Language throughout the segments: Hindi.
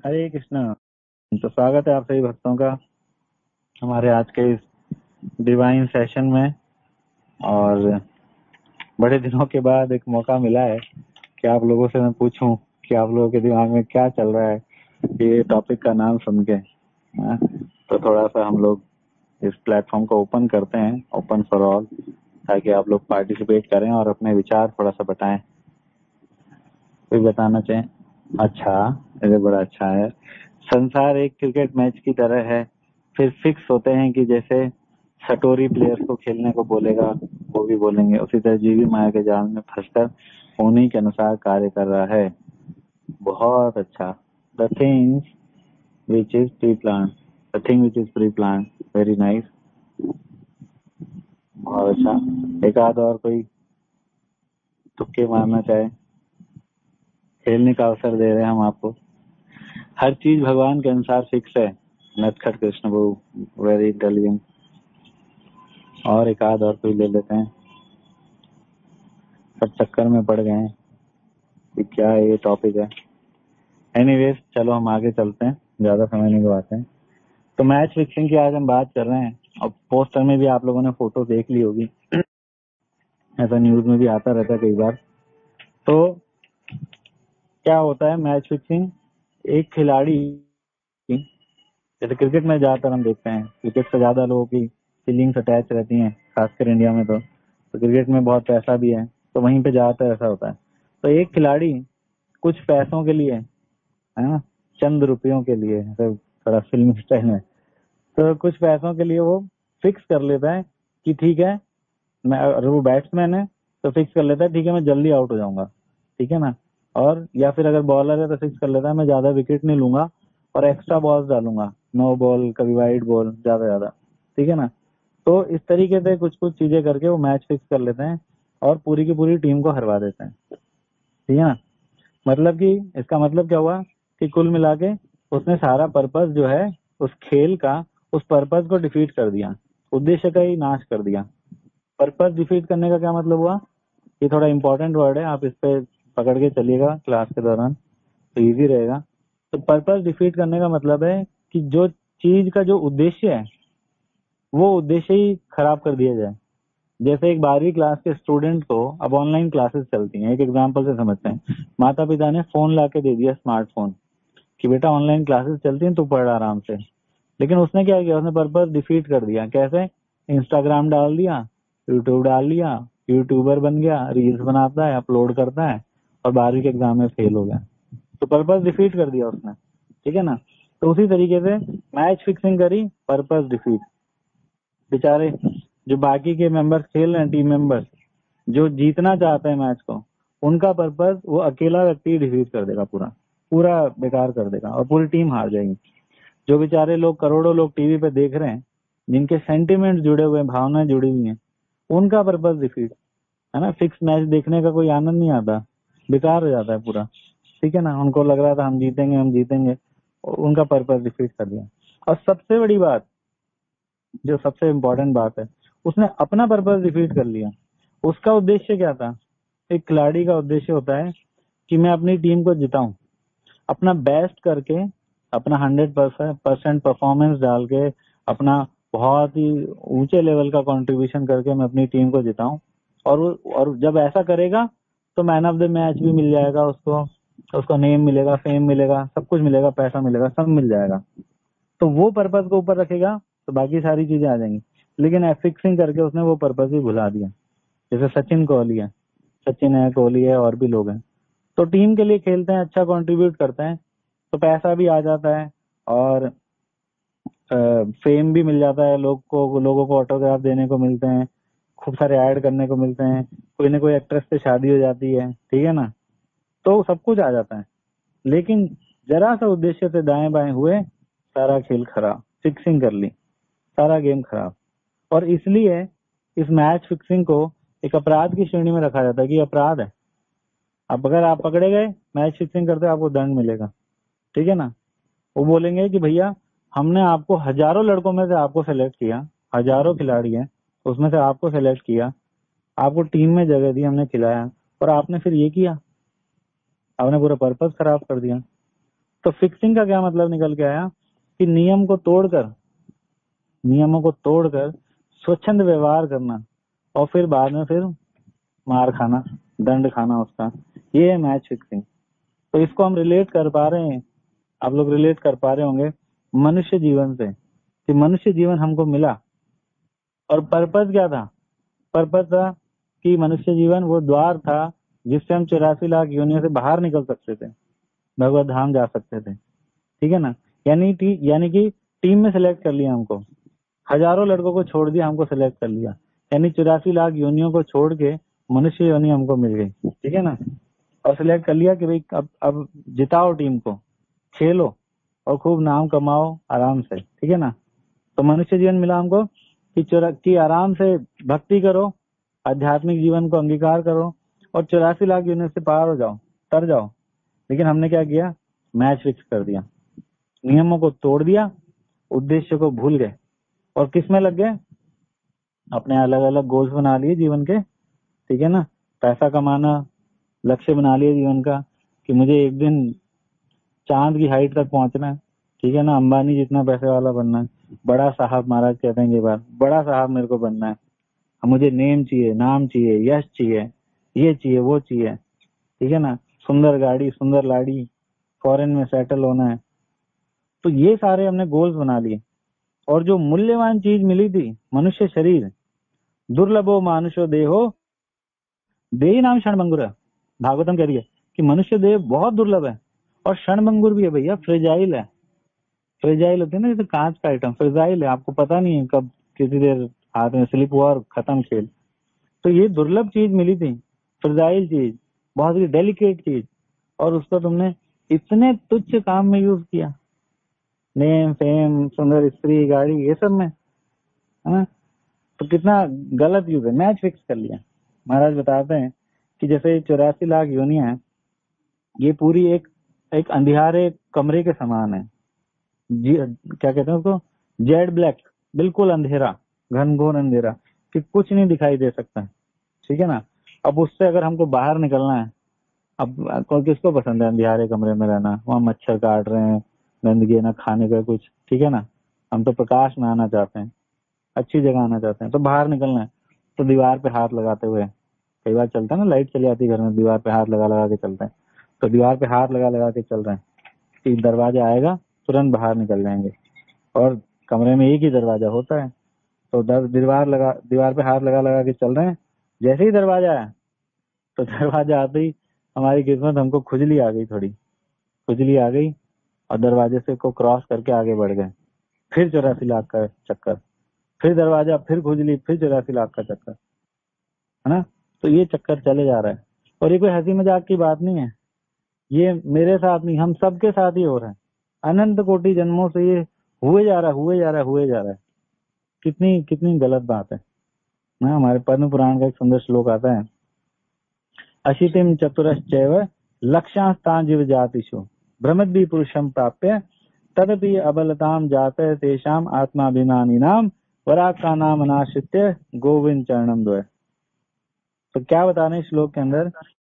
हरे कृष्णा। तो स्वागत है आप सभी भक्तों का हमारे आज के इस डिवाइन सेशन में। और बड़े दिनों के बाद एक मौका मिला है कि आप लोगों से मैं पूछूं कि आप लोगों के दिमाग में क्या चल रहा है ये टॉपिक का नाम सुन के। तो थोड़ा सा हम लोग इस प्लेटफॉर्म को ओपन करते हैं, ओपन फॉर ऑल, ताकि आप लोग पार्टिसिपेट करें और अपने विचार थोड़ा सा बताएं। कोई बताना चाहें? अच्छा, ये बड़ा अच्छा है। संसार एक क्रिकेट मैच की तरह है, फिर फिक्स होते हैं कि जैसे सटोरी प्लेयर्स को खेलने को बोलेगा वो भी बोलेंगे, उसी तरह जीवी माया के जाल में फंसकर उन्हीं के अनुसार कार्य कर रहा है। बहुत अच्छा। The things which is pre plan, the thing which is pre plan, very nice. बहुत अच्छा। एक आध और कोई तुक्के मारना चाहे? खेलने का अवसर दे रहे हैं हम आपको। हर चीज भगवान के अनुसार फिक्स है। नटखट कृष्ण बहू, वेरी इंटेलिजेंट। और एक आध और कोई ले लेते हैं। सब चक्कर में पड़ गए हैं कि क्या ये टॉपिक है। एनीवेज, चलो हम आगे चलते हैं, ज्यादा समय नहीं गवाते हैं। तो मैच फिक्सिंग की आज हम बात कर रहे हैं। और पोस्टर में भी आप लोगों ने फोटो देख ली होगी, ऐसा न्यूज में भी आता रहता है कई बार। तो क्या होता है मैच फिक्सिंग? एक खिलाड़ी, जैसे क्रिकेट में ज्यादातर हम देखते हैं, क्रिकेट से ज्यादा लोगों की फीलिंग्स अटैच रहती हैं, खासकर इंडिया में। तो क्रिकेट में बहुत पैसा भी है, तो वहीं पे ज्यादातर ऐसा होता है। तो एक खिलाड़ी कुछ पैसों के लिए, है ना, चंद रुपयों के लिए, तो थोड़ा फिल्मी स्टाइल में, तो कुछ पैसों के लिए वो फिक्स कर लेता है कि ठीक है, मैं, अगर वो बैट्समैन है तो फिक्स कर लेता है ठीक है मैं जल्दी आउट हो जाऊंगा, ठीक है ना। और या फिर अगर बॉलर है तो फिक्स कर लेता है मैं ज्यादा विकेट नहीं लूंगा और एक्स्ट्रा बॉल्स डालूंगा, नो बॉल, कभी वाइड बॉल, ज्यादा ज्यादा, ठीक है ना। तो इस तरीके से कुछ कुछ चीजें करके वो मैच फिक्स कर लेते हैं और पूरी की पूरी टीम को हरवा देते हैं, ठीक है ना। मतलब कि इसका मतलब क्या हुआ कि कुल मिला के उसने सारा पर्पस जो है उस खेल का, उस पर्पस को डिफीट कर दिया, उद्देश्य का ही नाश कर दिया। पर्पस डिफीट करने का क्या मतलब हुआ? ये थोड़ा इंपॉर्टेंट वर्ड है, आप इस पे पकड़ के चलिएगा क्लास के दौरान तो इजी रहेगा। तो पर्पस डिफीट करने का मतलब है कि जो चीज का जो उद्देश्य है वो उद्देश्य ही खराब कर दिया जाए। जैसे एक 12वीं क्लास के स्टूडेंट को अब ऑनलाइन क्लासेस चलती हैं, एक एग्जांपल से समझते हैं। माता पिता ने फोन ला के दे दिया, स्मार्टफोन, कि बेटा ऑनलाइन क्लासेस चलती हैं, तू पढ़ आराम से। लेकिन उसने क्या किया, उसने पर्पस डिफीट कर दिया। कैसे? इंस्टाग्राम डाल दिया, यूट्यूब डाल लिया, यूट्यूबर बन गया, रील्स बनाता है, अपलोड करता है और 12वीं के एग्जाम में फेल हो गया। तो पर्पस डिफीट कर दिया उसने, ठीक है ना। तो उसी तरीके से मैच फिक्सिंग करी, पर्पस डिफीट। बेचारे जो बाकी के मेंबर्स खेल रहे हैं, टीम मेंबर्स जो जीतना चाहते हैं मैच को, उनका पर्पस वो अकेला व्यक्ति डिफीट कर देगा, पूरा पूरा बेकार कर देगा और पूरी टीम हार जाएगी। जो बेचारे लोग, करोड़ों लोग टीवी पे देख रहे हैं, जिनके सेंटिमेंट जुड़े हुए हैं, भावनाएं जुड़ी हुई हैं, उनका पर्पस डिफीट, है ना। फिक्स मैच देखने का कोई आनंद नहीं आता, बेकार हो जाता है पूरा, ठीक है ना। उनको लग रहा था हम जीतेंगे, हम जीतेंगे, और उनका पर्पस डिफीट कर दिया। और सबसे बड़ी बात, जो सबसे इम्पोर्टेंट बात है, उसने अपना पर्पस डिफीट कर लिया। उसका उद्देश्य क्या था? एक खिलाड़ी का उद्देश्य होता है कि मैं अपनी टीम को जिताऊं, अपना बेस्ट करके, अपना 100% परफॉर्मेंस डाल के, अपना बहुत ही ऊंचे लेवल का कंट्रीब्यूशन करके मैं अपनी टीम को जिताऊं। और जब ऐसा करेगा तो मैन ऑफ द मैच भी मिल जाएगा उसको, उसको नेम मिलेगा, फेम मिलेगा, सब कुछ मिलेगा, पैसा मिलेगा, सब मिल जाएगा। तो वो पर्पस को ऊपर रखेगा तो बाकी सारी चीजें आ जाएंगी। लेकिन फिक्सिंग करके उसने वो पर्पस ही भुला दिया। जैसे सचिन कोहली है, सचिन है, कोहली है, और भी लोग हैं, तो टीम के लिए खेलते हैं, अच्छा कंट्रीब्यूट करते हैं, तो पैसा भी आ जाता है और फेम भी मिल जाता है, लोगों को ऑटोग्राफ देने को मिलते हैं, खूब सारे ऐड करने को मिलते हैं, कोई ना कोई एक्ट्रेस से शादी हो जाती है, ठीक है ना। तो सब कुछ आ जाता है। लेकिन जरा सा उद्देश्य से दाएं बाएं हुए, सारा खेल खराब, फिक्सिंग कर ली, सारा गेम खराब। और इसलिए इस मैच फिक्सिंग को एक अपराध की श्रेणी में रखा जाता है कि अपराध है। अब अगर आप पकड़े गए मैच फिक्सिंग करते, आपको दंड मिलेगा, ठीक है ना। वो बोलेंगे कि भैया हमने आपको हजारों लड़कों में से आपको सेलेक्ट किया, हजारों खिलाड़ी हैं उसमें से आपको सेलेक्ट किया, आपको टीम में जगह दी, हमने खिलाया, और आपने फिर ये किया, आपने पूरा पर्पस खराब कर दिया। तो फिक्सिंग का क्या मतलब निकल के आया कि नियमों को तोड़कर स्वच्छंद व्यवहार करना और फिर बाद में फिर मार खाना, दंड खाना उसका, ये है मैच फिक्सिंग। तो इसको हम रिलेट कर पा रहे हैं, आप लोग रिलेट कर पा रहे होंगे मनुष्य जीवन से, कि मनुष्य जीवन हमको मिला और पर्पज क्या था? पर्पज था कि मनुष्य जीवन वो द्वार था जिससे हम 84 लाख योनियों से बाहर निकल सकते थे, भगवत धाम जा सकते थे। ठीक है ना? यानी कि टीम में सेलेक्ट कर लिया हमको, हजारों लड़कों को छोड़ दिया, हमको सेलेक्ट कर लिया, यानी 84 लाख योनियों को छोड़ के मनुष्य योनि हमको मिल गई। ठीक है ना? और सिलेक्ट कर लिया कि भाई अब जिताओ टीम को, खेलो और खूब नाम कमाओ आराम से। ठीक है ना? तो मनुष्य जीवन मिला हमको कि आराम से भक्ति करो, आध्यात्मिक जीवन को अंगीकार करो और 84 लाख योनि से पार हो जाओ, तर जाओ। लेकिन हमने क्या किया? मैच फिक्स कर दिया, नियमों को तोड़ दिया, उद्देश्य को भूल गए और किस में लग गए? अपने अलग अलग गोल्स बना लिए जीवन के। ठीक है ना? पैसा कमाना लक्ष्य बना लिया जीवन का कि मुझे एक दिन चांद की हाइट तक पहुंचना है। ठीक है ना? अंबानी जितना पैसे वाला बनना है, बड़ा साहब महाराज कहते हैं, बार बड़ा साहब मेरे को बनना है, मुझे नेम चाहिए, नाम चाहिए, यश चाहिए, ये चाहिए, वो चाहिए। ठीक है ना? सुंदर गाड़ी, सुंदर लाड़ी, फॉरेन में सेटल होना है। तो ये सारे हमने गोल्स बना लिए और जो मूल्यवान चीज मिली थी, मनुष्य शरीर, दुर्लभो मानुषो देहो देही नाम क्षणभंगुर है। भागवतम कह रही है कि मनुष्य देह बहुत दुर्लभ है और क्षणभंगुर भी है भैया, फ्रेजाइल है। फ्रेजाइल होते हैं ना, जैसे कांच का आइटम फ्रेजाइल है, आपको पता नहीं है कब किसी देर हाथ में स्लिप हुआ और खत्म खेल। तो ये दुर्लभ चीज मिली थी, फ्रेजाइल चीज, बहुत ही डेलिकेट चीज, और उसको तुमने इतने तुच्छ काम में यूज किया, नेम फेम, सुंदर स्त्री, गाड़ी, ये सब में, है ना? तो कितना गलत यूज है। मैच फिक्स कर लिया। महाराज बताते हैं कि जैसे 84 लाख योनियां हैं, ये पूरी एक अंधियारे कमरे के समान है। क्या कहते हैं उसको? जेड ब्लैक, बिल्कुल अंधेरा, घनघोर अंधेरा, कि कुछ नहीं दिखाई दे सकता। ठीक है ना? अब उससे अगर हमको बाहर निकलना है, अब किसको पसंद है अंधियारे कमरे में रहना? वहां मच्छर काट रहे हैं, गंदगी है ना, खाने का कुछ। ठीक है ना? हम तो प्रकाश में आना चाहते हैं, अच्छी जगह आना चाहते हैं। तो बाहर निकलना है तो दीवार पे हाथ लगाते हुए, कई बार चलता है ना, लाइट चली जाती है घर में, दीवार पे हाथ लगा लगा के चलते हैं। तो दीवार पे हाथ लगा लगा के चल रहे हैं कि दरवाजा आएगा तुरंत बाहर निकल जाएंगे, और कमरे में एक ही दरवाजा होता है। तो दीवार पे हाथ लगा लगा के चल रहे हैं। जैसे ही दरवाजा आया तो दरवाजा आते ही हमारी किस्मत, हमको खुजली आ गई, थोड़ी खुजली आ गई और दरवाजे से को क्रॉस करके आगे बढ़ गए। फिर 84 लाख का चक्कर, फिर दरवाजा, फिर खुजली, फिर 84 लाख का चक्कर, है ना? तो ये चक्कर चले जा रहा है। और ये कोई हंसी मजाक की बात नहीं है, ये मेरे साथ नहीं, हम सबके साथ ही हो रहा है। अनंत कोटि जन्मों से ये हुए जा रहा है, हुए जा रहा है, हुए जा रहा है। कितनी कितनी गलत बात है ना? हमारे पद्म पुराण का एक सुंदर श्लोक आता है, अशितिम चतुरश्चैव लक्ष्यास्तां जीव जातिषु भ्रमद्भि पुरुषम प्राप्य तदपि अबलताम जाते तेषाम आत्माभिमानिनाम वराक का नाम अनाश्रित्य गोविंद चरणम द्वय। तो क्या बता रहे हैं श्लोक के अंदर?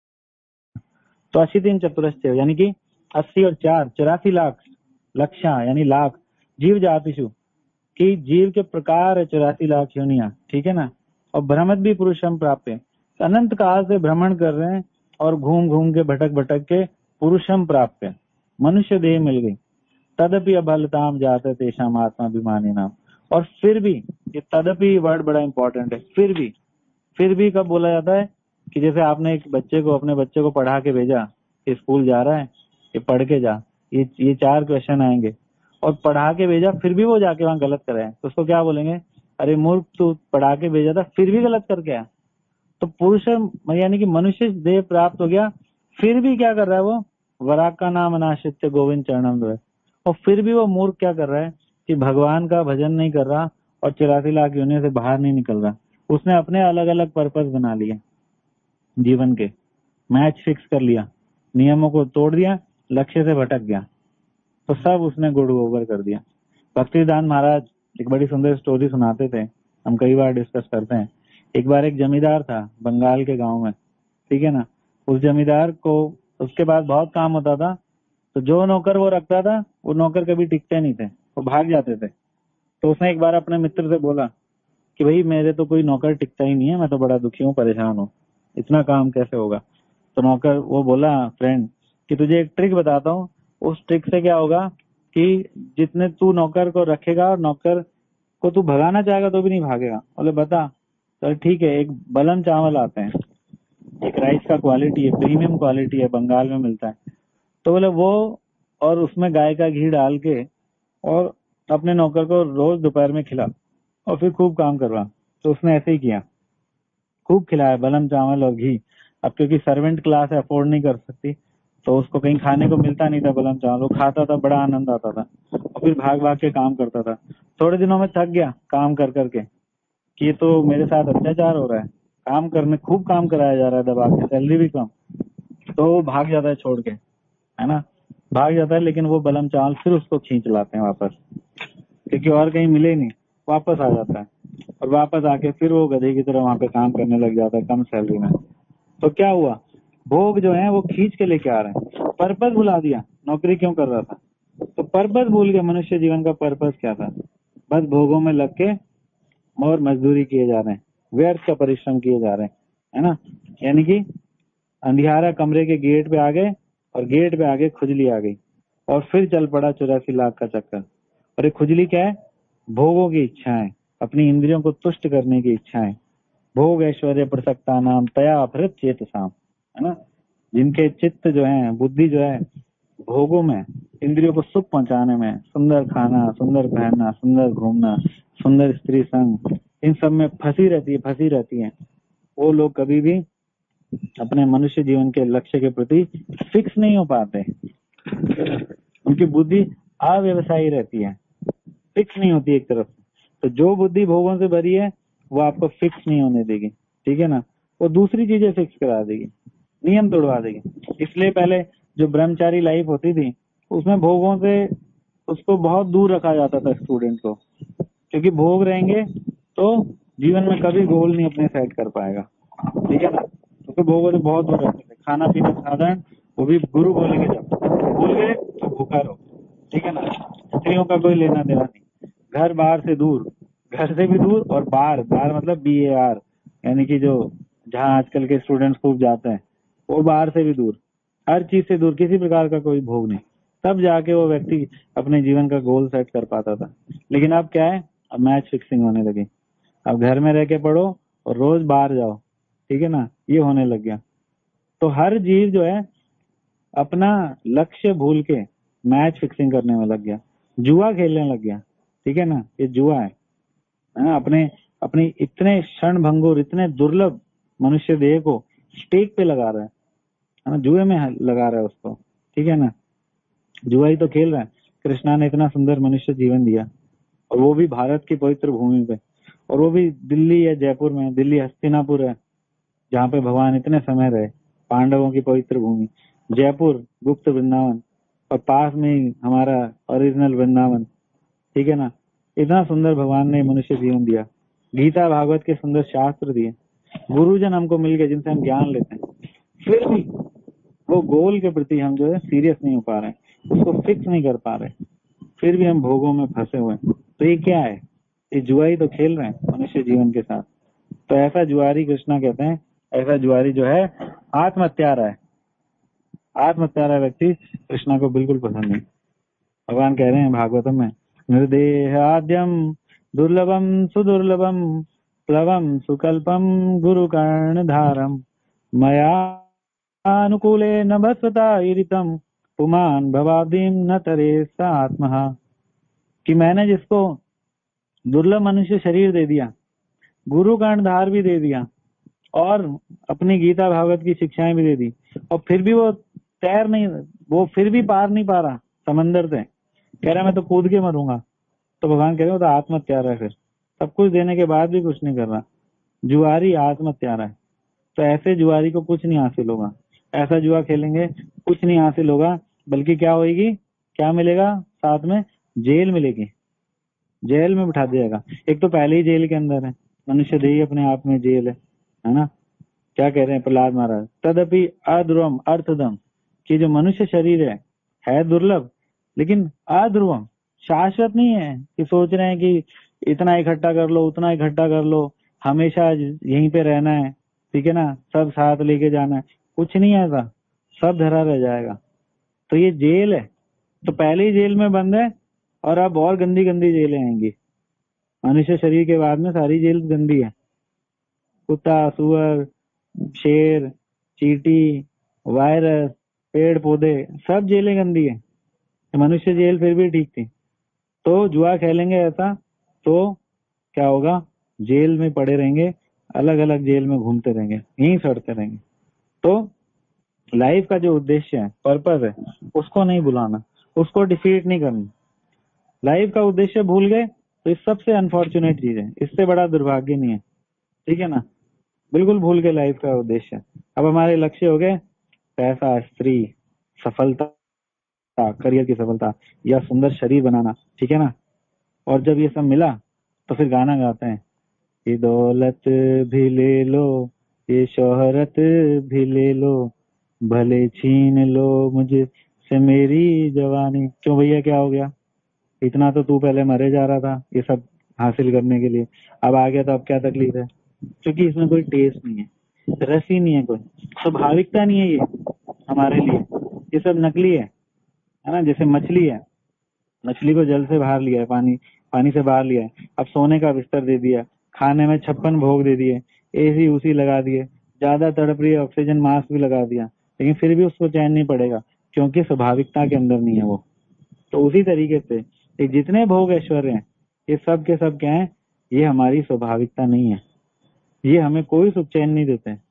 तो 80 चतुरश्चैव यानी कि 80 और 4, 84 लाख, लक्षा यानी लाख, जीव जातिषु कि जीव के प्रकार है 84 लाख योनियां। ठीक है ना? और भ्रमत भी पुरुषम प्राप्त है, अनंत काल से भ्रमण कर रहे हैं और घूम घूम के भटक भटक के पुरुषम प्राप्त है, मनुष्य देह मिल गई। तदपि अबलताम जाते तेषाम आत्माभिमानी नाम। और फिर भी, ये तदपि वर्ड बड़ा इंपॉर्टेंट है। फिर भी कब बोला जाता है? कि जैसे आपने एक बच्चे को, अपने बच्चे को पढ़ा के भेजा, स्कूल जा रहा है, ये पढ़ के जा, ये 4 क्वेश्चन आएंगे, और पढ़ा के भेजा फिर भी वो जाके वहां गलत कराए, तो उसको क्या बोलेंगे? अरे मूर्ख, तू पढ़ा के भेजा था फिर भी गलत करके आया। तो पुरुष यानी कि मनुष्य देह प्राप्त हो गया, फिर भी क्या कर रहा है वो? वराग का नाम अनाश्रित्य गोविंद चरणम द्वय। और फिर भी वो मूर्ख क्या कर रहा है कि भगवान का भजन नहीं कर रहा और 84 लाख योनियों से बाहर नहीं निकल रहा। उसने अपने अलग अलग पर्पस बना लिए जीवन के, मैच फिक्स कर लिया, नियमों को तोड़ दिया, लक्ष्य से भटक गया, तो सब उसने गुड़ गोबर कर दिया। भक्तिदान महाराज एक बड़ी सुंदर स्टोरी सुनाते थे, हम कई बार डिस्कस करते हैं। एक बार एक जमींदार था बंगाल के गांव में। ठीक है ना? उस जमींदार को उसके बाद बहुत काम होता था, तो जो नौकर वो रखता था वो नौकर कभी टिकते नहीं थे, वो भाग जाते थे। तो उसने एक बार अपने मित्र से बोला कि भाई मेरे तो कोई नौकर टिकता ही नहीं है, मैं तो बड़ा दुखी हूँ, परेशान हूँ, इतना काम कैसे होगा। तो नौकर वो बोला, फ्रेंड कि तुझे एक ट्रिक बताता हूँ, उस ट्रिक से क्या होगा कि जितने तू नौकर को रखेगा और नौकर को तू भगाना चाहेगा तो भी नहीं भागेगा। बोले बता। तो ठीक है, एक बलम चावल आते हैं, एक राइस का क्वालिटी है, प्रीमियम क्वालिटी है, बंगाल में मिलता है। तो बोले वो, और उसमें गाय का घी डाल के और अपने नौकर को रोज दोपहर में खिला और फिर खूब काम करवा। तो उसने ऐसे ही किया, खूब खिलाया बलम चावल और घी। अब क्योंकि सर्वेंट क्लास अफोर्ड नहीं कर सकती तो उसको कहीं खाने को मिलता नहीं था बलम चावल, वो खाता था, बड़ा आनंद आता था और फिर भाग भाग के काम करता था। थोड़े दिनों में थक गया काम कर करके कि ये तो मेरे साथ अत्याचार हो रहा है, काम करने खूब काम कराया जा रहा है दबा के, सैलरी भी कम। तो वो भाग जाता है छोड़ के, है ना, भाग जाता है। लेकिन वो बलम चावल फिर उसको खींच लाते हैं वापस, क्योंकि और कहीं मिले नहीं, वापस आ जाता है और वापस आके फिर वो गधे की तरह वहां पे काम करने लग जाता है कम सैलरी में। तो क्या हुआ, भोग जो है वो खींच के लेके आ रहे हैं, पर्पस भुला दिया, नौकरी क्यों कर रहा था। तो पर्पस भूल गया, मनुष्य जीवन का पर्पस क्या था, बस भोगों में लग के और मजदूरी किए जा रहे हैं, व्यर्थ का परिश्रम किए जा रहे हैं, है ना। यानी कि अंधियारा कमरे के गेट पे आ गए और गेट पे आगे खुजली आ गई और फिर चल पड़ा 84 लाख का चक्कर। और ये खुजली क्या है, भोगों की इच्छाएं, अपनी इंद्रियों को तुष्ट करने की इच्छाएं, भोग ऐश्वर्य प्रसक्ता नाम तया अपहृत चेतसाम, है ना। जिनके चित्त जो है, बुद्धि जो है भोगों में, इंद्रियों को सुख पहुंचाने में, सुंदर खाना, सुंदर पहनना, सुंदर घूमना, सुंदर स्त्री संग, इन सब में फंसी रहती है। वो लोग कभी भी अपने मनुष्य जीवन के लक्ष्य के प्रति फिक्स नहीं हो पाते, उनकी बुद्धि अव्यवसायी रहती है, फिक्स नहीं होती एक तरफ। तो जो बुद्धि भोगों से भरी है वो आपको फिक्स नहीं होने देगी, ठीक है ना, वो दूसरी चीजें फिक्स करा देगी, नियम तोड़वा देगी। इसलिए पहले जो ब्रह्मचारी लाइफ होती थी उसमें भोगों से उसको बहुत दूर रखा जाता था स्टूडेंट को, क्योंकि भोग रहेंगे तो जीवन में कभी गोल नहीं अपने सेट कर पाएगा, ठीक है ना। तो भोगों से बहुत दूर रखते थे, खाना पीना साधारण, वो भी गुरु बोलेंगे, जब भूल गए तो भूखा रहो, ठीक है ना। स्त्रियों का कोई लेना देना नहीं, घर बाहर से दूर, घर से भी दूर, और बाहर, बाहर मतलब BAR, यानी कि जो जहाँ आजकल के स्टूडेंट्स खूब जाते हैं वो बाहर से भी दूर, हर चीज से दूर, किसी प्रकार का कोई भोग नहीं, तब जाके वो व्यक्ति अपने जीवन का गोल सेट कर पाता था। लेकिन अब क्या है, अब मैच फिक्सिंग होने लगी, अब घर में रह के पढ़ो और रोज बाहर जाओ, ठीक है ना, ये होने लग गया। तो हर जीव जो है अपना लक्ष्य भूल के मैच फिक्सिंग करने में लग गया, जुआ खेलने लग गया, ठीक है ना, ये जुआ है ना। अपने अपनी इतने क्षण भंगुर, इतने दुर्लभ मनुष्य देह को स्टेक पे लगा रहा है ना, जुए में लगा रहा है उसको, ठीक है ना, जुआ ही तो खेल रहा है। कृष्णा ने इतना सुंदर मनुष्य जीवन दिया और वो भी भारत की पवित्र भूमि पे, और वो भी दिल्ली या जयपुर में, दिल्ली हस्तिनापुर है जहाँ पे भगवान इतने समय रहे, पांडवों की पवित्र भूमि, जयपुर गुप्त वृंदावन, और पास में ही हमारा ओरिजिनल वृंदावन, ठीक है ना। इतना सुंदर भगवान ने मनुष्य जीवन दिया, गीता भागवत के सुंदर शास्त्र दिए, गुरुजन हमको मिल गए जिनसे हम ज्ञान लेते हैं, फिर भी वो गोल के प्रति हम जो है सीरियस नहीं हो पा रहे हैं, उसको फिक्स नहीं कर पा रहे, फिर भी हम भोगों में फंसे हुए हैं। तो ये क्या है, ये जुआई तो खेल रहे हैं मनुष्य जीवन के साथ। तो ऐसा जुआरी कृष्णा कहते हैं, ऐसा जुआरी जो है आत्महत्यारा है, आत्महत्यारा व्यक्ति कृष्णा को बिल्कुल पसंद नहीं। भगवान कह रहे हैं भागवतम में, निर्देह आद्यम दुर्लभम सुदुर्लभम प्लवम सुकल्पम गुरु कर्णधारम मया अनुकूले न भस्वता ईरितम पुमान भवाब्दीम न तरे सा आत्महा। कि मैंने जिसको दुर्लभ मनुष्य शरीर दे दिया, गुरु कर्णधार भी दे दिया और अपनी गीता भागवत की शिक्षाएं भी दे दी, और फिर भी वो तैर नहीं, वो फिर भी पार नहीं पा रहा समंदर से, कह रहा मैं तो कूद के मरूंगा। तो भगवान कह रहे हो तो आत्महत्यारा है, फिर सब कुछ देने के बाद भी कुछ नहीं कर रहा, जुआरी आत्महत्यारा है। तो ऐसे जुआरी को कुछ नहीं हासिल होगा, ऐसा जुआ खेलेंगे कुछ नहीं हासिल होगा, बल्कि क्या होगी, क्या मिलेगा साथ में, जेल मिलेगी, जेल में बिठा दिया जाएगा। एक तो पहले ही जेल के अंदर है, मनुष्य देह अपने आप में जेल है ना। क्या कह रहे हैं प्रहलाद महाराज, तदपि अध्रुवम अर्थदम, कि जो मनुष्य शरीर है है दुर्लभ, लेकिन अध्रुवम, शाश्वत नहीं है कि सोच रहे हैं कि इतना इकट्ठा कर लो उतना इकट्ठा कर लो, हमेशा यहीं पे रहना है, ठीक है ना, सब साथ लेके जाना है। कुछ नहीं है ऐसा, सब धरा रह जाएगा। तो ये जेल है, तो पहले ही जेल में बंद है और अब और गंदी गंदी जेलें आएंगी। मनुष्य शरीर के बाद में सारी जेल गंदी है। कुत्ता, सुअर, शेर, चींटी, वायरस, पेड़ पौधे, सब जेलें गंदी है। तो मनुष्य जेल फिर भी ठीक थी। तो जुआ खेलेंगे ऐसा तो क्या होगा, जेल में पड़े रहेंगे, अलग अलग जेल में घूमते रहेंगे, यहीं सड़ते रहेंगे। तो लाइफ का जो उद्देश्य है, पर्पस है, उसको नहीं भुलाना, उसको डिफीट नहीं करना। लाइफ का उद्देश्य भूल गए तो इस सबसे अनफॉर्चुनेट चीज है, इससे बड़ा दुर्भाग्य नहीं है, ठीक है ना। बिल्कुल भूल गए लाइफ का उद्देश्य। अब हमारे लक्ष्य हो गए पैसा, स्त्री, सफलता, करियर की सफलता या सुंदर शरीर बनाना, ठीक है ना। और जब ये सब मिला तो फिर गाना गाते हैं, ये दौलत भी ले लो, ये शोहरत भी ले लो, भले छीन लो मुझे से मेरी जवानी। क्यों भैया, क्या हो गया? इतना तो तू पहले मरे जा रहा था ये सब हासिल करने के लिए, अब आ गया तो अब क्या तकलीफ है? क्योंकि इसमें कोई टेस्ट नहीं है, रस ही नहीं है, कोई स्वाभाविकता नहीं है ये हमारे लिए। ये सब नकली है ना। जैसे मछली है, मछली को जल से बाहर लिया है, पानी पानी से बाहर लिया है, अब सोने का बिस्तर दे दिया, खाने में 56 भोग दे दिए, एसी उसी लगा दिए, ज्यादा तड़प रही है ऑक्सीजन मास्क भी लगा दिया, लेकिन फिर भी उसको चैन नहीं पड़ेगा, क्योंकि स्वाभाविकता के अंदर नहीं है वो। तो उसी तरीके से ये जितने भोग ऐश्वर्य हैं, ये सब के सब क्या है, ये हमारी स्वाभाविकता नहीं है। ये हमें कोई सुख चैन नहीं देते हैं।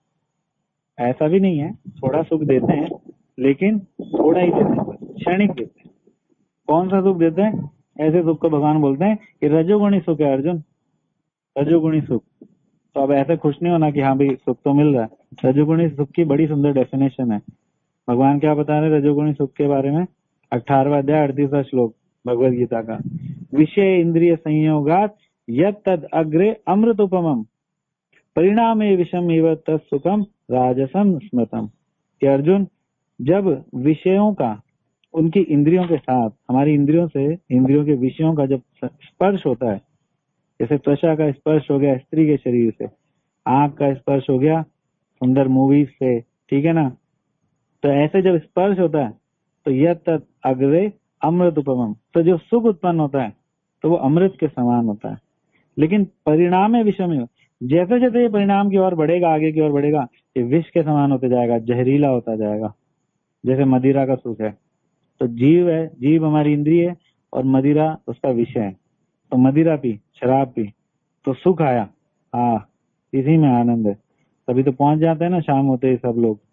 ऐसा भी नहीं है, थोड़ा सुख देते हैं, लेकिन थोड़ा ही देते हैं, बस क्षणिक देते हैं। कौन सा सुख देते हैं? ऐसे सुख को भगवान बोलते हैं कि रजोगुणी सुख है अर्जुन, रजोगुणी सुख। तो अब ऐसे खुश नहीं होना कि हाँ भाई सुख तो मिल रहा है। रजोगुणी सुख की बड़ी सुंदर डेफिनेशन है। भगवान क्या बता रहे हैं रजोगुणी सुख के बारे में? 18वां अध्याय 38वां श्लोक भगवद गीता का, विषय इंद्रिय संयोगात यत तद अग्रे अमृत उपमम परिणामे विषम एव तत्सुखम राजसम स्मृतम। कि अर्जुन, जब विषयों का उनकी इंद्रियों के साथ, हमारी इंद्रियों से इंद्रियों के विषयों का जब स्पर्श होता है, जैसे त्वचा का स्पर्श हो गया स्त्री के शरीर से, आंख का स्पर्श हो गया सुंदर मूवीज से, ठीक है ना। तो ऐसे जब स्पर्श होता है तो यह तत् अग्रे अमृत उपमम, तो जो सुख उत्पन्न होता है तो वो अमृत के समान होता है। लेकिन परिणाम है विषम, जैसे जैसे ये परिणाम की ओर बढ़ेगा, आगे की ओर बढ़ेगा, ये विष के समान होते जाएगा, जहरीला होता जाएगा, जैसे मदिरा का सुख है। तो जीव है, जीव हमारी इंद्रिय है और मदिरा उसका विषय है। तो मदिरा पी, शराब पी तो सुख आया, हाँ इसी में आनंद है। तभी तो पहुंच जाते हैं ना शाम होते ही सब लोग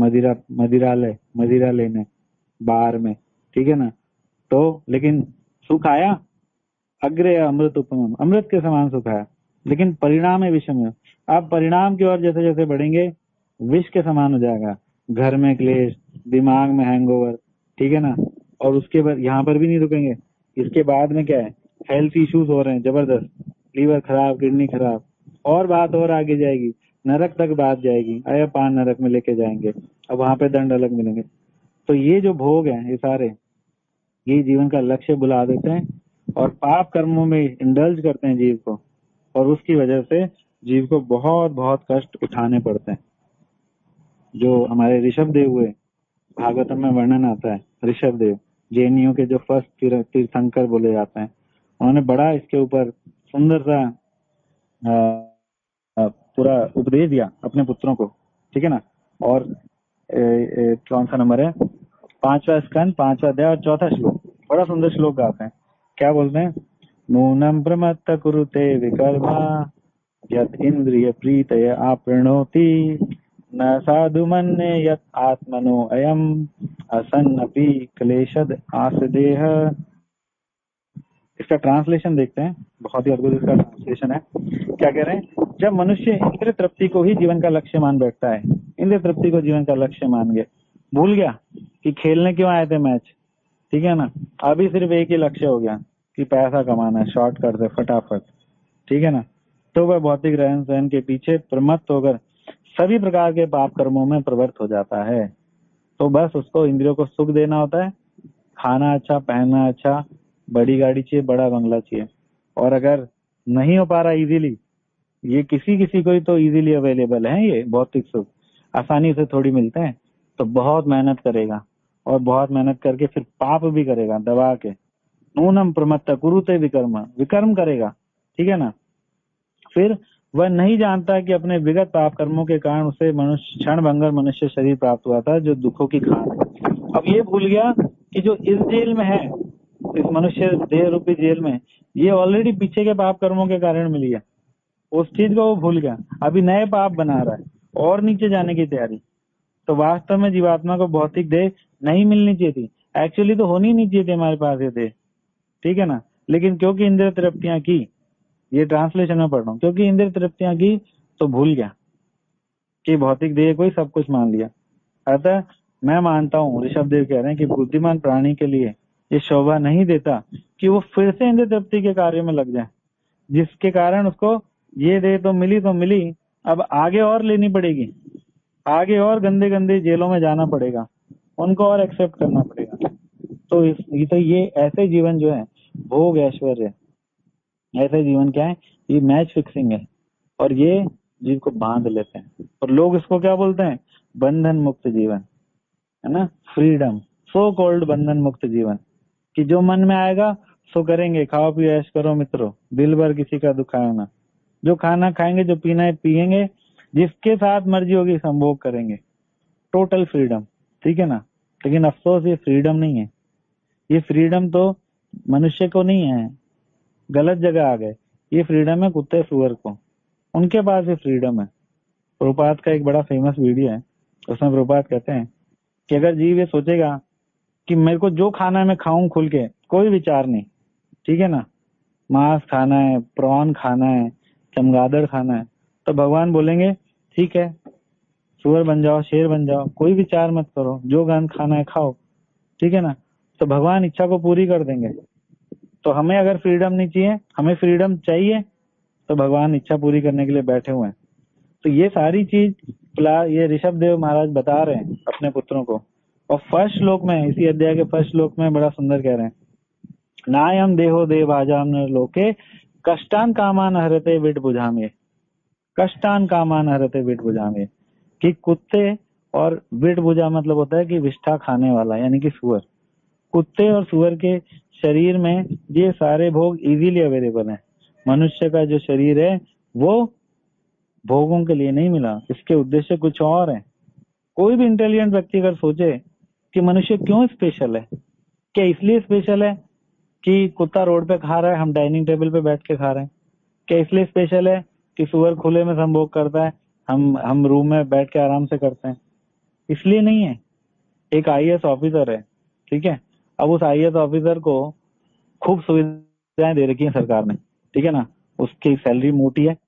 मदिरा लेने बार में, ठीक है ना। तो लेकिन सुख आया, अग्रे अमृत उपम, अमृत के समान सुख आया, लेकिन परिणाम है विषम है। आप परिणाम की ओर जैसे जैसे बढ़ेंगे विष के समान हो जाएगा, घर में क्लेश, दिमाग में हैंगओवर, ठीक है ना। और उसके बाद यहाँ पर भी नहीं रुकेंगे, इसके बाद में क्या है, हेल्थ इश्यूज हो रहे हैं जबरदस्त, लीवर खराब, किडनी खराब, और बात और आगे जाएगी, नरक तक बात जाएगी, अय पान नरक में लेके जाएंगे, अब वहां पे दंड अलग मिलेंगे। तो ये जो भोग है ये सारे, ये जीवन का लक्ष्य बुला देते हैं और पाप कर्मों में इंडल्ज करते हैं जीव को, और उसकी वजह से जीव को बहुत बहुत कष्ट उठाने पड़ते हैं। जो हमारे ऋषभ देव हुए, भागवतम में वर्णन आता है, ऋषभ देव जैनियों के जो फर्स्ट तीर्थंकर बोले जाते हैं, उन्होंने बड़ा इसके ऊपर सुंदर सा पूरा उपदेश दिया अपने पुत्रों को, ठीक है ना। और कौन सा नंबर है, 5वां स्कंद 5वां अध्याय और 4था श्लोक, बड़ा सुंदर श्लोक गाते हैं। क्या बोलते हैं, नूनम प्रमत्त कुरुते विकर्मा यत इंद्रिय प्रीतय आपृणोति न साधु मन्ये यत आत्मनो अयम असन्नपि क्लेशद आसदेह। इसका ट्रांसलेशन देखते हैं, बहुत ही अद्भुत इसका ट्रांसलेशन है। क्या कह रहे हैं, जब मनुष्य इंद्रिय तृप्ति को ही जीवन का लक्ष्य मान बैठता है, इंद्रिय तृप्ति को जीवन का लक्ष्य मान गया, भूल गया कि खेलने क्यों आए थे मैच, ठीक है ना। अभी सिर्फ एक ही लक्ष्य हो गया कि पैसा कमाना है, शॉर्टकट से फटाफट, ठीक है ना। तो वह भौतिक रहन सहन के पीछे प्रमत्त होकर सभी प्रकार के पाप कर्मों में प्रवृत्त हो जाता है। तो बस उसको इंद्रियों को सुख देना होता है खाना अच्छा, पहनना अच्छा, बड़ी गाड़ी चाहिए, बड़ा बंगला चाहिए। और अगर नहीं हो पा रहा इजीली, ये किसी किसी को ही तो इजीली अवेलेबल है, ये भौतिक सुख आसानी से थोड़ी मिलते हैं, तो बहुत मेहनत करेगा और बहुत मेहनत करके फिर पाप भी करेगा दबा के। नूनम प्रमत्त कुरुते विकर्म, विकर्म करेगा, ठीक है ना। फिर वह नहीं जानता कि अपने विगत पाप कर्मों के कारण उसे मनुष्य क्षण भंगर मनुष्य शरीर प्राप्त हुआ था जो दुखों की खान है। अब ये भूल गया कि जो इस जेल में है, इस मनुष्य देह रूपी जेल में, ये ऑलरेडी पीछे के पाप कर्मों के कारण मिली है। उस चीज को वो भूल गया, अभी नए पाप बना रहा है और नीचे जाने की तैयारी। तो वास्तव में जीवात्मा को भौतिक देह नहीं मिलनी चाहिए थी, एक्चुअली तो होनी नहीं चाहिए थी हमारे पास ये देह, ठीक है ना। लेकिन क्योंकि इंद्रिय तृप्तियां की, ये ट्रांसलेशन में पढ़ रहा हूँ, क्योंकि इंद्रिय तृप्तियां की तो भूल गया कि भौतिक देह को ही सब कुछ मान लिया। अतः मैं मानता हूँ, ऋषभ देव कह रहे हैं कि बुद्धिमान प्राणी के लिए ये शोभा नहीं देता कि वो फिर से इंद्रिय तृप्ति के कार्य में लग जाए, जिसके कारण उसको ये देह तो मिली, अब आगे और लेनी पड़ेगी, आगे और गंदे गंदे जेलों में जाना पड़ेगा, उनको और एक्सेप्ट करना पड़ेगा। तो ये ऐसे जीवन जो है भोग ऐश्वर्य, ऐसे जीवन क्या है, ये मैच फिक्सिंग है और ये जीव को बांध लेते हैं। और लोग इसको क्या बोलते हैं, बंधन मुक्त जीवन, है ना, फ्रीडम, सो कॉल्ड बंधन मुक्त जीवन, कि जो मन में आएगा सो करेंगे, खाओ पियो ऐश करो मित्रों, दिल भर किसी का दुखाओ ना, जो खाना खाएंगे, जो पीना है पियेंगे, जिसके साथ मर्जी होगी संभोग करेंगे, टोटल फ्रीडम, ठीक है ना। लेकिन अफसोस ये फ्रीडम नहीं है, ये फ्रीडम तो मनुष्य को नहीं है, गलत जगह आ गए। ये फ्रीडम है कुत्ते सुअर को, उनके पास ये फ्रीडम है। प्रभुपाद का एक बड़ा फेमस वीडियो है, उसमें प्रभुपाद कहते हैं कि अगर जीव ये सोचेगा कि मेरे को जो खाना है मैं खाऊं खुल के, कोई विचार नहीं, ठीक है ना, मांस खाना है, प्रॉन खाना है, चमगादड़ खाना है, तो भगवान बोलेंगे ठीक है, सुअर बन जाओ, शेर बन जाओ, कोई विचार मत करो, जो गंद खाना है खाओ, ठीक है ना। तो भगवान इच्छा को पूरी कर देंगे। तो हमें अगर फ्रीडम नहीं चाहिए, हमें फ्रीडम चाहिए, तो भगवान इच्छा पूरी करने के लिए बैठे हुए हैं। तो ये सारी चीज ये ऋषभ देव महाराज बता रहे हैं अपने पुत्रों को। और फर्स्ट श्लोक में, इसी अध्याय के फर्स्ट श्लोक में बड़ा सुंदर कह रहे हैं, नायम देहो देवाजाम लोके कष्टान कामान हरते विट बुझामे, कष्टान कामान हरते विट बुझामे, कि कुत्ते और विट बुझा मतलब होता है कि विष्ठा खाने वाला, यानी कि सुअर, कुत्ते और सुअर के शरीर में ये सारे भोग इजीली अवेलेबल हैं। मनुष्य का जो शरीर है वो भोगों के लिए नहीं मिला, इसके उद्देश्य कुछ और है। कोई भी इंटेलिजेंट व्यक्ति अगर सोचे कि मनुष्य क्यों स्पेशल है, क्या इसलिए स्पेशल है कि कुत्ता रोड पे खा रहा है, हम डाइनिंग टेबल पे बैठ के खा रहे हैं? क्या इसलिए स्पेशल है कि सुअर खुले में संभोग करता है, हम रूम में बैठ के आराम से करते हैं? इसलिए नहीं है। एक आईएएस ऑफिसर है, ठीक है, अब उस आईएएस ऑफिसर को खूब सुविधाएं दे रखी है सरकार ने, ठीक है ना, उसकी सैलरी मोटी है,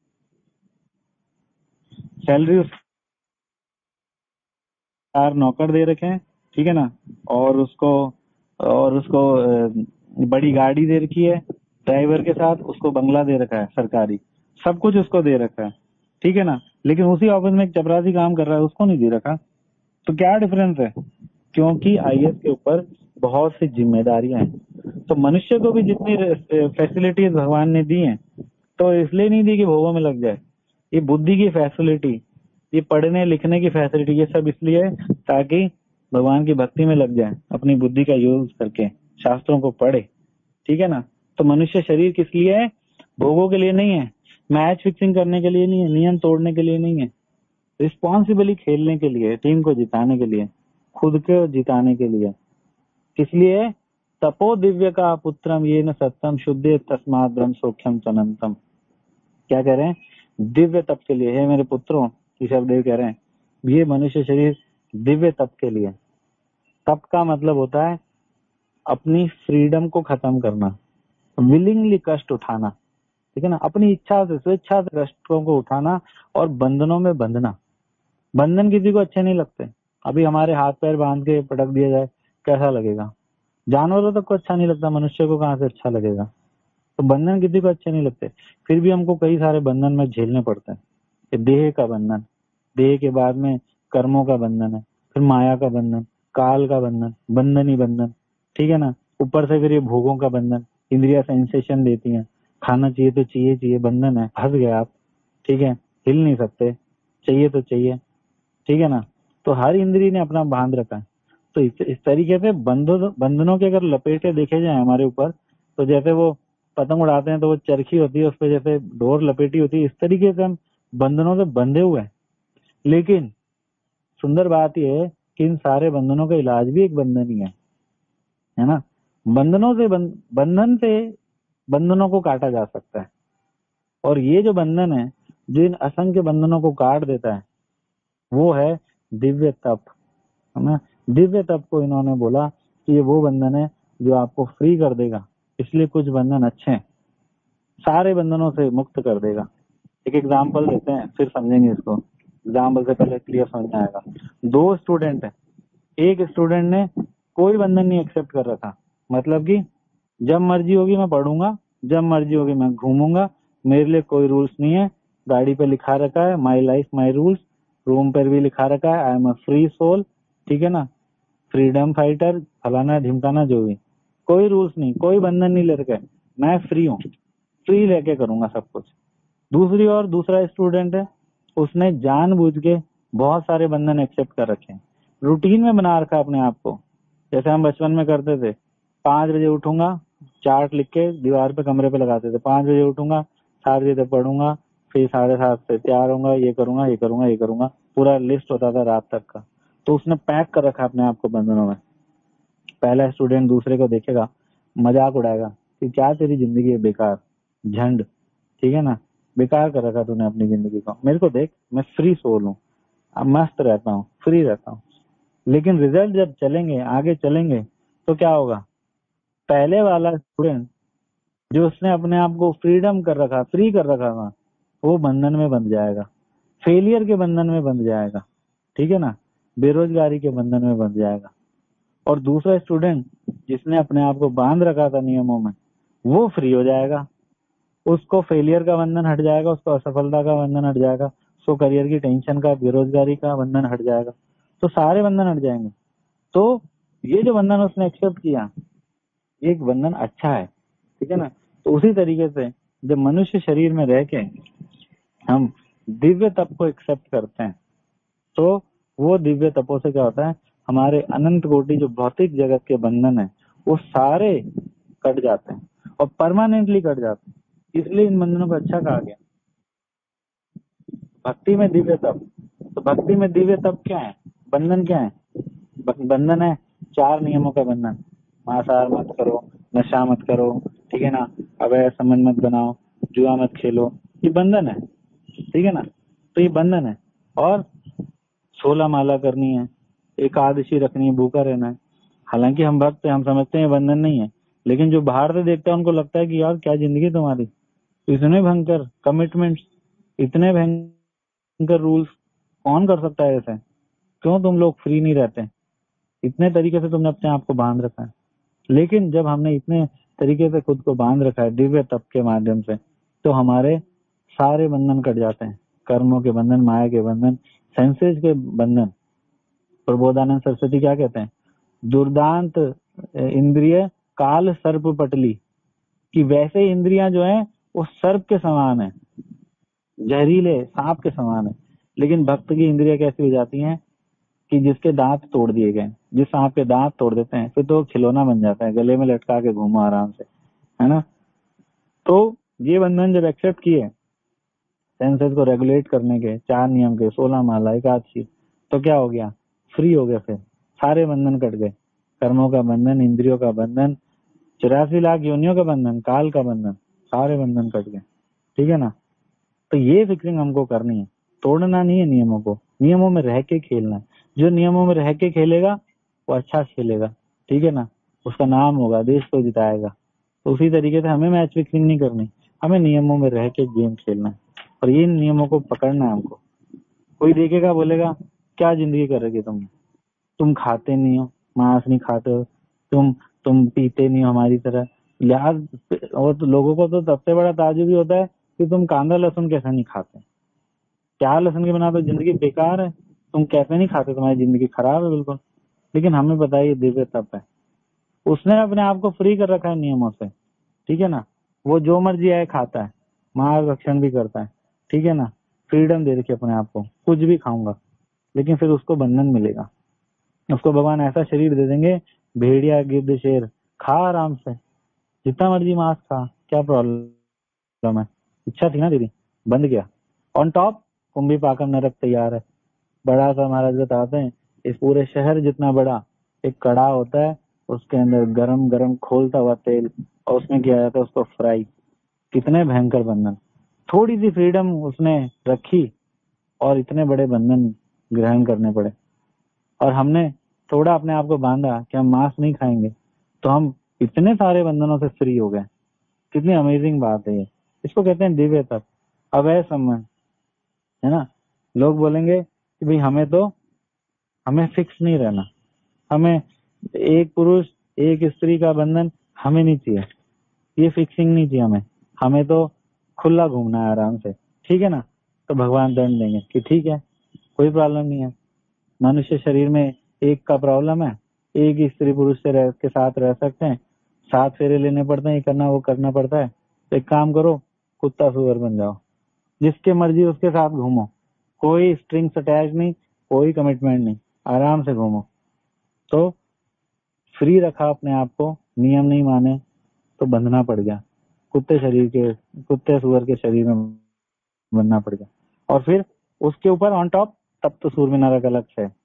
सैलरी चार नौकर दे रखे हैं, ठीक है ना, और उसको बड़ी गाड़ी दे रखी है, ड्राइवर के साथ उसको बंगला दे रखा है सरकारी, सब कुछ उसको दे रखा है, ठीक है ना। लेकिन उसी ऑफिस में एक चपरासी काम कर रहा है, उसको नहीं दे रखा। तो क्या डिफरेंस है? क्योंकि आईएएस के ऊपर बहुत सी जिम्मेदारियां हैं। तो मनुष्य को भी जितनी फैसिलिटीज भगवान ने दी हैं, तो इसलिए नहीं दी कि भोगों में लग जाए। ये बुद्धि की फैसिलिटी, ये पढ़ने लिखने की फैसिलिटी, ये सब इसलिए है ताकि भगवान की भक्ति में लग जाए, अपनी बुद्धि का यूज करके शास्त्रों को पढ़े, ठीक है ना। तो मनुष्य शरीर किस लिए है? भोगों के लिए नहीं है, मैच फिक्सिंग करने के लिए नहीं है, नियम तोड़ने के लिए नहीं है, रिस्पॉन्सिबली खेलने के लिए, टीम को जिताने के लिए, खुद को जिताने के लिए। इसलिए तपो दिव्य का पुत्रम ये न सत्यम शुद्धे तस्मात् ब्रह्म सौख्यम तनंतम। क्या कह रहे हैं? दिव्य तप के लिए है मेरे पुत्रों, ऋषभ देव कह रहे हैं, ये मनुष्य शरीर दिव्य तप के लिए। तप का मतलब होता है अपनी फ्रीडम को खत्म करना, विलिंगली कष्ट उठाना, ठीक है ना, अपनी इच्छा से स्वेच्छा से कष्टों को उठाना और बंधनों में बंधना। बंधन किसी को अच्छे नहीं लगते। अभी हमारे हाथ पैर बांध के पटक दिया जाए, कैसा लगेगा? जानवरों तक को अच्छा नहीं लगता, मनुष्य को कहाँ से अच्छा लगेगा? तो बंधन किसी को अच्छे नहीं लगते, फिर भी हमको कई सारे बंधन में झेलने पड़ते हैं। ये देह का बंधन, देह के बाद में कर्मों का बंधन है, फिर माया का बंधन, काल का बंधन, बंधन ही बंधन, ठीक है ना। ऊपर से फिर ये भोगों का बंधन, इंद्रिया सेंसेशन देती हैं, खाना चाहिए तो चाहिए चाहिए, बंधन है, फंस गए आप। ठीक है, हिल नहीं सकते, चाहिए तो चाहिए। ठीक है ना। तो हर इंद्री ने अपना बांध रखा है। तो इस तरीके से बंधनों के अगर लपेटे देखे जाए हमारे ऊपर, तो जैसे वो पतंग उड़ाते हैं तो वो चरखी होती है, उस पर जैसे डोर लपेटी होती है, इस तरीके से हम बंधनों से बंधे हुए हैं। लेकिन सुंदर बात यह है कि इन सारे बंधनों का इलाज भी एक बंधन ही है ना। बंधन से बंधनों को काटा जा सकता है। और ये जो बंधन है, जो इन असंख्य बंधनों को काट देता है, वो है दिव्य तप, है ना। दिव्य तप को इन्होंने बोला कि ये वो बंधन है जो आपको फ्री कर देगा। इसलिए कुछ बंधन अच्छे हैं, सारे बंधनों से मुक्त कर देगा। एक एग्जाम्पल देते हैं, फिर समझेंगे इसको। एग्जाम्पल से पहले क्लियर समझ में आएगा। दो स्टूडेंट है, एक स्टूडेंट ने कोई बंधन नहीं एक्सेप्ट कर रखा, मतलब कि जब मर्जी होगी मैं पढ़ूंगा, जब मर्जी होगी मैं घूमूंगा, मेरे लिए कोई रूल्स नहीं है। गाड़ी पे लिखा रखा है my life my rules, room पर भी लिखा रखा है I am a free soul. ठीक है ना, फ्रीडम फाइटर, फलाना ढिमकाना, जो भी, कोई रूल्स नहीं, कोई बंधन नहीं ले रखे, मैं फ्री हूँ, फ्री लेके करूंगा सब कुछ। दूसरी ओर दूसरा स्टूडेंट है, उसने जानबूझ के बहुत सारे बंधन एक्सेप्ट कर रखे हैं, रूटीन में बना रखा है अपने आप को। जैसे हम बचपन में करते थे, 5 बजे उठूंगा, चार्ट लिख के दीवार पे कमरे पे लगाते थे, 5 बजे उठूंगा, 7 बजे तक पढ़ूंगा, फिर 7:30 से तैयार होऊंगा, ये करूंगा ये करूंगा ये करूंगा, पूरा लिस्ट होता था रात तक का। तो उसने पैक कर रखा अपने आप को बंधनों में। पहला स्टूडेंट दूसरे को देखेगा, मजाक उड़ाएगा कि क्या तेरी जिंदगी है बेकार, झंड, ठीक है ना, बेकार कर रखा तूने अपनी जिंदगी को, मेरे को देख, मैं फ्री सोल हूँ, अब मस्त रहता हूँ, फ्री रहता हूँ। लेकिन रिजल्ट जब चलेंगे, आगे चलेंगे, तो क्या होगा? पहले वाला स्टूडेंट, जो उसने अपने आप को फ्रीडम कर रखा, फ्री कर रखा था, वो बंधन में बंध जाएगा, फेलियर के बंधन में बंध जाएगा। ठीक है ना, बेरोजगारी के बंधन में बंध जाएगा। और दूसरा स्टूडेंट, जिसने अपने आप को बांध रखा था नियमों में, वो फ्री हो जाएगा, उसको फेलियर का बंधन हट जाएगा, उसको असफलता का बंधन हट जाएगा, उसको करियर की टेंशन का, बेरोजगारी का बंधन हट जाएगा, तो सारे बंधन हट जाएंगे। तो ये जो बंधन उसने एक्सेप्ट किया, ये एक बंधन अच्छा है। ठीक है ना। तो उसी तरीके से जब मनुष्य शरीर में रह के हम दिव्य तप को एक्सेप्ट करते हैं, तो वो दिव्य तपों से क्या होता है, हमारे अनंत कोटि जो भौतिक जगत के बंधन है, वो सारे कट जाते हैं और परमानेंटली कट जाते हैं। इसलिए इन बंधनों को अच्छा कहा गया। भक्ति में दिव्य तप, तो भक्ति में दिव्य तप क्या है, बंधन क्या है? बंधन है 4 नियमों का बंधन, मांसाहार मत करो, नशा मत करो, ठीक है ना, अवैध संबंध मत बनाओ, जुआ मत खेलो, ये बंधन है। ठीक है ना, तो ये बंधन है। और 16 माला करनी है, एकादशी रखनी है, भूखा रहना है। हालांकि हम भक्त हैं, हम समझते हैं बंधन नहीं है, लेकिन जो बाहर से देखता है उनको लगता है कि यार क्या जिंदगी तुम्हारी, इतने भयंकर कमिटमेंट्स, इतने भयंकर रूल्स, कौन कर सकता है ऐसे, क्यों तुम लोग फ्री नहीं रहते, इतने तरीके से तुमने अपने आप को बांध रखा है। लेकिन जब हमने इतने तरीके से खुद को बांध रखा है दिव्य तप के माध्यम से, तो हमारे सारे बंधन कट जाते हैं, कर्मों के बंधन, माया के बंधन, सेंसेस के बंधन। प्रबोधानंद सरस्वती क्या कहते हैं, दुर्दांत इंद्रिय काल सर्प पटली, कि वैसे इंद्रियां जो है वो सर्प के समान है, जहरीले सांप के समान है। लेकिन भक्त की इंद्रियां कैसी हो जाती हैं कि जिसके दांत तोड़ दिए गए, जिस सांप के दांत तोड़ देते हैं, फिर तो खिलौना बन जाता है, गले में लटका के घूमो आराम से, है ना। तो ये बंधन जब एक्सेप्ट किए, सेंसेस को रेगुलेट करने के 4 नियम के, 16 माला, एकादशी, तो क्या हो गया, फ्री हो गया। फिर सारे बंधन कट गए, कर्मों का बंधन, इंद्रियों का बंधन, 84 लाख योनियों का बंधन, काल का बंधन, सारे बंधन कट गए। ठीक है ना। तो ये फिक्सिंग हमको करनी है, तोड़ना नहीं है नियमों को, नियमों में रह के खेलना है। जो नियमों में रह के खेलेगा वो अच्छा खेलेगा, ठीक है ना, उसका नाम होगा, देश को जिताएगा। तो उसी तरीके से हमें मैच फिक्सिंग नहीं करनी, हमें नियमों में रह के गेम खेलना है, और ये नियमों को पकड़ना है हमको। कोई देखेगा बोलेगा क्या जिंदगी कर रखी तुमने, तुम खाते नहीं हो, मांस नहीं खाते हो, तुम पीते नहीं हो हमारी तरह, लिहाज। और तो लोगों को तो सबसे बड़ा ताजुब भी होता है कि तुम कांदा लहसुन कैसे नहीं खाते, प्याज लहसुन के बिना तो जिंदगी बेकार है, तुम कैसे नहीं खाते, तुम्हारी जिंदगी खराब है बिल्कुल। लेकिन हमें पता है ये दिव्य तप है, उसने अपने आप को फ्री कर रखा है नियमों से, ठीक है ना। वो जो मर्जी आए खाता है, मार भक्षण भी करता है, ठीक है ना। फ्रीडम दे रखी अपने आप को, कुछ भी खाऊंगा, लेकिन फिर उसको बंधन मिलेगा। उसको भगवान ऐसा शरीर दे देंगे, भेड़िया गिद्ध शेर, खा आराम से, जितना मर्जी मांस खा, क्या प्रॉब्लम है। इच्छा थी ना तेरी, बंद गया। ऑन टॉप कुंभी पाकम नरक तैयार है। बड़ा सा महाराज बताते हैं, इस पूरे शहर जितना बड़ा एक कड़ा होता है, उसके अंदर गरम गरम खोलता हुआ तेल, और उसमें किया जाता है उसको फ्राई। कितने भयंकर बंधन। थोड़ी सी फ्रीडम उसने रखी और इतने बड़े बंधन ग्रहण करने पड़े। और हमने थोड़ा अपने आप को बांधा कि हम मांस नहीं खाएंगे, तो हम इतने सारे बंधनों से फ्री हो गए। कितनी अमेजिंग बात है ये। इसको कहते हैं दिव्य तप, अवैध संबंध, है ना। लोग बोलेंगे कि भाई हमें फिक्स नहीं रहना, हमें एक पुरुष एक स्त्री का बंधन हमें नहीं चाहिए, ये फिक्सिंग नहीं चाहिए हमें तो खुला घूमना है आराम से, ठीक है ना। तो भगवान दंड देंगे कि ठीक है, कोई प्रॉब्लम नहीं है। मनुष्य शरीर में एक का प्रॉब्लम है, एक ही स्त्री पुरुष के साथ रह सकते हैं, 7 फेरे लेने पड़ते हैं, ये करना वो करना पड़ता है। तो एक काम करो, कुत्ता सुअर बन जाओ, जिसके मर्जी उसके साथ घूमो, कोई स्ट्रिंग्स अटैच नहीं, कोई कमिटमेंट नहीं, आराम से घूमो। तो फ्री रखा अपने आप को, नियम नहीं माने तो बंधना पड़ गया, कुत्ते सुअर के शरीर में बनना पड़ गया। और फिर उसके ऊपर ऑन टॉप तब तो सूर्य नरक अलग से है।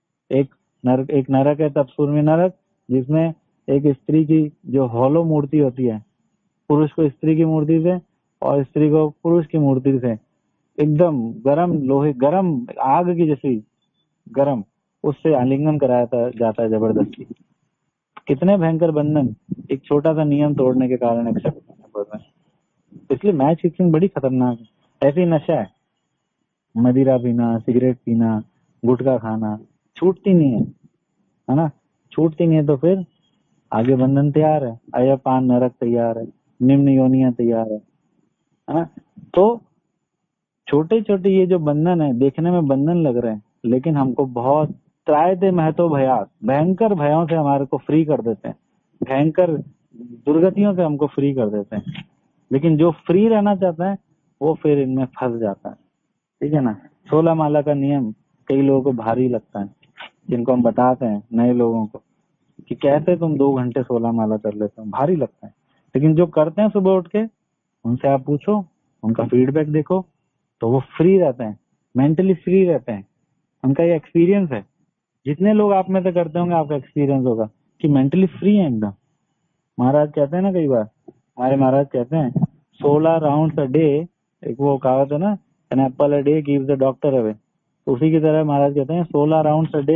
एक नरक है तब सूर्य नरक, जिसमें एक स्त्री की जो हॉलो मूर्ति होती है, पुरुष को स्त्री की मूर्ति से और स्त्री को पुरुष की मूर्ति से, एकदम गरम लोहे, गरम आग की जैसी गरम, उससे आलिंगन कराया जाता है जबरदस्ती। कितने भयंकर बंधन एक छोटा सा नियम तोड़ने के कारण एक्सेप्ट करना पड़ रहा है। इसलिए मैच फिक्सिंग बड़ी खतरनाक है। ऐसी नशा है, मदिरा पीना, सिगरेट पीना, गुटखा खाना, छूटती नहीं है ना। छूटती नहीं है तो फिर आगे बंधन तैयार है, अयपान नरक तैयार है, निम्न योनियां तैयार है ना। तो छोटे छोटे ये जो बंधन है, देखने में बंधन लग रहे हैं, लेकिन हमको बहुत त्रायते महतो भयात, भयंकर भयों से हमारे को फ्री कर देते हैं, भयंकर दुर्गतियों से हमको फ्री कर देते हैं। लेकिन जो फ्री रहना चाहता है वो फिर इनमें फंस जाता है, ठीक है ना। 16 माला का नियम कई लोगों को भारी लगता है, जिनको हम बताते हैं नए लोगों को कि कैसे तुम 2 घंटे 16 माला कर लेते हो, भारी लगता है। लेकिन जो करते हैं सुबह उठ के, उनसे आप पूछो, उनका फीडबैक देखो, तो वो फ्री रहते हैं, मेंटली फ्री रहते हैं। उनका ये एक्सपीरियंस है। जितने लोग आप में से करते होंगे, आपका एक्सपीरियंस होगा कि मेंटली फ्री है एकदम। महाराज कहते हैं ना, कई बार हमारे महाराज कहते हैं 16 राउंड्स अ डे, एक वो कहावत है ना, an apple a day gives the doctor away. उसी की तरह महाराज कहते हैं 16 rounds a day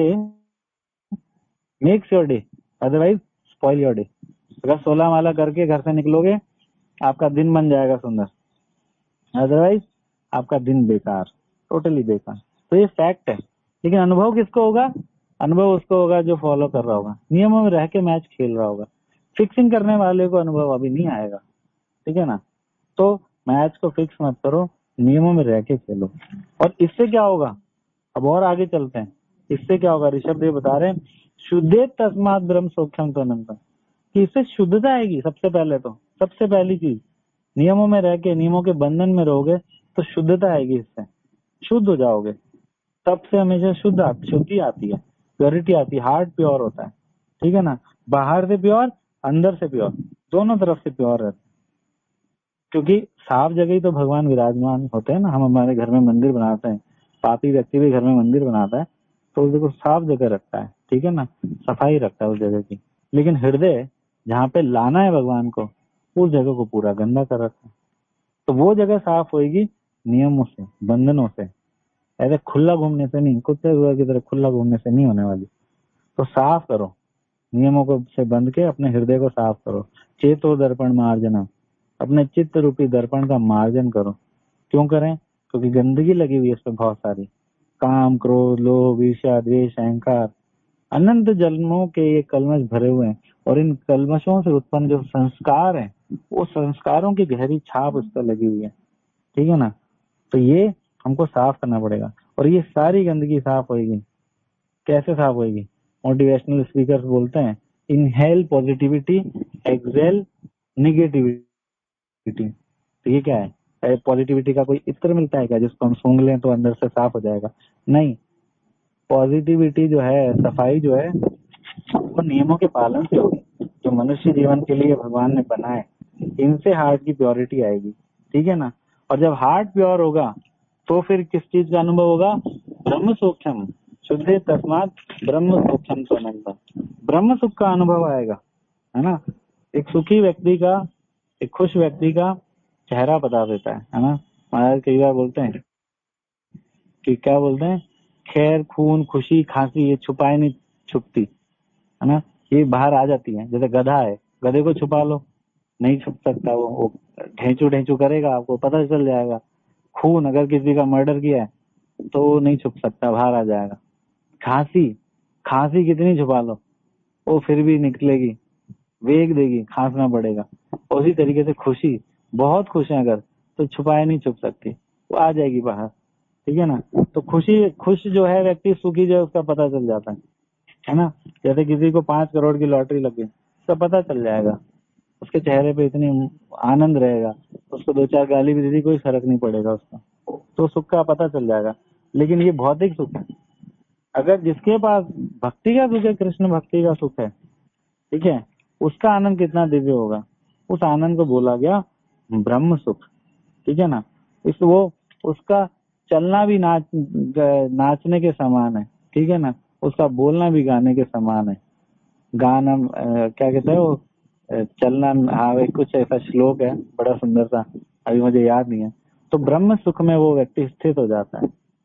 makes your day, otherwise spoil your day. अगर 16 माला करके घर से निकलोगे, आपका दिन बन जाएगा सुंदर, अदरवाइज आपका दिन बेकार, टोटली बेकार। तो ये फैक्ट है। लेकिन अनुभव किसको होगा? अनुभव उसको होगा जो फॉलो कर रहा होगा, नियमों में रह के मैच खेल रहा होगा। फिक्सिंग करने वाले को अनुभव अभी नहीं आएगा, ठीक है ना। तो मैच को फिक्स मत करो, नियमों में रह के खेलो। और इससे क्या होगा, अब और आगे चलते हैं। इससे क्या होगा, ऋषभ देव बता रहे हैं, शुद्धे तस्मात ब्रह्म सौख्यम तो अनंतम, कि इससे शुद्धता आएगी। सबसे पहले तो सबसे पहली चीज, नियमों में रह के, नियमों के बंधन में रहोगे तो शुद्धता आएगी, इससे शुद्ध हो जाओगे। तब से हमेशा शुद्धि आती है, प्योरिटी आती है, हार्ट प्योर होता है, ठीक है ना। बाहर से प्योर, अंदर से प्योर, दोनों तरफ से प्योर रहता है। क्योंकि साफ जगह ही तो भगवान विराजमान होते हैं ना। हम हमारे घर में मंदिर बनाते हैं, पापी व्यक्ति भी घर में मंदिर बनाता है तो उसको साफ जगह रखता है, ठीक है ना, सफाई रखता है उस जगह की। लेकिन हृदय जहाँ पे लाना है भगवान को, उस जगह को पूरा गंदा कर रखता है। तो वो जगह साफ होएगी नियमों से, बंधनों से, ऐसे खुला घूमने से नहीं, कुत्ते की तरह खुला घूमने से नहीं होने वाली। तो साफ करो, नियमों को से बंध के अपने हृदय को साफ करो। चेतो दर्पण मार्जना, अपने चित्त रूपी दर्पण का मार्जन करो। क्यों करें? क्योंकि गंदगी लगी हुई है इसमें बहुत सारी, काम, क्रोध, लोभ, ईर्ष्या, द्वेष, अहंकार, अनंत जन्मों के ये कलमश भरे हुए हैं। और इन कलमशों से उत्पन्न जो संस्कार हैं, वो संस्कारों की गहरी छाप उस पर लगी हुई है, ठीक है ना। तो ये हमको साफ करना पड़ेगा। और ये सारी गंदगी साफ होगी, कैसे साफ होगी? मोटिवेशनल स्पीकर्स बोलते हैं इनहेल पॉजिटिविटी, एक्सेल निगेटिविटी। तो ये क्या है? पॉजिटिविटी का कोई इत्र मिलता है क्या जिसको हम सूंघ लें तो अंदर से साफ हो जाएगा? नहीं। पॉजिटिविटी जो है, सफाई जो है, वो नियमों के पालन से होगी जो मनुष्य जीवन के लिए भगवान ने बनाए। इनसे हार्ट की प्योरिटी आएगी, ठीक है ना। और जब हार्ट प्योर होगा तो फिर किस चीज का अनुभव होगा? ब्रह्म सूक्ष्म शुद्धे तस्मात ब्रह्म सूक्ष्म स्वनंदा, ब्रह्म सुख का अनुभव आएगा, है ना। एक सुखी व्यक्ति का, एक खुश व्यक्ति का चेहरा बता देता है ना। महाराज कई बार बोलते हैं कि क्या बोलते हैं, खैर खून खुशी खांसी ये छुपाए नहीं छुपती, है ना। ये बाहर आ जाती है। जैसे गधा है, गधे को छुपा लो, नहीं छुप सकता, वो ढेंचू ढेंचू करेगा, आपको पता चल जाएगा। खून, अगर किसी का मर्डर किया है तो वो नहीं छुप सकता, बाहर आ जाएगा। खांसी, खांसी कितनी छुपा लो वो फिर भी निकलेगी, वेग देगी, खांसना पड़ेगा। उसी तरीके से खुशी, बहुत खुश है अगर, तो छुपाए नहीं छुप सकती, वो आ जाएगी बाहर, ठीक है ना। तो खुशी, खुश जो है व्यक्ति, सुखी जो है उसका पता चल जाता है ना। जैसे किसी को 5 करोड़ की लॉटरी लगी, उसका पता चल जाएगा, उसके चेहरे पे इतनी आनंद रहेगा, उसको 2-4 गाली भी दे दी कोई फर्क नहीं पड़ेगा उसका, तो सुख का पता चल जाएगा। लेकिन ये भौतिक सुख है। अगर जिसके पास भक्ति का सुख है, कृष्ण भक्ति का सुख है, ठीक है, उसका आनंद कितना दिव्य होगा। उस आनंद को बोला गया ब्रह्म सुख, ठीक है ना। इस वो उसका चलना भी नाचने के समान है, ठीक है ना। उसका बोलना भी गाने के समान है। गाना क्या कहते हैं वो, चलना, हाँ वे कुछ ऐसा श्लोक है बड़ा सुंदर सा, अभी मुझे याद नहीं है। तो ब्रह्म सुख में वो व्यक्ति स्थित हो जाता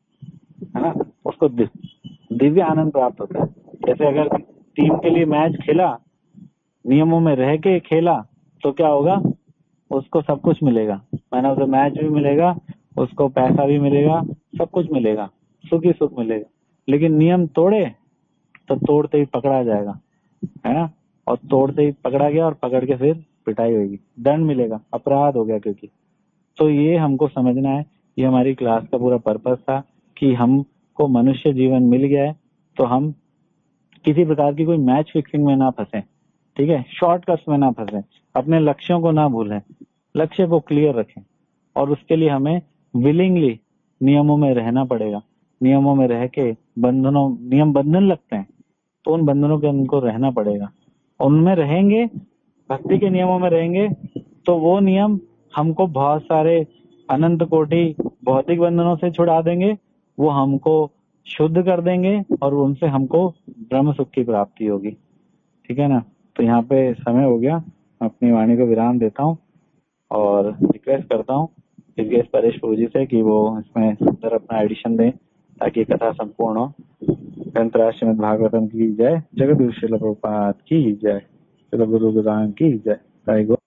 है ना। उसको दिव्य आनंद प्राप्त होता है। जैसे अगर टीम के लिए मैच खेला, नियमों में रह के खेला, तो क्या होगा, उसको सब कुछ मिलेगा, मैन ऑफ द मैच भी मिलेगा, उसको पैसा भी मिलेगा, सब कुछ मिलेगा, सुख ही सुख मिलेगा। लेकिन नियम तोड़े तो तोड़ते ही पकड़ा जाएगा, है ना। और तोड़ते ही पकड़ा गया और पकड़ के फिर पिटाई होगी, दंड मिलेगा, अपराध हो गया क्योंकि। तो ये हमको समझना है, ये हमारी क्लास का पूरा पर्पस था कि हमको मनुष्य जीवन मिल गया है तो हम किसी प्रकार की कोई मैच फिक्सिंग में ना फंसे, ठीक है, शॉर्टकट्स में ना फंसे, अपने लक्ष्यों को ना भूलें, लक्ष्य को क्लियर रखें। और उसके लिए हमें विलिंगली नियमों में रहना पड़ेगा। नियमों में रह के बंधनों, नियम बंधन लगते हैं तो उन बंधनों के उनको रहना पड़ेगा। उनमें रहेंगे, भक्ति के नियमों में रहेंगे तो वो नियम हमको बहुत सारे अनंत कोटि भौतिक बंधनों से छुड़ा देंगे, वो हमको शुद्ध कर देंगे और उनसे हमको ब्रह्म सुख की प्राप्ति होगी, ठीक है ना। तो यहाँ पे समय हो गया, मैं अपनी वाणी को विराम देता हूँ और रिक्वेस्ट करता हूँ इस परेश प्रभु जी से कि वो इसमें सुंदर अपना एडिशन दें ताकि कथा संपूर्ण हो। ग्रंथराज श्रीमद् भागवतम की जय, जगद्गुरु श्रील प्रभुपाद की जय, श्रील गुरु गुरुदान की जय। जय गो।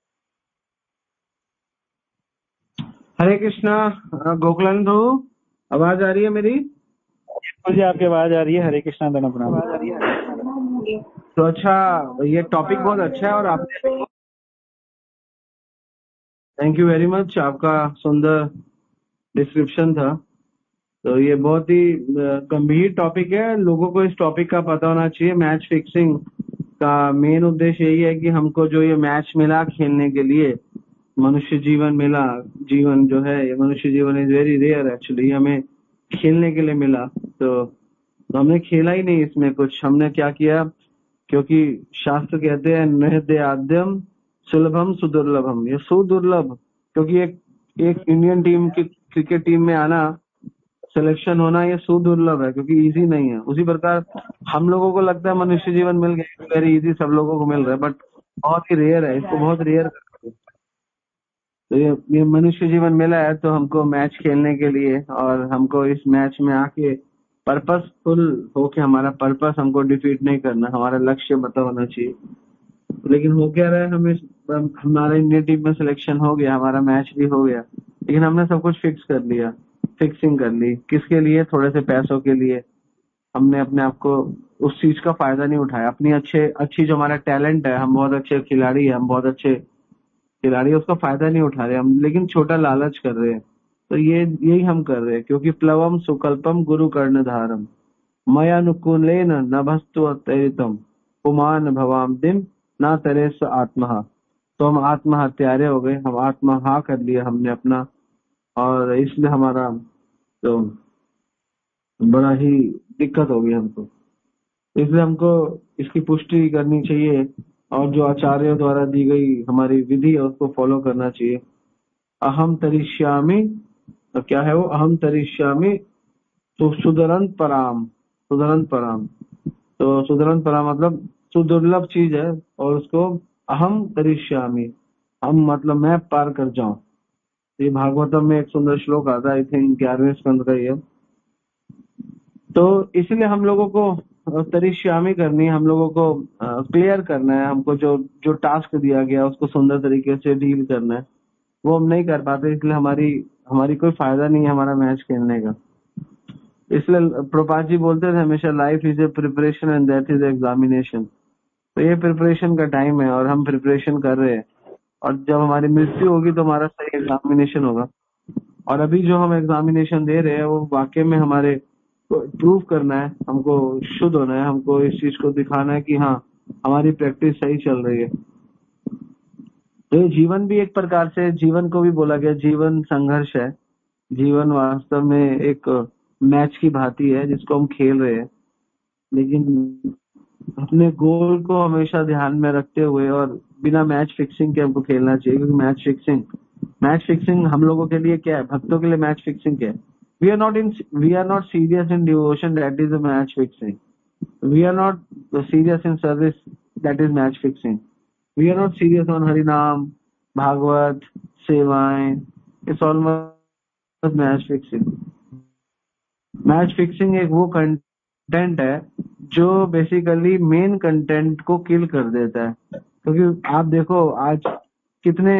हरे कृष्णा। गोकुलानंद प्रभु, आवाज आ रही है मेरी? मुझे आपकी आवाज आ रही है। हरे कृष्णा, धन प्रणाम। तो अच्छा, ये टॉपिक बहुत अच्छा है और आपने, थैंक यू वेरी मच, आपका सुंदर डिस्क्रिप्शन था। तो ये बहुत ही गंभीर टॉपिक है, लोगों को इस टॉपिक का पता होना चाहिए। मैच फिक्सिंग का मेन उद्देश्य यही है कि हमको जो ये मैच मिला खेलने के लिए, मनुष्य जीवन मिला, जीवन जो है ये मनुष्य जीवन इज वेरी रेयर एक्चुअली, हमें खेलने के लिए मिला। तो हमने खेला ही नहीं इसमें कुछ, हमने क्या किया, क्योंकि शास्त्र कहते हैं नृत्य आद्यम सुलभम सुदुर्लभम, ये सुदुर्लभ, क्योंकि एक इंडियन टीम की क्रिकेट टीम में आना, सिलेक्शन होना, ये सुदुर्लभ है क्योंकि इजी नहीं है। उसी प्रकार हम लोगों को लगता है मनुष्य जीवन मिल गया, वेरी इजी, सब लोगों को मिल रहा है, बट बहुत ही रेयर है, इसको बहुत रेयर। तो ये मनुष्य जीवन मिला है तो हमको मैच खेलने के लिए, और हमको इस मैच में आके पर्पसफुल होके, हमारा पर्पस हमको डिफीट नहीं करना, हमारा लक्ष्य पता होना चाहिए। लेकिन हो क्या रहा है, हमारा इंडियन टीम में सिलेक्शन हो गया, हमारा मैच भी हो गया, लेकिन हमने सब कुछ फिक्स कर लिया, फिक्सिंग कर ली, किसके लिए? थोड़े से पैसों के लिए। हमने अपने आप को उस चीज का फायदा नहीं उठाया, अपनी अच्छी जो हमारा टैलेंट है, हम बहुत अच्छे खिलाड़ी है, हम बहुत अच्छे खिलाड़ी, उसका फायदा नहीं उठा रहे हम, लेकिन छोटा लालच कर रहे हैं। तो यही हम कर रहे हैं, क्योंकि प्लवम सुकल्पम गुरु कर्णधारम मयानुकूलेन नभस्तु अत्ययितम पुमान भवाम दिन ना तरे स आत्मा। तो हम आत्मा हत्यारे हो गए, हम आत्मा हा कर लिया हमने अपना, और इसलिए हमारा तो बड़ा ही दिक्कत हो गई हमको। इसलिए हमको इसकी पुष्टि करनी चाहिए, और जो आचार्यों द्वारा दी गई हमारी विधि है उसको फॉलो करना चाहिए। अहम तरिष्यामि, तो क्या है वो अहम तरिष्यामि, तो सुदरंत पराम, सुदरंत पराम। तो सुदरंत पराम मतलब सुदुर्लभ चीज है, और उसको अहम तरिष्यामि, हम मतलब मैं पार कर जाऊं। ये भागवतम में एक सुंदर श्लोक आता है, आई थिंक 11वें स्कंद का ही है। तो इसलिए हम लोगों को तरिष्यामी करनी है, हम लोगों को क्लियर करना है, हमको जो जो टास्क दिया गया उसको सुंदर तरीके से डील करना है, वो हम नहीं कर पाते। इसलिए हमारी हमारी कोई फायदा नहीं है हमारा मैच खेलने का। इसलिए प्रभुपाद जी बोलते थे हमेशा, life is a preparation and death is examination. तो ये प्रिपरेशन का टाइम है और हम प्रिपरेशन कर रहे हैं, और जब हमारी मृत्यु होगी तो हमारा सही एग्जामिनेशन होगा। और अभी जो हम एग्जामिनेशन दे रहे हैं वो वाकई में हमारे प्रूव करना है, हमको शुद्ध होना है, हमको इस चीज को दिखाना है कि हाँ हमारी प्रैक्टिस सही चल रही है। तो ये जीवन भी एक प्रकार से, जीवन को भी बोला गया जीवन संघर्ष है। जीवन वास्तव में एक मैच की भांति है जिसको हम खेल रहे हैं, लेकिन अपने गोल को हमेशा ध्यान में रखते हुए और बिना मैच फिक्सिंग के हमको खेलना चाहिए। क्योंकि मैच फिक्सिंग हम लोगों के लिए क्या है, भक्तों के लिए मैच फिक्सिंग क्या है? We are not serious in devotion, that is a match fixing. We are not serious in service, that is match fixing. We are not serious on Harinam, Bhagavat, सेवाएं, it's almost match fixing. Match fixing एक वो कंटेंट है जो बेसिकली मेन कंटेंट को किल कर देता है। क्योंकि आप देखो आज कितने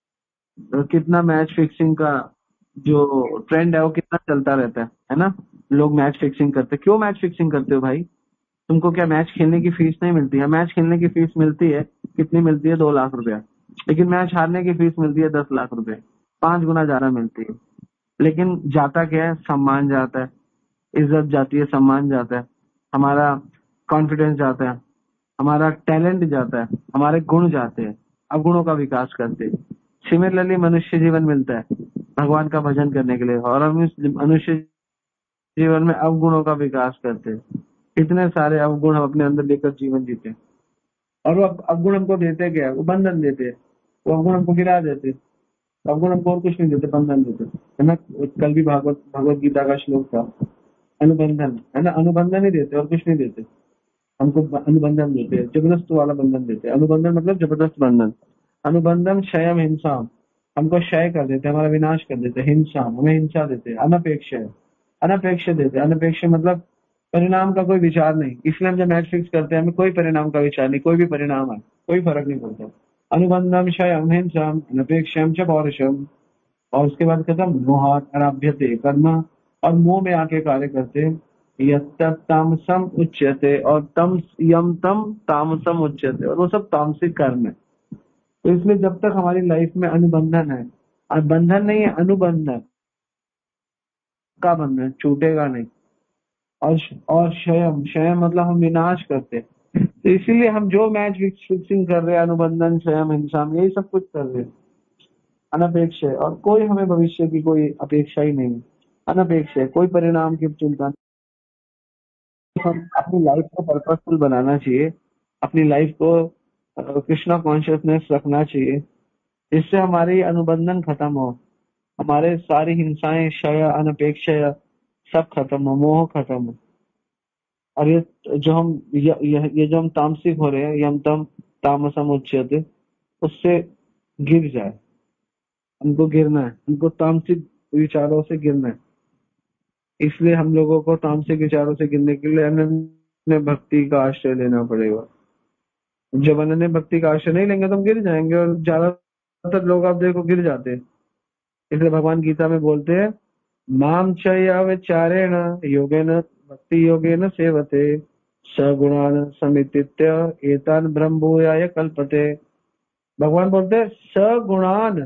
कितना मैच फिक्सिंग का जो ट्रेंड है वो कितना चलता रहता है ना। लोग मैच फिक्सिंग करते, क्यों मैच फिक्सिंग करते हो भाई? तुमको क्या मैच खेलने की फीस नहीं मिलती है? मैच खेलने की फीस मिलती है, कितनी मिलती है? 2 लाख रुपया। लेकिन मैच हारने की फीस मिलती है 10 लाख रुपए, 5 गुना ज्यादा मिलती है। लेकिन जाता क्या है? सम्मान जाता है, इज्जत जाती है, सम्मान जाता है, हमारा कॉन्फिडेंस जाता है, हमारा टैलेंट जाता है, हमारे गुण जाते हैं, अवगुणों का विकास करते हैं। सिमिलरली मनुष्य जीवन मिलता है भगवान का भजन करने के लिए, और हम इस मनुष्य जीवन में अवगुणों का विकास करते हैं। इतने सारे अवगुण हम अपने अंदर लेकर जीवन जीते हैं, और वो अवगुण हमको देते क्या है? वो बंधन देते हैं, वो अवगुण हमको गिरा देते हैं। अवगुण हमको और कुछ नहीं देते, बंधन देते है ना। कल भी भगवत गीता का श्लोक था, अनुबंधन है ना, अनुबंधन ही देते और कुछ नहीं देते हमको। अनुबंधन देते हैं, जबरदस्त वाला बंधन देते हैं। अनुबंधन मतलब जबरदस्त बंधन। अनुबंधन क्षयम हिंसा, हमको क्षय कर देते हैं, हमारा विनाश कर देते हैं। हिंसा, हमें हिंसा देते हैं। अनपेक्ष है, अनपेक्ष देते हैं। अनपेक्ष मतलब परिणाम का कोई विचार नहीं। इसलिए हम जब मैच फिक्स करते हैं हमें कोई परिणाम का विचार नहीं, कोई भी परिणाम है कोई फर्क नहीं पड़ता। अनुबंधम क्षयम हिंसाम अनपेक्षम च पौरुषम, और उसके बाद खत्म। मोहात आरभ्यते कर्म, और मोह में आके कार्य करते। तामसम उच्यते, और तम यम तम तामसम उच्यते, और वो सब तामसिक कर्म है। तो इसलिए जब तक हमारी लाइफ में अनुबंधन है, और बंधन नहीं है, अनुबंधन का बंधन छूटेगा नहीं। और क्षयम, क्षयम मतलब हम विनाश करते हैं। तो इसीलिए हम जो मैच फिक्सिंग कर रहे हैं, अनुबंधन, क्षयम, हिंसा, यही सब कुछ कर रहे हैं। अनपेक्ष है, और कोई हमें भविष्य की कोई अपेक्षा ही नहीं है। अनपेक्ष है, कोई परिणाम की चिंता नहीं। हम अपनी लाइफ को पर्पसफुल बनाना चाहिए, अपनी लाइफ को कृष्णा कॉन्शियसनेस रखना चाहिए, जिससे हमारी अनुबंधन खत्म हो, हमारे सारी हिंसाएं, क्षय, अनपेक्ष सब खत्म हो, मोह खत्म हो। और ये जो हम ये जो हम तामसिक हो रहे हैं, यम तम तामसम उच्यते, उससे गिर जाए। हमको गिरना है, हमको तामसिक विचारों से गिरना है। इसलिए हम लोगों को तामसिक विचारों से गिरने के लिए अनन्य भक्ति का आश्रय लेना पड़ेगा। जब अनन्य भक्ति का आश्रय नहीं लेंगे तो हम गिर जाएंगे, और ज्यादातर लोग आप देखो गिर जाते हैं। इसलिए भगवान गीता में बोलते हैं, माम च विचारेण योगेन भक्ति योगेन सेवते सगुणान समितित्य एतान ब्रह्मभूयाय कल्पते। भगवान बोलते हैं सगुणान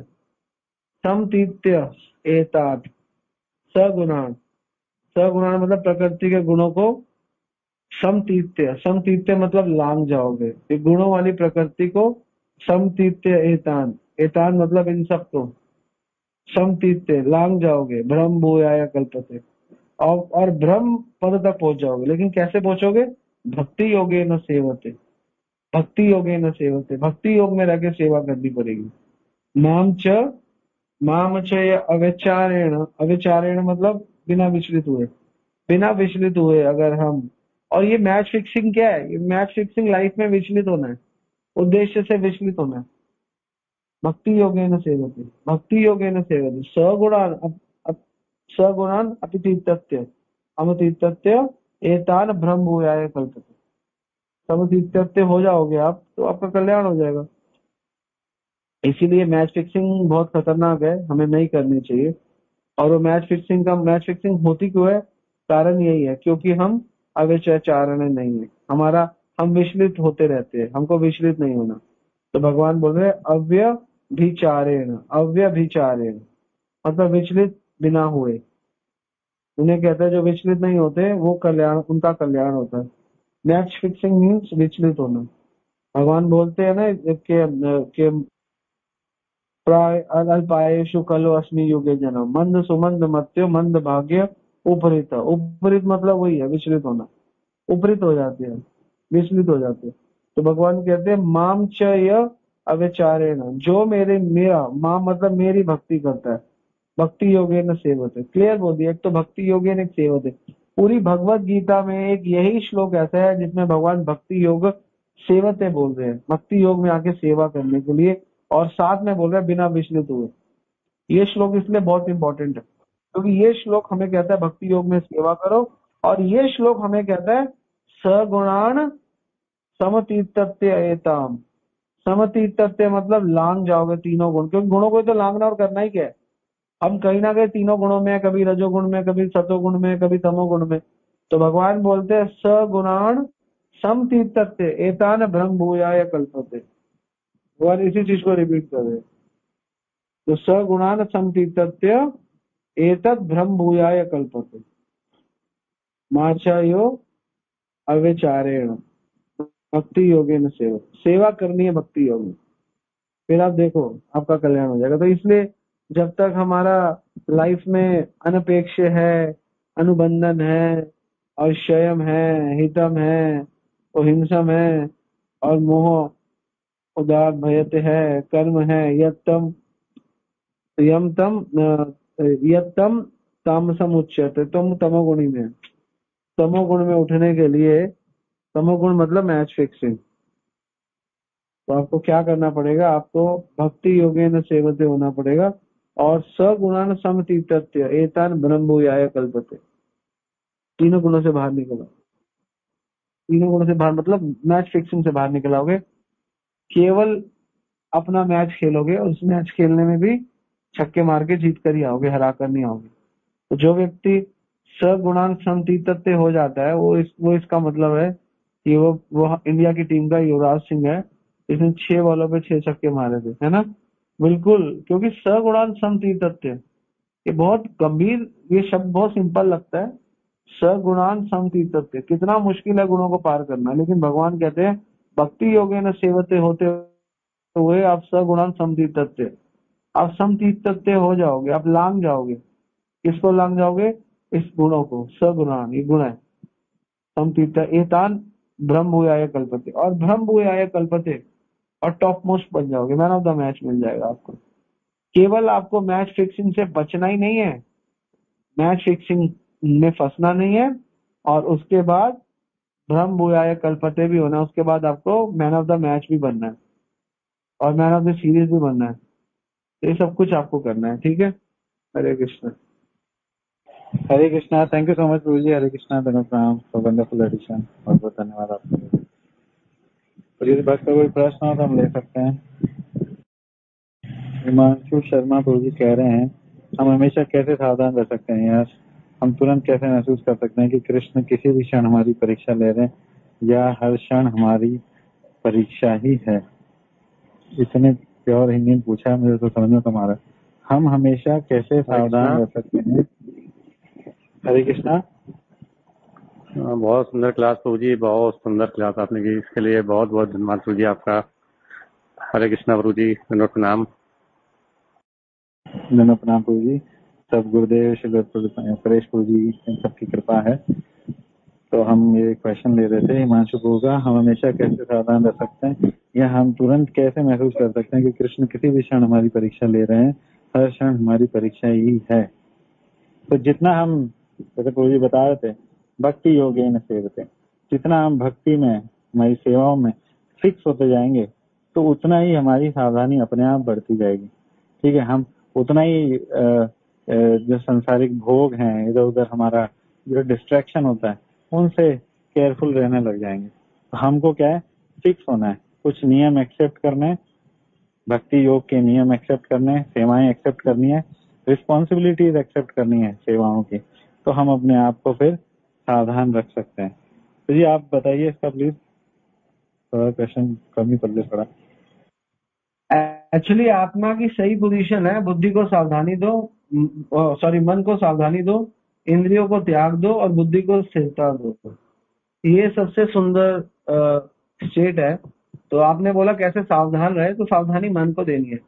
समतीत्य एतात, सगुणान। सगुणान मतलब प्रकृति के गुणों को समतीत्य, समतीत्य मतलब लांग जाओगे, ये गुणों वाली प्रकृति को समतीत्य एतान, एतान मतलब इन सबको, समतीत्य लांग जाओगे, ब्रह्म भूयाय कल्पते, और ब्रह्म पद तक पहुंच जाओगे। लेकिन कैसे पहुंचोगे? भक्ति योगे न सेवते, भक्ति योगे न सेवते, भक्ति योग में रह के सेवा करनी पड़ेगी। माम च ये अविचारेण, अविचारेण मतलब बिना विचलित हुए, बिना विचलित हुए अगर हम, और ये मैच फिक्सिंग क्या है? ये मैच फिक्सिंग लाइफ में विचलित होना है, उद्देश्य से विचलित होना है। भक्ति योगेन सेवते, भक्ति योगेन सेवते, सगुणान सगुणान अपितीत्यत्य अमतीत्यत्य एतान ब्रह्म भूयाय कल्पते। समतीत्यत्य हो जाओगे आप तो आपका कल्याण हो जाएगा। इसीलिए मैच फिक्सिंग बहुत खतरनाक है, हमें नहीं करनी चाहिए। और वो मैच फिक्सिंग होती क्यों है? कारण यही है क्योंकि हम अविचारण नहीं है, हमारा हम विचलित होते रहते हैं, हमको विचलित नहीं होना। तो भगवान बोल रहे हैं अव्यभिचारेण, अव्यभिचारेण मतलब विचलित बिना हुए। उन्हें कहता है जो विचलित नहीं होते वो कल्याण, उनका कल्याण होता है। मैच फिक्सिंग मीन्स विचलित होना। भगवान बोलते हैं ना कि प्राय अल्पायुषु खलु अस्मि युगे जन्म, मंद सुमंद मत्यो मंद भाग्य उपरीत। उपरीत मतलब वही है विचलित होना, उपरीत हो जाते हैं, विचलित हो जाते हैं। तो भगवान कहते हैं माम च य अविचारेण, जो मेरा माम मतलब मेरी भक्ति करता है, भक्ति योगे न सेवते। क्लियर बोल दिया, एक तो भक्ति योगे न एक सेवते। पूरी भगवत गीता में एक यही श्लोक ऐसा है जिसमें भगवान भक्ति योग सेवते बोल रहे हैं, भक्ति योग में आके सेवा करने के लिए, और साथ में बोल रहे हैं बिना विचलित हुए। ये श्लोक इसलिए बहुत इंपॉर्टेंट है क्योंकि ये श्लोक हमें कहता है भक्ति योग में सेवा करो, और ये श्लोक हमें कहता है सगुणान समतीत्यत्य एताम। समतीत्यत्य मतलब लांग जाओगे तीनों गुण, क्योंकि गुणों को तो लांगना और करना ही क्या है। हम कहीं ना कहीं तीनों गुणों में, कभी रजोगुण में, कभी सतोगुण में, कभी तमोगुण में। तो भगवान बोलते हैं सगुणान समतीत्यत्य एतान ब्रह्म भूयाय कल्पते। भगवान इसी चीज को रिपीट कर रहे हैं। तो सगुणान समतीत्यत्य एतद ब्रह्म भूयाय कल्पते माचायो अविचारेण भक्ति योगेन सेवा, सेवा करनी है भक्ति योग में, फिर आप देखो आपका कल्याण हो जाएगा। तो इसलिए जब तक हमारा लाइफ में अनपेक्ष है, अनुबंधन है, और क्षयम है, हितम है, और हिंसम है, और मोह उदार भयते है, कर्म है यत्तम यम तम यत्तम तामसम उच्यते, तुम तमोगुणी में, तमोगुण में उठने के लिए, तमोगुण मतलब मैच फिक्सिंग। तो आपको क्या करना पड़ेगा? आपको भक्ति योगेन सेवते होना पड़ेगा, और सगुणान समतीत्यत्य एतान ब्रह्म भूयाय कल्पते। तीनों गुणों से बाहर निकलो, तीनों गुणों से बाहर मतलब मैच फिक्सिंग से बाहर निकल आओगे। केवल अपना मैच खेलोगे, और उस मैच खेलने में भी छक्के मार के जीत कर ही आओगे, हरा कर नहीं आओगे। तो जो व्यक्ति सगुणान समतीत्यत्य हो जाता है, वो इसका मतलब है कि वो इंडिया की टीम का युवराज सिंह है, इसने 6 बॉलों पे 6 छक्के मारे थे, है ना? बिल्कुल, क्योंकि सगुणान समतीत्यत्य, ये बहुत गंभीर, ये शब्द बहुत सिंपल लगता है, सगुणान समतीत्यत्य। कितना मुश्किल है गुणों को पार करना, लेकिन भगवान कहते हैं भक्ति योगे न सेवते होते हुए आप सगुणान समतीत्यत्य, आप समतीत्यत्य हो जाओगे, आप लांग जाओगे। किसको लांग जाओगे? इस गुणों को, सगुणान, ये गुण है। समतीत्य एतान ब्रह्म भूयाय कल्पते, और ब्रह्म भूयाय कल्पते, और टॉप मोस्ट बन जाओगे, मैन ऑफ द मैच मिल जाएगा आपको। केवल आपको मैच फिक्सिंग से बचना ही नहीं है, मैच फिक्सिंग में फंसना नहीं है, और उसके बाद ब्रह्म भूयाय कल्पते भी होना है। उसके बाद आपको मैन ऑफ द मैच भी बनना है, और मैन ऑफ द सीरीज भी बनना है। तो ये सब कुछ आपको करना है, ठीक है? Hare Krishna. Hare Krishna, thank you so much प्रभु जी। हरे कृष्णा, धन्यवाद प्रणाम फॉर वंडरफुल एडिशन, बहुत बहुत धन्यवाद आपका। और यदि बात का कोई प्रश्न हो तो हम ले सकते हैं। हिमांशु शर्मा प्रभु जी कह रहे हैं हम हमेशा कैसे सावधान रह सकते हैं यार, हम तुरंत कैसे महसूस कर सकते हैं कि कृष्ण किसी भी क्षण हमारी परीक्षा ले रहे हैं, या हर क्षण हमारी परीक्षा ही है? इतने प्योर हिंदी में पूछा, मुझे तो समझ में कम आ रहा है। हम हमेशा कैसे सावधान रह सकते हैं? हरे कृष्णा। बहुत सुंदर क्लास प्रभु जी, बहुत सुंदर क्लास आपने की, इसके लिए बहुत बहुत धन्यवाद प्रभु जी आपका। हरे कृष्णा प्रभु जी, दंडवत प्रणाम। धन्यवाद प्रणाम प्रभु जी। सब गुरुदेव श्री परेश प्रभु जी इन सबकी कृपा है। तो हम ये क्वेश्चन ले रहे थे हिमांशु प्रभु का, हम हमेशा कैसे सावधान रह सकते हैं या हम तुरंत कैसे महसूस कर सकते हैं कि कृष्ण किसी भी क्षण हमारी परीक्षा ले रहे हैं। हर क्षण हमारी परीक्षा ही है। तो जितना हम, जैसे प्रभु जी बता रहे थे, भक्ति योगेन सेवते, जितना हम भक्ति में, हमारी सेवाओं में फिक्स होते जाएंगे तो उतना ही हमारी सावधानी अपने आप बढ़ती जाएगी। ठीक है, हम उतना ही जो सांसारिक भोग हैं, इधर उधर हमारा जो डिस्ट्रैक्शन होता है, उनसे केयरफुल रहने लग जाएंगे। तो हमको क्या है, फिक्स होना है, कुछ नियम एक्सेप्ट करने हैं, भक्ति योग के नियम एक्सेप्ट करने हैं, सेवाएं एक्सेप्ट करनी है, रिस्पॉन्सिबिलिटीज एक्सेप्ट करनी है सेवाओं की। तो हम अपने आप को फिर सावधान रख सकते हैं। तो जी आप बताइए इसका प्लीज, थोड़ा क्वेश्चन कम ही पल्ले पड़ा। एक्चुअली आत्मा की सही पोजीशन है, बुद्धि को सावधानी दो, सॉरी मन को सावधानी दो, इंद्रियों को त्याग दो और बुद्धि को स्थिरता दो। ये सबसे सुंदर स्टेट है। तो आपने बोला कैसे सावधान रहे, तो सावधानी मन को देनी है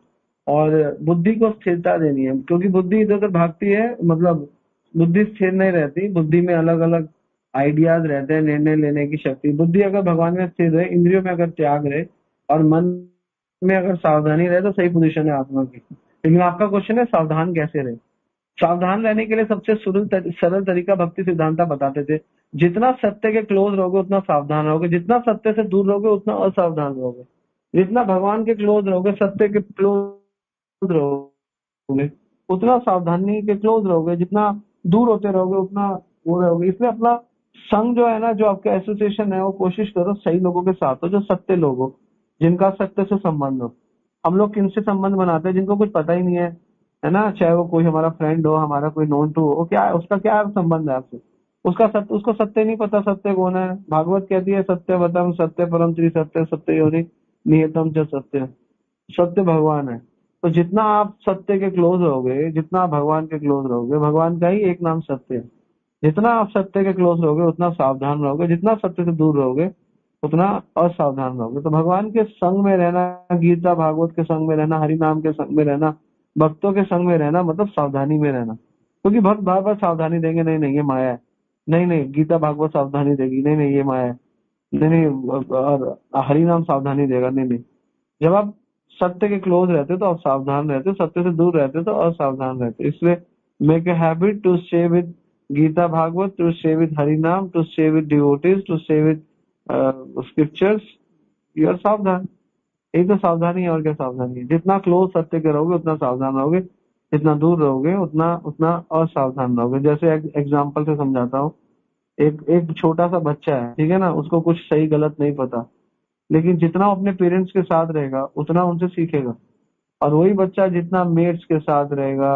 और बुद्धि को स्थिरता देनी है, क्योंकि बुद्धि इधर उधर भागती है, मतलब बुद्धि स्थिर नहीं रहती। बुद्धि में अलग अलग आइडियाज रहते हैं, निर्णय लेने की शक्ति। बुद्धि अगर भगवान में स्थिर रहे, इंद्रियों में अगर त्याग रहे और मन में अगर सावधानी रहे, तो सही पोजीशन है आत्मा की। लेकिन आपका क्वेश्चन है सावधान कैसे रहे। सावधान रहने के लिए सबसे सरल तरीका भक्ति सिद्धांता बताते थे। जितना सत्य के क्लोज रहोगे उतना सावधान रहोगे, जितना सत्य से दूर रहोगे उतना असावधान रहोगे। जितना भगवान के क्लोज रहोगे, सत्य के क्लोज रहोगे, उतना सावधानी के क्लोज रहोगे। जितना दूर होते रहोगे उतना वो रहोगे। इसलिए अपना संग जो है ना, जो आपका एसोसिएशन है, वो कोशिश करो सही लोगों के साथ हो, जो सत्य लोग हो, जिनका सत्य से संबंध हो। हम लोग किनसे संबंध बनाते हैं, जिनको कुछ पता ही नहीं है ना। चाहे वो कोई हमारा फ्रेंड हो, हमारा कोई नोन टू हो, क्या है उसका, क्या संबंध है आपसे, उसको सत्य नहीं पता सत्य कौन है। भागवत कहती है सत्यवतम सत्य परम त्रिसत्य सत्य योनि नियतम च सत्य, सत्य भगवान है। तो जितना आप सत्य के क्लोज रहोगे, जितना आप भगवान के क्लोज रहोगे, भगवान का ही एक नाम सत्य है, जितना आप सत्य के क्लोज रहोगे उतना सावधान रहोगे, जितना सत्य से दूर रहोगे उतना असावधान रहोगे। तो भगवान के संग में रहना, गीता भागवत के संग में रहना, हरि नाम के संग में रहना, भक्तों के संग में रहना, मतलब सावधानी में रहना। क्योंकि भक्त बार बार सावधानी देंगे, नहीं नहीं ये माया है, नहीं नहीं गीता भागवत सावधानी देगी, नहीं नहीं ये माया है, नहीं नहीं और हरि नाम सावधानी देगा, नहीं नहीं। जब आप सत्य के क्लोज रहते हो तो आप सावधान रहते हो, सत्य से दूर रहते हो तो असावधान रहते हो। इसलिए make a habit to stay with Gita Bhagavat, to stay with Hari Nam, to stay with devotees, to stay with scriptures. You are सावधान। यही तो सावधानी है, और क्या सावधानी है। जितना क्लोज सत्य के रहोगे उतना सावधान रहोगे, जितना दूर रहोगे उतना उतना असावधान रहोगे। जैसे एग्जाम्पल से समझाता हूँ। एक एक छोटा सा बच्चा है, ठीक है ना, उसको कुछ सही गलत नहीं पता, लेकिन जितना वो अपने पेरेंट्स के साथ रहेगा उतना उनसे सीखेगा। और वही बच्चा जितना मेट्स के साथ रहेगा,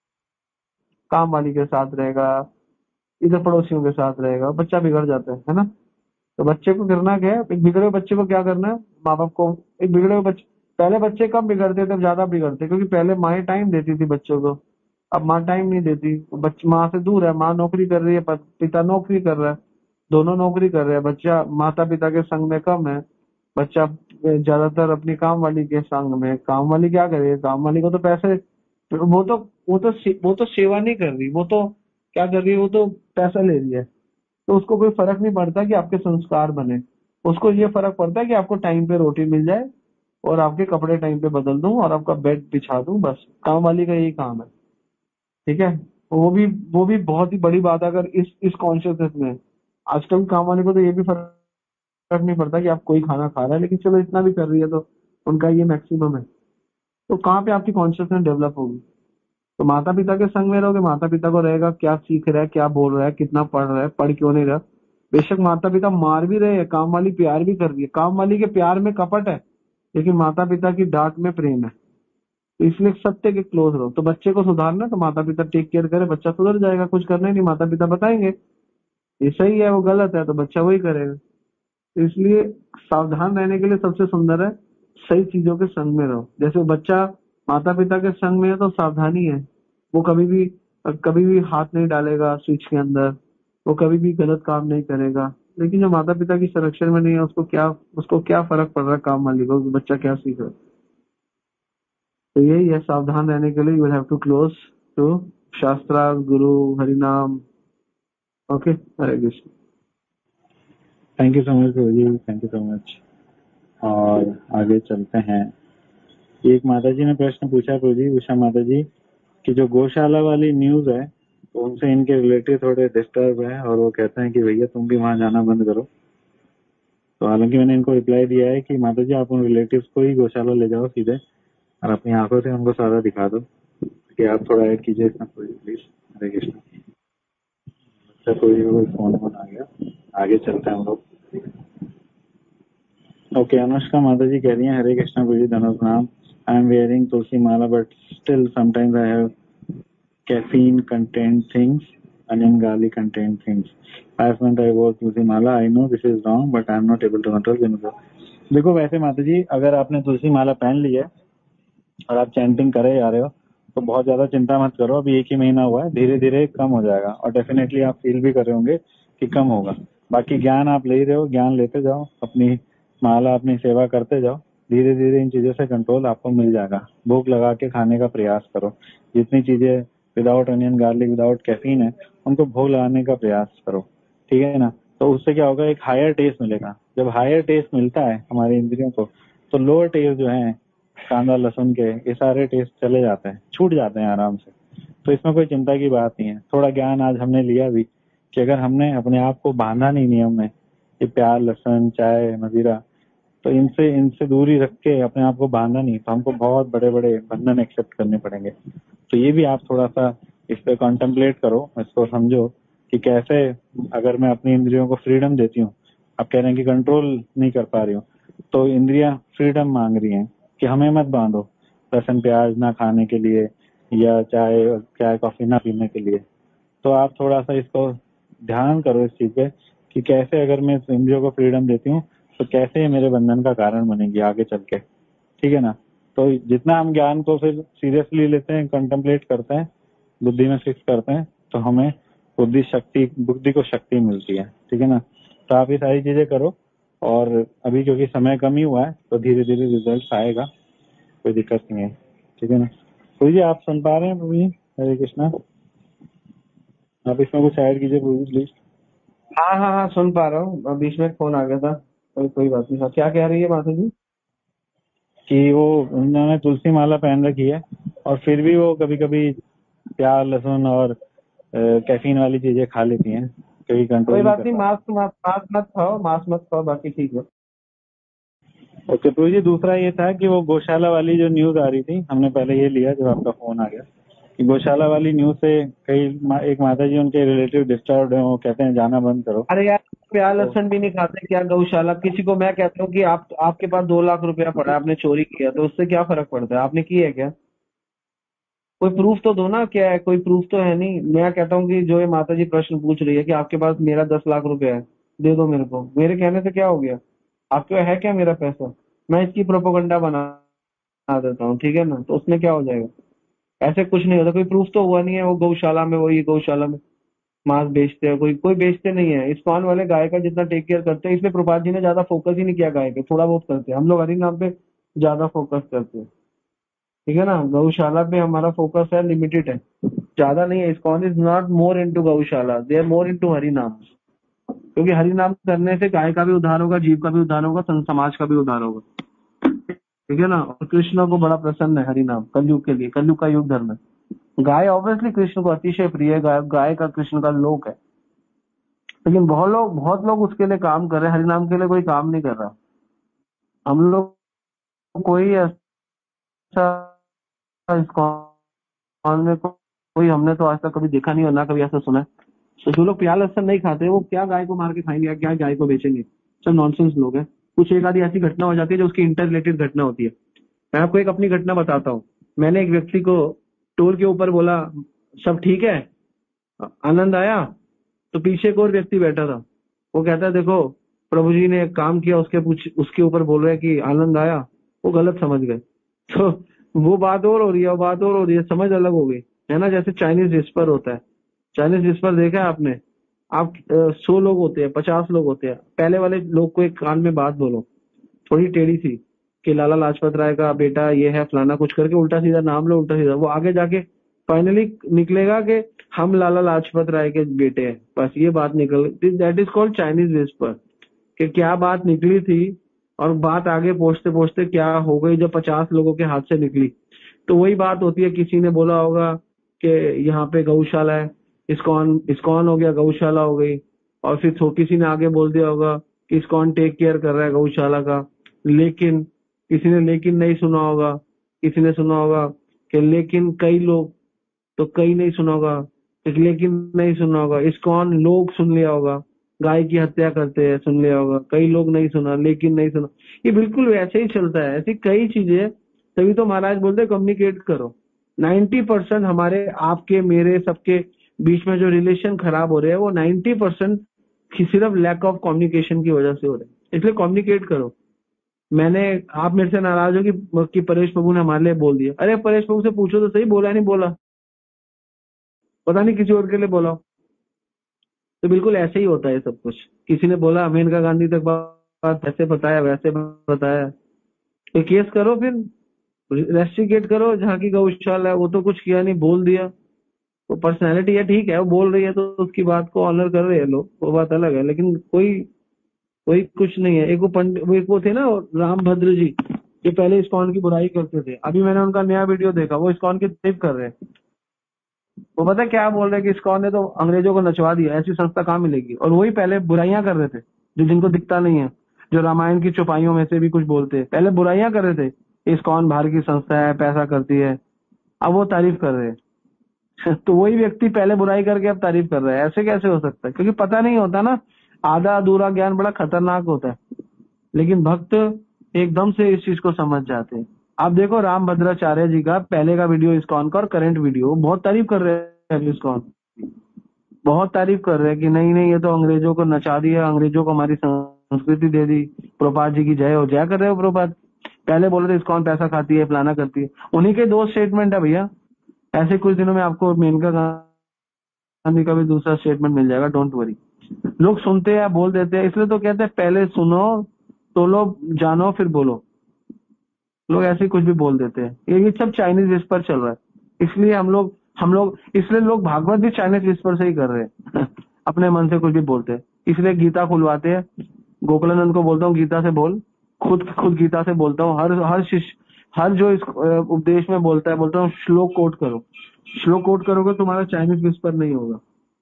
काम वाली के साथ रहेगा, इधर पड़ोसियों के साथ रहेगा, बच्चा बिगड़ जाता है ना। तो बच्चे को करना क्या है, एक बिगड़े हुए बच्चे को क्या करना है, माँ बाप को। एक बिगड़े हुए बच्चे, पहले बच्चे कम बिगड़ते थे, ज्यादा बिगड़ते, क्योंकि पहले माँ टाइम देती थी बच्चों को। अब माँ टाइम नहीं देती, बच्चे माँ से दूर है, माँ नौकरी कर रही है, पिता नौकरी कर रहा है, दोनों नौकरी कर रहे हैं। बच्चा माता पिता के संग में कम है, बच्चा ज्यादातर अपनी काम वाली के संग में। काम वाली क्या करे, काम वाली को तो पैसे, वो तो सेवा नहीं कर रही, वो तो क्या कर रही है, वो तो पैसा ले रही है। तो उसको कोई फर्क नहीं पड़ता कि आपके संस्कार बने, उसको ये फर्क पड़ता है कि आपको टाइम पे रोटी मिल जाए और आपके कपड़े टाइम पे बदल दूं और आपका बेड बिछा दूं, बस। काम वाली का यही काम है, ठीक है। वो भी बहुत ही बड़ी बात है। अगर इस कॉन्शियसनेस में आजकल काम वाले को तो ये भी फर्क नहीं पड़ता कि आप कोई खाना खा रहा है, लेकिन चलो इतना भी कर रही है तो उनका ये मैक्सिमम है। तो कहाँ पे आपकी कॉन्शियसनेस डेवलप होगी। तो माता पिता के संग में रहोगे, माता पिता को रहेगा क्या सीख रहा है, क्या बोल रहा है, कितना पढ़ रहा है, पढ़ क्यों नहीं रहा। बेशक माता पिता मार भी रहे हैं, काम वाली प्यार भी कर रही है, काम वाली के प्यार में कपट है, लेकिन माता पिता की डांट में प्रेम है। तो इसलिए सत्य के क्लोज रहो। तो बच्चे को सुधारना तो माता पिता टेक केयर करे, बच्चा सुधर जाएगा। कुछ करना ही नहीं, माता पिता बताएंगे ये सही है वो गलत है, तो बच्चा वही करेगा। तो इसलिए सावधान रहने के लिए सबसे सुंदर है सही चीजों के संग में रहो। जैसे बच्चा माता पिता के संग में है तो सावधानी है, वो कभी भी हाथ नहीं डालेगा स्विच के अंदर, वो कभी भी गलत काम नहीं करेगा। लेकिन जो माता पिता की संरक्षण में नहीं है उसको क्या फर्क पड़ रहा है काम वाली को, बच्चा क्या सीख रहा है। तो यही है, सावधान रहने के लिए you have to close to shastra, guru, Harinam. Okay, Hare Krishna. Thank you so much प्रभु जी, थैंक यू सो मच। और आगे चलते हैं। एक माता जी ने प्रश्न पूछा प्रभु जी, उषा माता जी, कि जो गौशाला वाली न्यूज है तो उनसे इनके रिलेटिव थोड़े डिस्टर्ब है और वो कहते हैं कि भैया तुम भी वहां जाना बंद करो। तो हालांकि मैंने इनको रिप्लाई दिया है कि माता जी आप उन रिलेटिव्स को ही गौशाला ले जाओ सीधे और अपनी आंखों से उनको सारा दिखा दो कि आप थोड़ा ऐड कीजिए इसमें प्लीज। हरे कृष्ण। अच्छा कोई फोन आ गया, आगे चलते हैं हम लोग। ओके, अनुष्का माता जी कह रही हैं, हरे कृष्णा प्रभु जी, धन्यवाद प्रणाम। I am wearing tulsi mala but still sometimes I have caffeine contained things, onion garlic contained things. Last month I wore tulsi mala. I know this is wrong, but I am not able to control myself. देखो वैसे माता जी, अगर आपने तुलसी माला पहन ली है और आप चैंटिंग करे जा रहे हो तो बहुत ज्यादा चिंता मत करो। अभी 1 ही महीना हुआ है, धीरे धीरे कम हो जाएगा और डेफिनेटली आप फील भी कर रहे होंगे कि कम होगा। बाकी ज्ञान आप ले रहे हो, ज्ञान लेते जाओ, अपनी माला अपनी सेवा करते जाओ, धीरे धीरे इन चीजों से कंट्रोल आपको मिल जाएगा। भूख लगा के खाने का प्रयास करो। जितनी चीजें without onion garlic without caffeine है उनको भूख लगाने का प्रयास करो, ठीक है ना। तो उससे क्या होगा, एक हायर टेस्ट मिलेगा। जब हायर टेस्ट मिलता है हमारी इंद्रियों को तो लोअर टेस्ट जो है कांदा लहसुन के ये सारे टेस्ट चले जाते हैं, छूट जाते हैं आराम से। तो इसमें कोई चिंता की बात नहीं है। थोड़ा ज्ञान आज हमने लिया भी कि अगर हमने अपने आप को बांधा नहीं नियम में, ये प्याज लहसुन चाय मदिरा, तो इनसे इनसे दूरी रख के अपने आप को बांधा नहीं तो हमको बहुत बड़े बड़े बंधन एक्सेप्ट करने पड़ेंगे। तो ये भी आप थोड़ा सा इस पे कॉन्टेम्पलेट करो, इसको समझो कि कैसे अगर मैं अपनी इंद्रियों को फ्रीडम देती हूँ, आप कह रहे हैं कि कंट्रोल नहीं कर पा रही हूँ, तो इंद्रियां फ्रीडम मांग रही हैं कि हमें मत बांधो लहसुन प्याज ना खाने के लिए या चाय चाय कॉफी ना पीने के लिए। तो आप थोड़ा सा इसको ध्यान करो इस चीज पे कि कैसे अगर मैं इंद्रियों को फ्रीडम देती हूँ तो कैसे ये मेरे बंधन का कारण बनेगी आगे चल के, ठीक है ना। तो जितना हम ज्ञान को फिर सीरियसली लेते हैं, कंटेम्पलेट करते हैं, बुद्धि में फिक्स करते हैं तो हमें बुद्धि को शक्ति मिलती है, ठीक है ना। तो आप ये सारी चीजें करो और अभी क्योंकि समय कम ही हुआ है तो धीरे धीरे रिजल्ट आएगा, कोई दिक्कत नहीं है, ठीक है ना। प्रभु जी आप सुन पा रहे हैं प्रभु जी? हरे कृष्णा। आप इसमें कुछ ऐड कीजिए प्रभु जी प्लीज। हाँ हाँ हाँ, सुन पा रहा हूँ, बीच में फोन आ गया था। कोई बात नहीं। हाँ, क्या कह रही है माता जी? कि वो उन्होंने तुलसी माला पहन रखी है और फिर भी वो कभी कभी प्याज लहसुन और कैफीन वाली चीजें खा लेती हैं, कभी कंट्रोल कोई नहीं बात कर नहीं, पाती। मांस मत खाओ, मांस मत खाओ, बाकी ठीक है। ओके प्रभु जी, दूसरा ये था कि वो गौशाला वाली जो न्यूज आ रही थी, हमने पहले ये लिया जब आपका फोन आ गया कि गौशाला वाली न्यूज से एक माता जी उनके रिलेटिव डिस्टर्ब है, वो कहते हैं जाना बंद करो। अरे यार, प्याज तो लहसुन भी नहीं खाते क्या गौशाला? किसी को मैं कहता हूँ कि आपके पास 2 लाख रुपया पड़ा है, आपने चोरी किया, तो उससे क्या फर्क पड़ता है? आपने किया है क्या? कोई प्रूफ तो दो ना, क्या है? कोई प्रूफ तो है नहीं। मैं कहता हूँ कि जो ये माता जी प्रश्न पूछ रही है कि आपके पास मेरा 10 लाख रुपया है, दे दो मेरे को। मेरे कहने से क्या हो गया? आपके है क्या मेरा पैसा? मैं इसकी प्रोपोगंडा बना देता हूँ, ठीक है ना, तो उसमें क्या हो जाएगा? ऐसे कुछ नहीं होता। कोई प्रूफ तो हुआ नहीं है वो गौशाला में, वही गौशाला में मांस बेचते हैं। कोई कोई बेचते नहीं है। इस्कॉन वाले गाय का जितना टेक केयर करते हैं, इसमें प्रभात जी ने ज्यादा फोकस ही नहीं किया गाय पे, थोड़ा बहुत करते हैं। हम लोग हरि नाम पे ज्यादा फोकस करते हैं, ठीक है ना। गौशाला पे हमारा फोकस है, लिमिटेड है, ज्यादा नहीं है। ISKCON is not more into gaushala, they are more into Hari Nam. क्योंकि हरि नाम करने से गाय का भी उद्धार होगा, जीव का भी उद्धार होगा, समाज का भी उद्धार होगा, ठीक है ना। और कृष्ण को बड़ा प्रसन्न है हरि नाम कलयुग के लिए, कलयुग का युग धर्म है। गाय ऑब्वियसली कृष्ण को अतिशय प्रिय है, गाय का कृष्ण का लोक है। लेकिन बहुत लोग उसके लिए काम कर रहे हैं, हरिनाम के लिए कोई काम नहीं कर रहा। हम लोग कोई ऐसा इस्कॉन में कोई हमने तो आज तक कभी देखा नहीं और ना कभी ऐसा सुना है। तो जो लोग प्याज लहसुन नहीं खाते वो क्या गाय को मार के खाएंगे या क्या गाय को बेचेंगे? सब नॉनसेंस लोग हैं। कुछ एक आधी ऐसी घटना हो जाती है जो उसकी इंटर रिलेटेड घटना होती है। मैं आपको एक अपनी घटना बताता हूँ। मैंने एक व्यक्ति को टोल के ऊपर बोला, सब ठीक है, आनंद आया? तो पीछे एक और व्यक्ति बैठा था, वो कहता है देखो प्रभु जी ने एक काम किया, उसके ऊपर बोल रहे हैं कि आनंद आया। वो गलत समझ गए। तो वो बात और हो रही है, वो बात और हो रही है, समझ अलग हो गई, है ना। जैसे चाइनीज विस्पर होता है। चाइनीज विस्पर देखा है आपने? आप 100 लोग होते हैं, 50 लोग होते हैं, पहले वाले लोग को एक कान में बात बोलो थोड़ी टेढ़ी सी कि लाला लाजपत राय का बेटा ये है फलाना, कुछ करके उल्टा सीधा नाम लो, उल्टा सीधा, वो आगे जाके फाइनली निकलेगा कि हम लाला लाजपत राय के बेटे हैं, बस ये बात निकल, that is called Chinese whisper, कि क्या बात निकली थी और बात आगे पहुंचते पहुंचते क्या हो गई जब 50 लोगों के हाथ से निकली। तो वही बात होती है, किसी ने बोला होगा कि यहाँ पे गौशाला है, इस्कॉन इस्कॉन हो गया, गौशाला हो गई, और फिर किसी ने आगे बोल दिया होगा कि इस्कॉन टेक केयर कर रहा है गौशाला का, लेकिन किसी ने लेकिन नहीं सुना होगा, किसी ने सुना होगा कि लेकिन कई लोग, तो कई नहीं सुना होगा, लेकिन नहीं सुना होगा, इस्कॉन लोग सुन लिया होगा, गाय की हत्या करते हैं सुन लिया होगा, कई लोग नहीं सुना, लेकिन नहीं सुना, ये बिल्कुल वैसे ही चलता है, ऐसी कई चीजें। तभी तो महाराज बोलते कम्युनिकेट करो। 90% हमारे आपके मेरे सबके बीच में जो रिलेशन खराब हो रहे हैं वो 90% सिर्फ लैक ऑफ कम्युनिकेशन की वजह से हो रहे हैं, इसलिए कम्युनिकेट करो। आप मेरे से नाराज हो कि परेश प्रभु ने हमारे लिए बोल दिया, अरे परेश प्रभु से पूछो तो सही, बोला नहीं बोला, पता नहीं किसी और के लिए बोला। तो बिल्कुल ऐसे ही होता है सब कुछ, किसी ने बोला मेनका गांधी तक बात ऐसे बताया वैसे बताया, तो केस करो, फिर रेस्टिकेट करो, जहाँ की गौशाला है वो तो कुछ किया नहीं, बोल दिया, वो पर्सनैलिटी है, ठीक है, वो बोल रही है तो उसकी बात को ऑनर कर रहे हैं लोग, वो बात अलग है, लेकिन कोई कोई कुछ नहीं है। एक वो थे ना रामभद्र जी, जो पहले इस्कॉन की बुराई करते थे, अभी मैंने उनका नया वीडियो देखा, वो इस्कॉन की तारीफ कर रहे हैं। वो पता है क्या बोल रहे हैं कि इस्कॉन ने तो अंग्रेजों को नचवा दिया, ऐसी संस्था कहाँ मिलेगी, और वही पहले बुराइयां कर रहे थे, जो जिनको दिखता नहीं है, जो रामायण की चौपाइयों में से भी कुछ बोलते हैं, पहले बुराइयां कर रहे थे, इस्कॉन बाहर की संस्था है, पैसा करती है, अब वो तारीफ कर रहे हैं। तो वही व्यक्ति पहले बुराई करके अब तारीफ कर रहा है, ऐसे कैसे हो सकता है? क्योंकि पता नहीं होता ना, आधा अधूरा ज्ञान बड़ा खतरनाक होता है, लेकिन भक्त एकदम से इस चीज को समझ जाते हैं। आप देखो रामभद्राचार्य जी का पहले का वीडियो इस्कॉन का और करंट वीडियो, बहुत तारीफ कर रहे हैं इस्कॉन, बहुत तारीफ कर रहे हैं कि नहीं नहीं ये तो अंग्रेजों को नचा दिया, अंग्रेजों को हमारी संस्कृति दे दी, प्रभुपाद जी की जय हो, जय कर रहे हो प्रभुपाद। पहले बोल रहे थे इस्कॉन पैसा खाती है, फलाना करती है, उन्हीं के दो स्टेटमेंट है भैया। ऐसे कुछ दिनों में आपको मेनका गांधी का भी दूसरा स्टेटमेंट मिल जाएगा, डोंट वरी। लोग सुनते हैं, बोल देते हैं, इसलिए तो कहते हैं पहले सुनो तो लो, जानो फिर बोलो। लोग ऐसे ही कुछ भी बोल देते हैं, ये सब चाइनीज विस्पर चल रहा है, इसलिए हम लोग इसलिए लोग भागवत भी चाइनीज विस्पर से ही कर रहे हैं। अपने मन से कुछ भी बोलते हैं, इसलिए गीता खुलवाते हैं। गोकुलानंद को बोलता हूँ गीता से बोल, खुद गीता से बोलता हूँ, हर शिष्य, हर जो इस उपदेश में बोलता है, बोलता हूँ श्लोक कोट करो, श्लोक कोट करोगे तुम्हारा चाइनीज विस्पर नहीं होगा।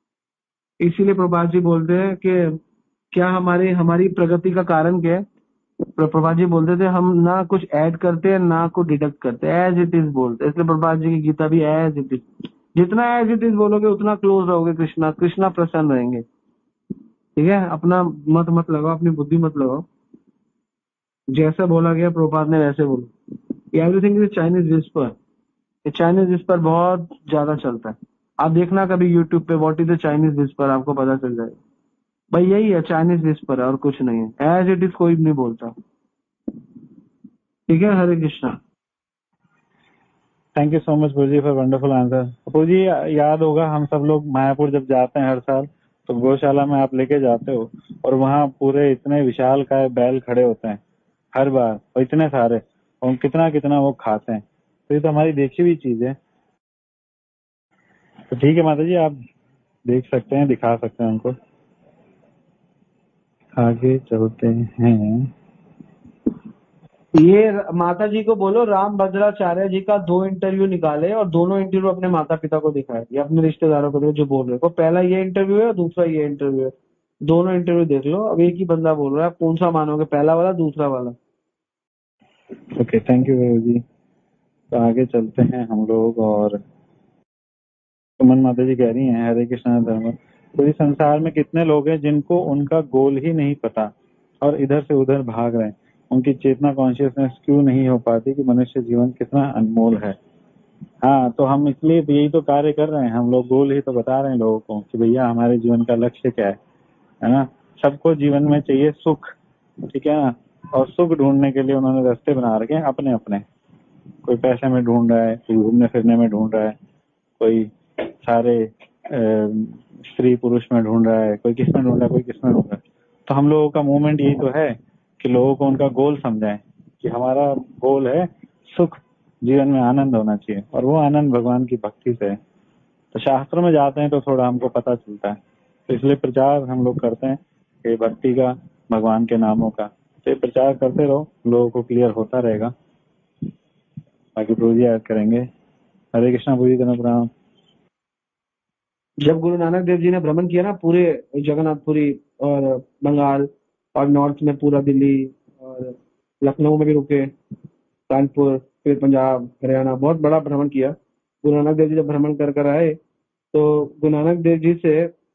इसीलिए प्रभात जी बोलते हैं कि क्या हमारी प्रगति का कारण क्या है? प्रभात जी बोलते थे हम ना कुछ ऐड करते हैं ना कुछ डिडक्ट करते, एज इट इज बोलते, इसलिए प्रभात जी की गीता भी एज इट इज, जितना एज इट इज बोलोगे उतना क्लोज रहोगे कृष्णा, कृष्णा प्रसन्न रहेंगे। ठीक है, अपना मत लगाओ, अपनी बुद्धि मत लगाओ, जैसा बोला गया प्रभुपाद ने वैसे बोलो। एवरीथिंग इज चाइनीज विस्पर, ये चाइनीज विस्पर बहुत ज्यादा चलता है। आप देखना कभी यूट्यूब पे what is the Chinese whisper, आपको पता चल जाएगा। भाई यही है, चाइनीज विस्पर है और कुछ नहीं है, एज इट इज कोई भी नहीं बोलता। ठीक है, Hare Krishna. Thank you so much प्रभु जी फॉर वंडरफुल आंसर। प्रभु जी याद होगा हम सब लोग मायापुर जब जाते हैं हर साल, तो गौशाला में आप लेके जाते हो, और वहाँ पूरे इतने विशाल काय बैल खड़े होते हैं हर बार, और इतने सारे, और कितना कितना वो खाते हैं, तो ये तो हमारी देखी हुई चीज है। तो ठीक है माता जी, आप देख सकते हैं, दिखा सकते हैं उनको। आगे चलते हैं। ये माता जी को बोलो रामभद्राचार्य जी का 2 इंटरव्यू निकाले और दोनों इंटरव्यू अपने माता पिता को दिखाए या अपने रिश्तेदारों को दे जो बोल रहे हो। पहला ये इंटरव्यू है और दूसरा ये इंटरव्यू है, दोनों इंटरव्यू देख लो। अब एक ही बंदा बोल रहा है, आप कौन सा मानोगे, पहला वाला दूसरा वाला? ओके, थैंक यू प्रभु जी। तो आगे चलते हैं हम लोग, और सुमन माता जी कह रही हैं हरे कृष्णा धर्म, पूरी संसार में कितने लोग हैं जिनको उनका गोल ही नहीं पता और इधर से उधर भाग रहे हैं, उनकी चेतना कॉन्शियसनेस क्यों नहीं हो पाती कि मनुष्य जीवन कितना अनमोल है। हाँ, तो हम इसलिए यही तो कार्य कर रहे हैं, हम लोग गोल ही तो बता रहे हैं लोगों को कि भैया हमारे जीवन का लक्ष्य क्या है ना। सबको जीवन में चाहिए सुख, ठीक है ना, और सुख ढूंढने के लिए उन्होंने रास्ते बना रखे हैं अपने अपने। कोई पैसे में ढूंढ रहा है, कोई घूमने फिरने में ढूंढ रहा है, कोई सारे स्त्री पुरुष में ढूंढ रहा है, कोई किस में ढूंढ रहा है, कोई किस में ढूंढ रहा है। तो हम लोगों का मूवमेंट यही तो है कि लोगों को उनका गोल समझाएं कि हमारा गोल है सुख, जीवन में आनंद होना चाहिए, और वो आनंद भगवान की भक्ति से है। तो शास्त्रों में जाते हैं तो थोड़ा हमको पता चलता है, तो इसलिए प्रचार हम लोग करते हैं कि भक्ति का, भगवान के नामों का। तो ये प्रचार करते रहो, लोगों को क्लियर होता रहेगा। बाकी प्रभु जी याद करेंगे। हरे कृष्णा प्रभु जी का प्रणाम। जब गुरु नानक देव जी ने भ्रमण किया ना पूरे जगन्नाथपुरी और बंगाल और नॉर्थ में पूरा दिल्ली और लखनऊ में भी रुके, कानपुर, फिर पंजाब, हरियाणा, बहुत बड़ा भ्रमण किया। गुरु नानक देव जी जब भ्रमण कर कर आए तो गुरु नानक देव जी से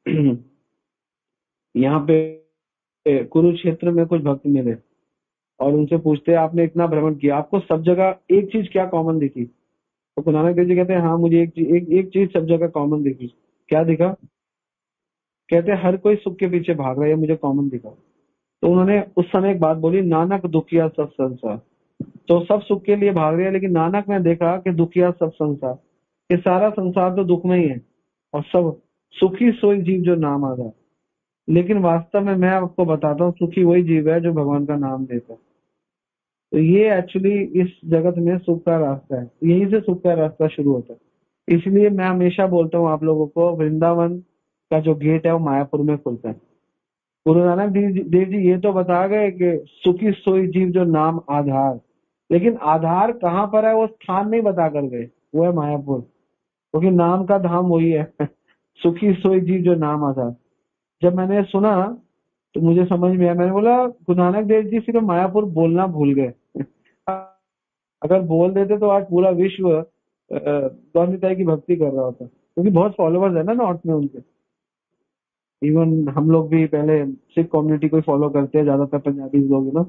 यहाँ पे कुरुक्षेत्र में कुछ भक्त मिले और उनसे पूछते आपने इतना भ्रमण किया, आपको सब जगह एक चीज क्या कॉमन दिखी? तो गुरु नानक देव जी कहते हैं हाँ मुझे एक चीज सब जगह कॉमन दिखी। क्या दिखा? कहते हैं हर कोई सुख के पीछे भाग रहा है, मुझे कॉमन दिखा। तो उन्होंने उस समय एक बात बोली, नानक दुखिया सब संसार। तो सब सुख के लिए भाग रहे हैं, लेकिन नानक ने देखा कि दुखिया सब संसार, ये सारा संसार तो दुख में ही है और सब सुखी सोई जीव जो नाम आधा। लेकिन वास्तव में मैं आपको बताता हूँ, सुखी वही जीव है जो भगवान का नाम देता है। तो ये एक्चुअली इस जगत में सुख का रास्ता है, यहीं से सुख का रास्ता शुरू होता है। इसलिए मैं हमेशा बोलता हूँ आप लोगों को, वृंदावन का जो गेट है वो मायापुर में खुलता है। गुरु नानक देव जी ये तो बता गए कि सुखी सोई जीव जो नाम आधार, लेकिन आधार कहाँ पर है वो स्थान नहीं बता कर गए, वो है मायापुर, क्योंकि नाम का धाम वही है। सुखी सोई जीव जो नाम आधार। जब मैंने सुना तो मुझे समझ में आया, मैंने बोला गुरु नानक देव जी सिर्फ मायापुर बोलना भूल गए। अगर बोल देते तो आज पूरा विश्व गौरताई की भक्ति कर रहा होता, क्योंकि बहुत फॉलोअर्स है ना नॉर्थ में उनके। इवन हम लोग भी पहले सिख कम्युनिटी को फॉलो करते हैं, ज्यादातर पंजाबी लोग ना।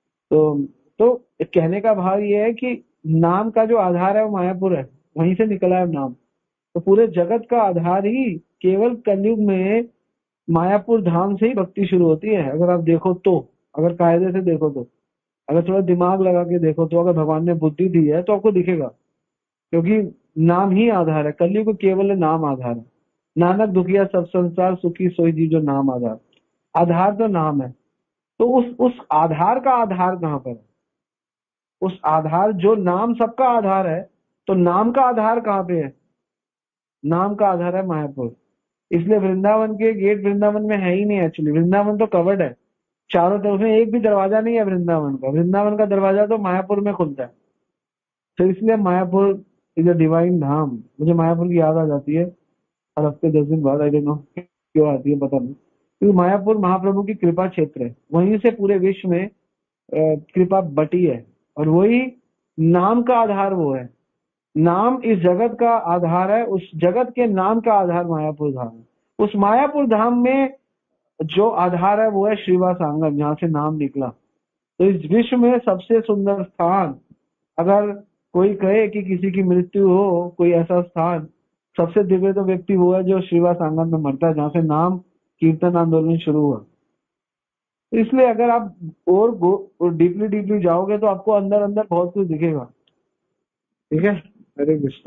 तो कहने का भाव ये है कि नाम का जो आधार है वो मायापुर है, वहीं से निकला है नाम। तो पूरे जगत का आधार ही केवल कलयुग में मायापुर धाम से ही भक्ति शुरू होती है। अगर आप देखो तो, अगर कायदे से देखो तो, अगर थोड़ा दिमाग लगा के देखो तो, अगर भगवान ने बुद्धि दी है तो आपको दिखेगा, क्योंकि नाम ही आधार है। कलयुग केवल नाम आधार है। नानक दुखिया सब संसार, सुखी सोई जीव जो नाम आधार। आधार तो नाम है। तो उस आधार का आधार कहाँ पर है? उस आधार जो नाम सबका आधार है, तो नाम का आधार कहाँ पे है? नाम का आधार है मायापुर। इसलिए वृंदावन के गेट वृंदावन में है ही नहीं। एक्चुअली वृंदावन तो कवर्ड है चारों तरफ में, एक भी दरवाजा नहीं है वृंदावन का। वृंदावन का दरवाजा तो मायापुर में खुलता है। तो इसलिए Mayapur is a divine dham. मुझे मायापुर की याद आ जाती है हर हफ्ते 10 दिन बाद, आई डोंट नो क्यों आती है, पता नहीं। क्योंकि मायापुर महाप्रभु की कृपा क्षेत्र है, वहीं से पूरे विश्व में कृपा बटी है। और वही नाम का आधार वो है। नाम इस जगत का आधार है, उस जगत के नाम का आधार मायापुर धाम है। उस मायापुर धाम में जो आधार है वो है श्रीवास आंगन, जहाँ से नाम निकला। तो इस विश्व में सबसे सुंदर स्थान, अगर कोई कहे कि किसी की मृत्यु हो, कोई ऐसा स्थान, सबसे दिव्य तो व्यक्ति वो है जो श्रीवास आंगन में मरता है, जहाँ से नाम कीर्तन आंदोलन शुरू हुआ। इसलिए अगर आप और डीपली डीपली जाओगे तो आपको अंदर अंदर बहुत कुछ दिखेगा। ठीक है, Hare Krishna.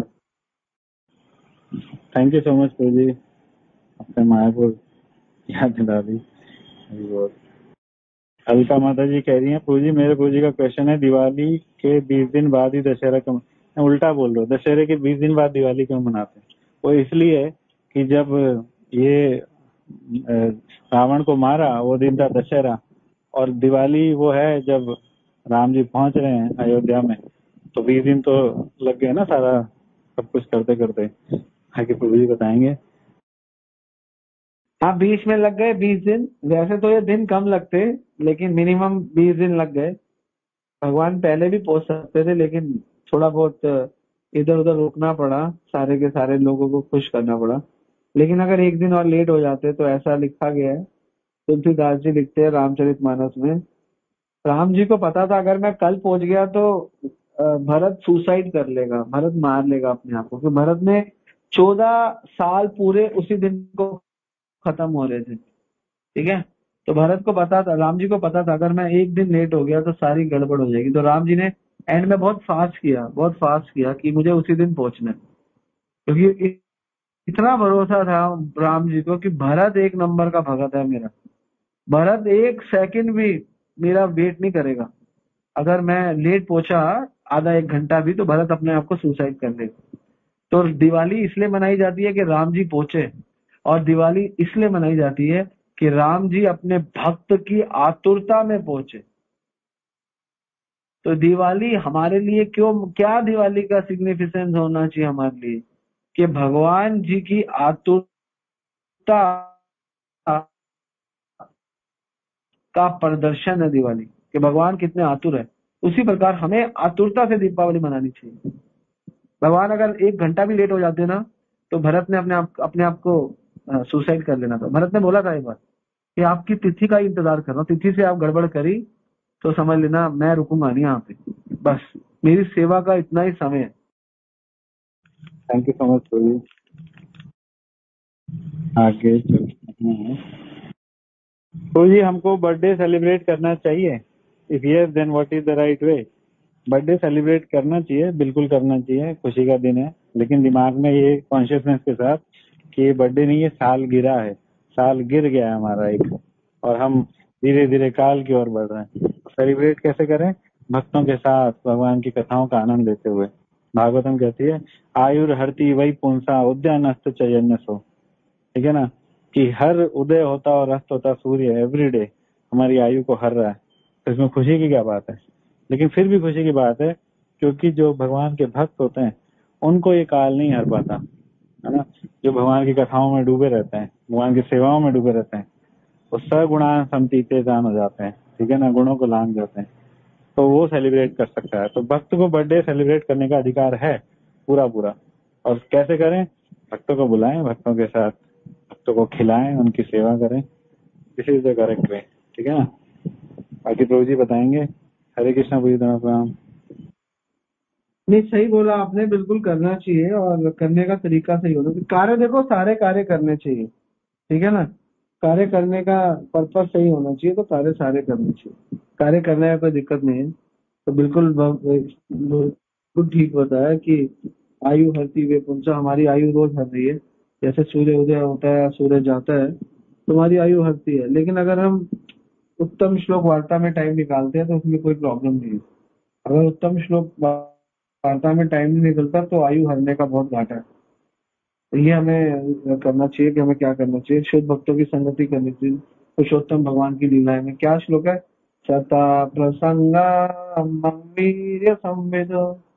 Thank you so much प्रभु जी, अपने मायापुर याद दिला दी। अलका माता जी कह रही हैं, प्रभु जी मेरे प्रभु जी का क्वेश्चन है, दिवाली के 20 दिन बाद ही दशहरा क्यों? मैं उल्टा बोल रहा हूँ, दशहरे के 20 दिन बाद दिवाली क्यों मनाते हैं? वो इसलिए कि जब ये रावण को मारा वो दिन था दशहरा, और दिवाली वो है जब राम जी पहुंच रहे हैं अयोध्या में। तो 20 दिन तो लग गए ना सारा सब कुछ करते करते। आगे प्रभु जी बताएंगे। हाँ, बीच में लग गए 20 दिन। वैसे तो ये दिन कम लगते, लेकिन मिनिमम 20 दिन लग गए। भगवान पहले भी पहुंच सकते थे, लेकिन थोड़ा बहुत इधर उधर रुकना पड़ा, सारे के सारे लोगों को खुश करना पड़ा। लेकिन अगर एक दिन और लेट हो जाते तो ऐसा लिखा गया है, तुलसीदास जी लिखते हैं रामचरितमानस में, राम जी को पता था अगर मैं कल पहुंच गया तो भरत सुसाइड कर लेगा, भरत मार लेगा अपने आप को। क्योंकि भरत ने 14 साल पूरे उसी दिन को खत्म हो रहे थे। ठीक है, तो भरत को पता था, राम जी को पता था अगर मैं एक दिन लेट हो गया तो सारी गड़बड़ हो जाएगी। तो राम जी ने एंड में बहुत फास्ट किया कि मुझे उसी दिन पहुंचना है। क्योंकि इतना भरोसा था राम जी को कि भरत एक नंबर का भगत है मेरा, भरत एक सेकंड भी मेरा वेट नहीं करेगा। अगर मैं लेट पहुंचा आधा एक घंटा भी तो भरत अपने आप को सुसाइड कर लेगा। तो दिवाली इसलिए मनाई जाती है कि राम जी पहुंचे, और दिवाली इसलिए मनाई जाती है कि राम जी अपने भक्त की आतुरता में पहुंचे। तो दिवाली हमारे लिए क्यों, क्या दिवाली का सिग्निफिकेंस होना चाहिए हमारे लिए कि भगवान जी की आतुरता का प्रदर्शन है दिवाली, कि भगवान कितने आतुर है। उसी प्रकार हमें आतुरता से दीपावली मनानी चाहिए। भगवान अगर एक घंटा भी लेट हो जाते ना तो भरत ने अपने आप को सुसाइड कर लेना था। भरत ने बोला था एक बार कि आपकी तिथि का इंतजार कर रहा हूँ, तिथि से आप गड़बड़ करी तो समझ लेना मैं रुकूंगा नहीं यहाँ पे, बस मेरी सेवा का इतना ही समय है। थैंक यू सो मच प्रभु जी। आगे चलते हैं। प्रभु जी, हमको बर्थडे सेलिब्रेट करना चाहिए? If yes then what is the right way? Birthday celebrate करना चाहिए, बिल्कुल करना चाहिए, खुशी का दिन है, लेकिन दिमाग में ये कॉन्शियसनेस के साथ कि ये बर्थडे नहीं, ये साल गिरा है, साल गिर गया है हमारा एक, और हम धीरे धीरे काल की ओर बढ़ रहे हैं। सेलिब्रेट कैसे करें? भक्तों के साथ भगवान की कथाओं का आनंद लेते हुए। भागवतम कहती है आयुर हरती वही पुंसा उद्यान अस्त चयन सो, ठीक है ना, कि हर उदय होता और अस्त होता सूर्य एवरीडे हमारी आयु को हर रहा है। तो इसमें खुशी की क्या बात है? लेकिन फिर भी खुशी की बात है, क्योंकि जो भगवान के भक्त होते हैं उनको ये काल नहीं हर पाता, है ना। जो भगवान की कथाओं में डूबे रहते हैं, भगवान की सेवाओं में डूबे रहते हैं, वो सगुणान समतीते जान हो जाते हैं, ठीक है ना, गुणों को लांग जाते हैं, तो वो सेलिब्रेट कर सकता है। तो भक्त को बर्थडे सेलिब्रेट करने का अधिकार है पूरा पूरा। और कैसे करें? भक्तों को बुलाएं, भक्तों के साथ भक्तों को खिलाएं, उनकी सेवा करें, this is the correct way, ठीक है ना। बाकी प्रभु जी बताएंगे। हरे कृष्णा पूजी प्रणाम। नहीं, सही बोला आपने, बिल्कुल करना चाहिए और करने का तरीका सही होना चाहिए। कार्य देखो, सारे कार्य करने चाहिए, ठीक है ना। कार्य करने का पर्पस सही होना चाहिए, तो कार्य सारे करने चाहिए। कार्य करने में कोई दिक्कत नहीं है। तो बिल्कुल ठीक बताया कि आयु हरती वे पुंसा, हमारी आयु रोज हर रही है। जैसे सूर्य उदय होता है, सूर्य जाता है, तो हमारी आयु हरती है। लेकिन अगर हम उत्तम श्लोक वार्ता में टाइम निकालते हैं तो उसमें कोई प्रॉब्लम नहीं है। अगर उत्तम श्लोक वार्ता में टाइम नहीं निकलता तो आयु हरने का बहुत घाटा है। तो ये हमें करना चाहिए कि हमें क्या करना चाहिए, शुद्ध भक्तों की संगति करनी चाहिए। पुरुषोत्तम भगवान की लीलाएं में क्या श्लोक है, सता प्रसंगा वीर्य संविद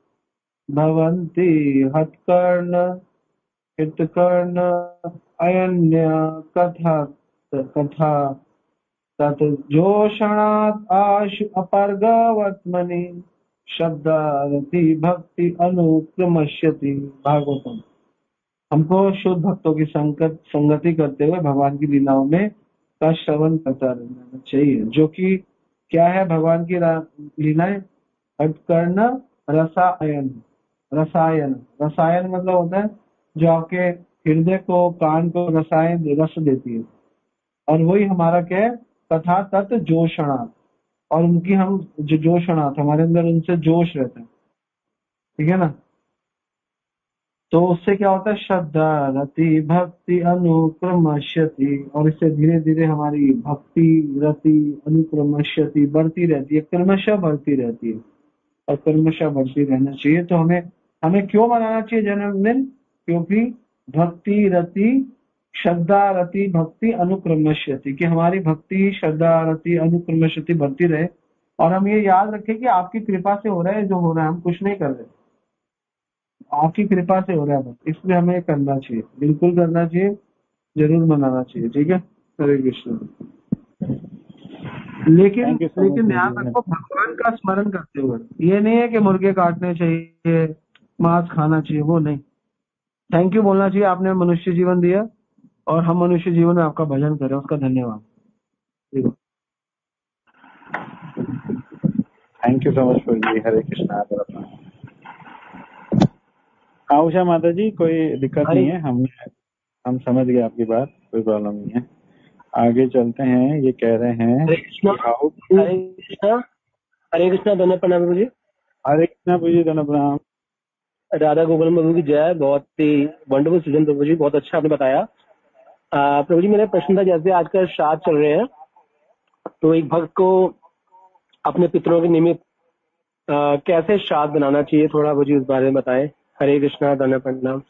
भवन्ति हत्कर्ण हितकर्ण अयन्य कथा कथा तत् जोषणात् आशु अपर्गवत्मनि शब्दारति भक्ति अनुक्रमश्यति। भागवतम। हमको शुद्ध भक्तों की संगति करते हुए भगवान की लीलाओं में का श्रवण करता रहना चाहिए, जो कि क्या है भगवान की लीलाएं, हटकर्ण रसायन। रसायन रसायन मतलब होता है जो आपके हृदय को, कान को रसायन रस देती है। और वही हमारा क्या है, कथा तत् जोषणात्। और उनकी हम जो जोषणात्, हमारे अंदर उनसे जोश रहता है, ठीक है ना। तो उससे क्या होता है, श्रद्धा रति भक्ति अनुक्रमश्यति, और इससे धीरे धीरे हमारी भक्ति रति अनुक्रमश्यति बढ़ती रहती है, क्रमशः बढ़ती रहती है। और क्रमशः बढ़ती रहना चाहिए। तो हमें हमें क्यों मनाना चाहिए जन्मदिन? क्योंकि भक्ति रति श्रद्धा रति भक्ति अनुक्रमश्यति, कि हमारी भक्ति श्रद्धा रति अनुक्रमश्यति बढ़ती रहे। और हम ये याद रखें कि आपकी कृपा से हो रहा है जो हो रहा है, हम कुछ नहीं कर रहे, आपकी कृपा से हो रहा है बस। इसलिए हमें करना चाहिए, बिल्कुल करना चाहिए, जरूर मनाना चाहिए, ठीक है। हरे कृष्ण। लेकिन थैंक यू सो मच लेकिन प्रभु ध्यान जी। रखो, भगवान का स्मरण करते हुए। ये नहीं है कि मुर्गे काटने चाहिए, मांस खाना चाहिए, वो नहीं। थैंक यू बोलना चाहिए, आपने मनुष्य जीवन दिया और हम मनुष्य जीवन में आपका भजन करें, उसका धन्यवाद। देखो, थैंक यू सो मच प्रभु जी। हरे कृष्णा। हाँ उषा माता जी, कोई दिक्कत हरे नहीं है, हम समझ गए आपकी बात, कोई प्रॉब्लम नहीं है। आगे चलते हैं। ये कह रहे हैं हरे कृष्णा। कि हाउ टू। हरे कृष्णा। हरे कृष्णा। धन्य प्रणाम प्रभु जी। हरे कृष्णा पूजी, धन्य प्रणाम। राधा गोविंद प्रभु की जय। बहुत ही वंडरफुल सीजन प्रभु जी, बहुत अच्छा आपने बताया। प्रभु जी मेरा प्रश्न था, जैसे आजकल श्राद्ध चल रहे हैं, तो एक भक्त को अपने पितरों के निमित्त कैसे श्राद्ध बनाना चाहिए, थोड़ा मुझे उस बारे में बताएं। हरे कृष्णा, धन्यवाद, प्रणाम।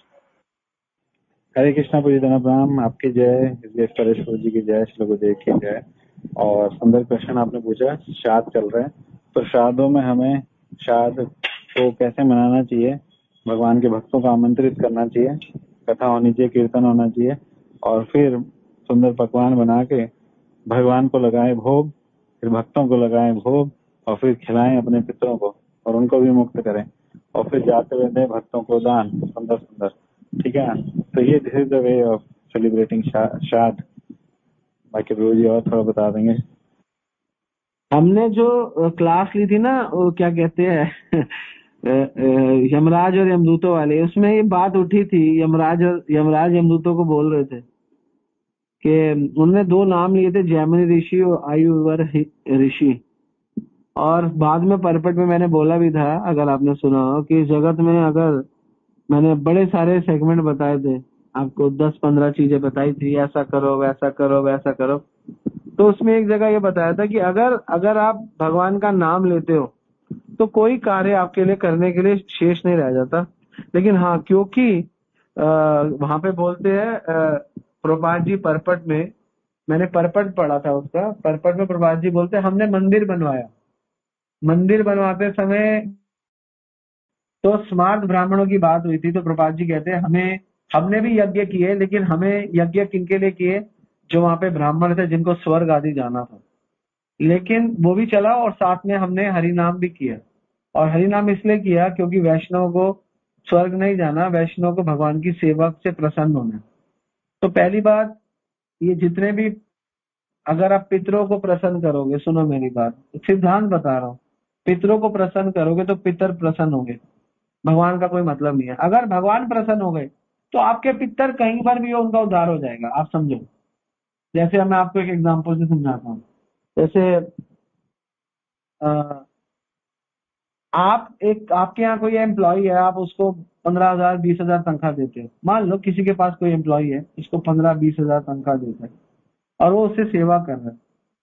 हरे कृष्णा पूजी धन प्रणाम, आपकी जय, परेश्वर जी की जय, श्री गुरुदेव की जय। और सुंदर क्वेश्चन आपने पूछा। श्राद्ध चल रहे हैं, तो श्राद्धों में हमें श्राद्ध को कैसे मनाना चाहिए, भगवान के भक्तों को आमंत्रित करना चाहिए, कथा होनी चाहिए, कीर्तन होना चाहिए, और फिर सुंदर पकवान बना के भगवान को लगाएं भोग, फिर भक्तों को लगाएं भोग, और फिर खिलाएं अपने पितरों को और उनको भी मुक्त करें, और फिर जाते हुए दें भक्तों को दान। सुंदर सुंदर, ठीक है ना। तो ये this is the way of celebrating shraddh. बाकी प्रभु जी और थोड़ा बता देंगे। हमने जो क्लास ली थी ना, वो क्या कहते हैं यमराज और यमदूतों वाले, उसमें ये बात उठी थी। यमराज यमदूतों को बोल रहे थे कि उनने 2 नाम लिए थे, जैमिनी ऋषि और आयुर्वर ऋषि। और बाद में परपट में मैंने बोला भी था, अगर आपने सुना हो, कि जगत में अगर मैंने बड़े सारे सेगमेंट बताए थे आपको, 10-15 चीजें बताई थी, ऐसा करो वैसा करो वैसा करो। तो उसमें एक जगह ये बताया था कि अगर आप भगवान का नाम लेते हो तो कोई कार्य आपके लिए करने के लिए शेष नहीं रह जाता। लेकिन हाँ, क्योंकि वहां पे बोलते हैं प्रभुपाद जी परपट में, मैंने परपट पढ़ा था उसका, परपट में प्रभुपाद जी बोलते हैं हमने मंदिर बनवाया, मंदिर बनवाते समय तो स्मार्ट ब्राह्मणों की बात हुई थी। तो प्रभुपाद जी कहते हैं हमने भी यज्ञ किए, लेकिन हमें यज्ञ किनके लिए किए, जो वहां पे ब्राह्मण थे जिनको स्वर्ग आदि जाना था। लेकिन वो भी चला, और साथ में हमने हरि नाम भी किया। और हरि नाम इसलिए किया क्योंकि वैष्णव को स्वर्ग नहीं जाना, वैष्णव को भगवान की सेवा से प्रसन्न होना। तो पहली बात, ये जितने भी, अगर आप पितरों को प्रसन्न करोगे, सुनो मेरी बात, सिद्धांत बता रहा हूँ, पितरों को प्रसन्न करोगे तो पितर प्रसन्न होंगे, भगवान का कोई मतलब नहीं है। अगर भगवान प्रसन्न हो गए तो आपके पितर कहीं पर भी हो, उनका उद्धार हो जाएगा। आप समझो, जैसे मैं आपको एक एग्जांपल से समझाता हूँ। जैसे आपके यहाँ कोई एम्प्लॉय है, आप उसको 15,000 20,000 तनख्वाह देते हो। मान लो किसी के पास कोई एम्प्लॉय है, उसको 15-20,000 तनख्वाह देता है और वो उससे सेवा कर रहा है।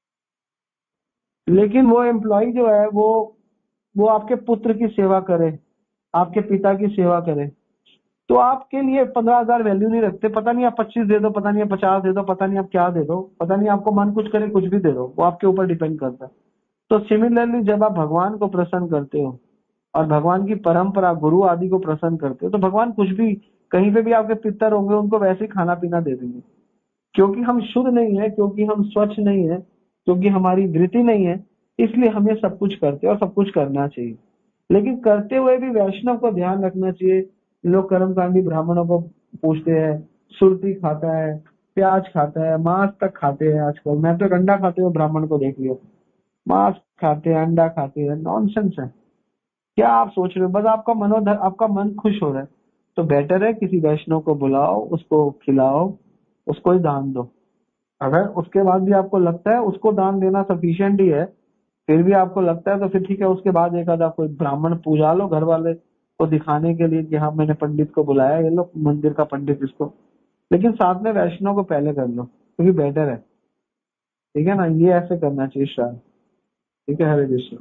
लेकिन वो एम्प्लॉय जो है वो आपके पुत्र की सेवा करे, आपके पिता की सेवा करे, तो आपके लिए 15,000 वैल्यू नहीं रखते। पता नहीं आप 25 दे दो, पता नहीं आप 50 दे दो, पता नहीं आप क्या दे दो, पता नहीं आपको मन कुछ करे, कुछ भी दे दो, वो आपके ऊपर डिपेंड करता है। तो सिमिलरली जब आप भगवान को प्रसन्न करते हो और भगवान की परंपरा गुरु आदि को प्रसन्न करते हो, तो भगवान कुछ भी, कहीं पे भी आपके पितर होंगे, उनको वैसे ही खाना पीना दे देंगे। क्योंकि हम शुद्ध नहीं है, क्योंकि हम स्वच्छ नहीं है, क्योंकि हमारी वृत्ति नहीं है, इसलिए हमें सब कुछ करते हैं और सब कुछ करना चाहिए। लेकिन करते हुए भी वैष्णव को ध्यान रखना चाहिए। लोग कर्मकांडी ब्राह्मणों को पूछते हैं, सुरती खाता है, प्याज खाता है, मांस तक खाते हैं आजकल। मैं तो अंडा खाते हुए ब्राह्मण को देख लिया, मांस खाते हैं, अंडा खाते हैं। नॉनसेंस है। क्या आप सोच रहे हो? बस आपका मन खुश हो रहा है, तो बेटर है किसी वैष्णव को बुलाओ, उसको खिलाओ, उसको ही दान दो। अगर उसके बाद भी आपको लगता है उसको दान देना सफिशिएंट ही है, फिर भी आपको लगता है, तो फिर ठीक है, उसके बाद एक आधा कोई ब्राह्मण पूजा लो घर वाले को दिखाने के लिए कि हाँ मैंने पंडित को बुलाया, ये लो मंदिर का पंडित इसको। लेकिन साथ में वैष्णव को पहले कर लो, क्योंकि बेटर है। ठीक है ना, ये ऐसे करना चाहिए शायद। ठीक है, Hare Krishna.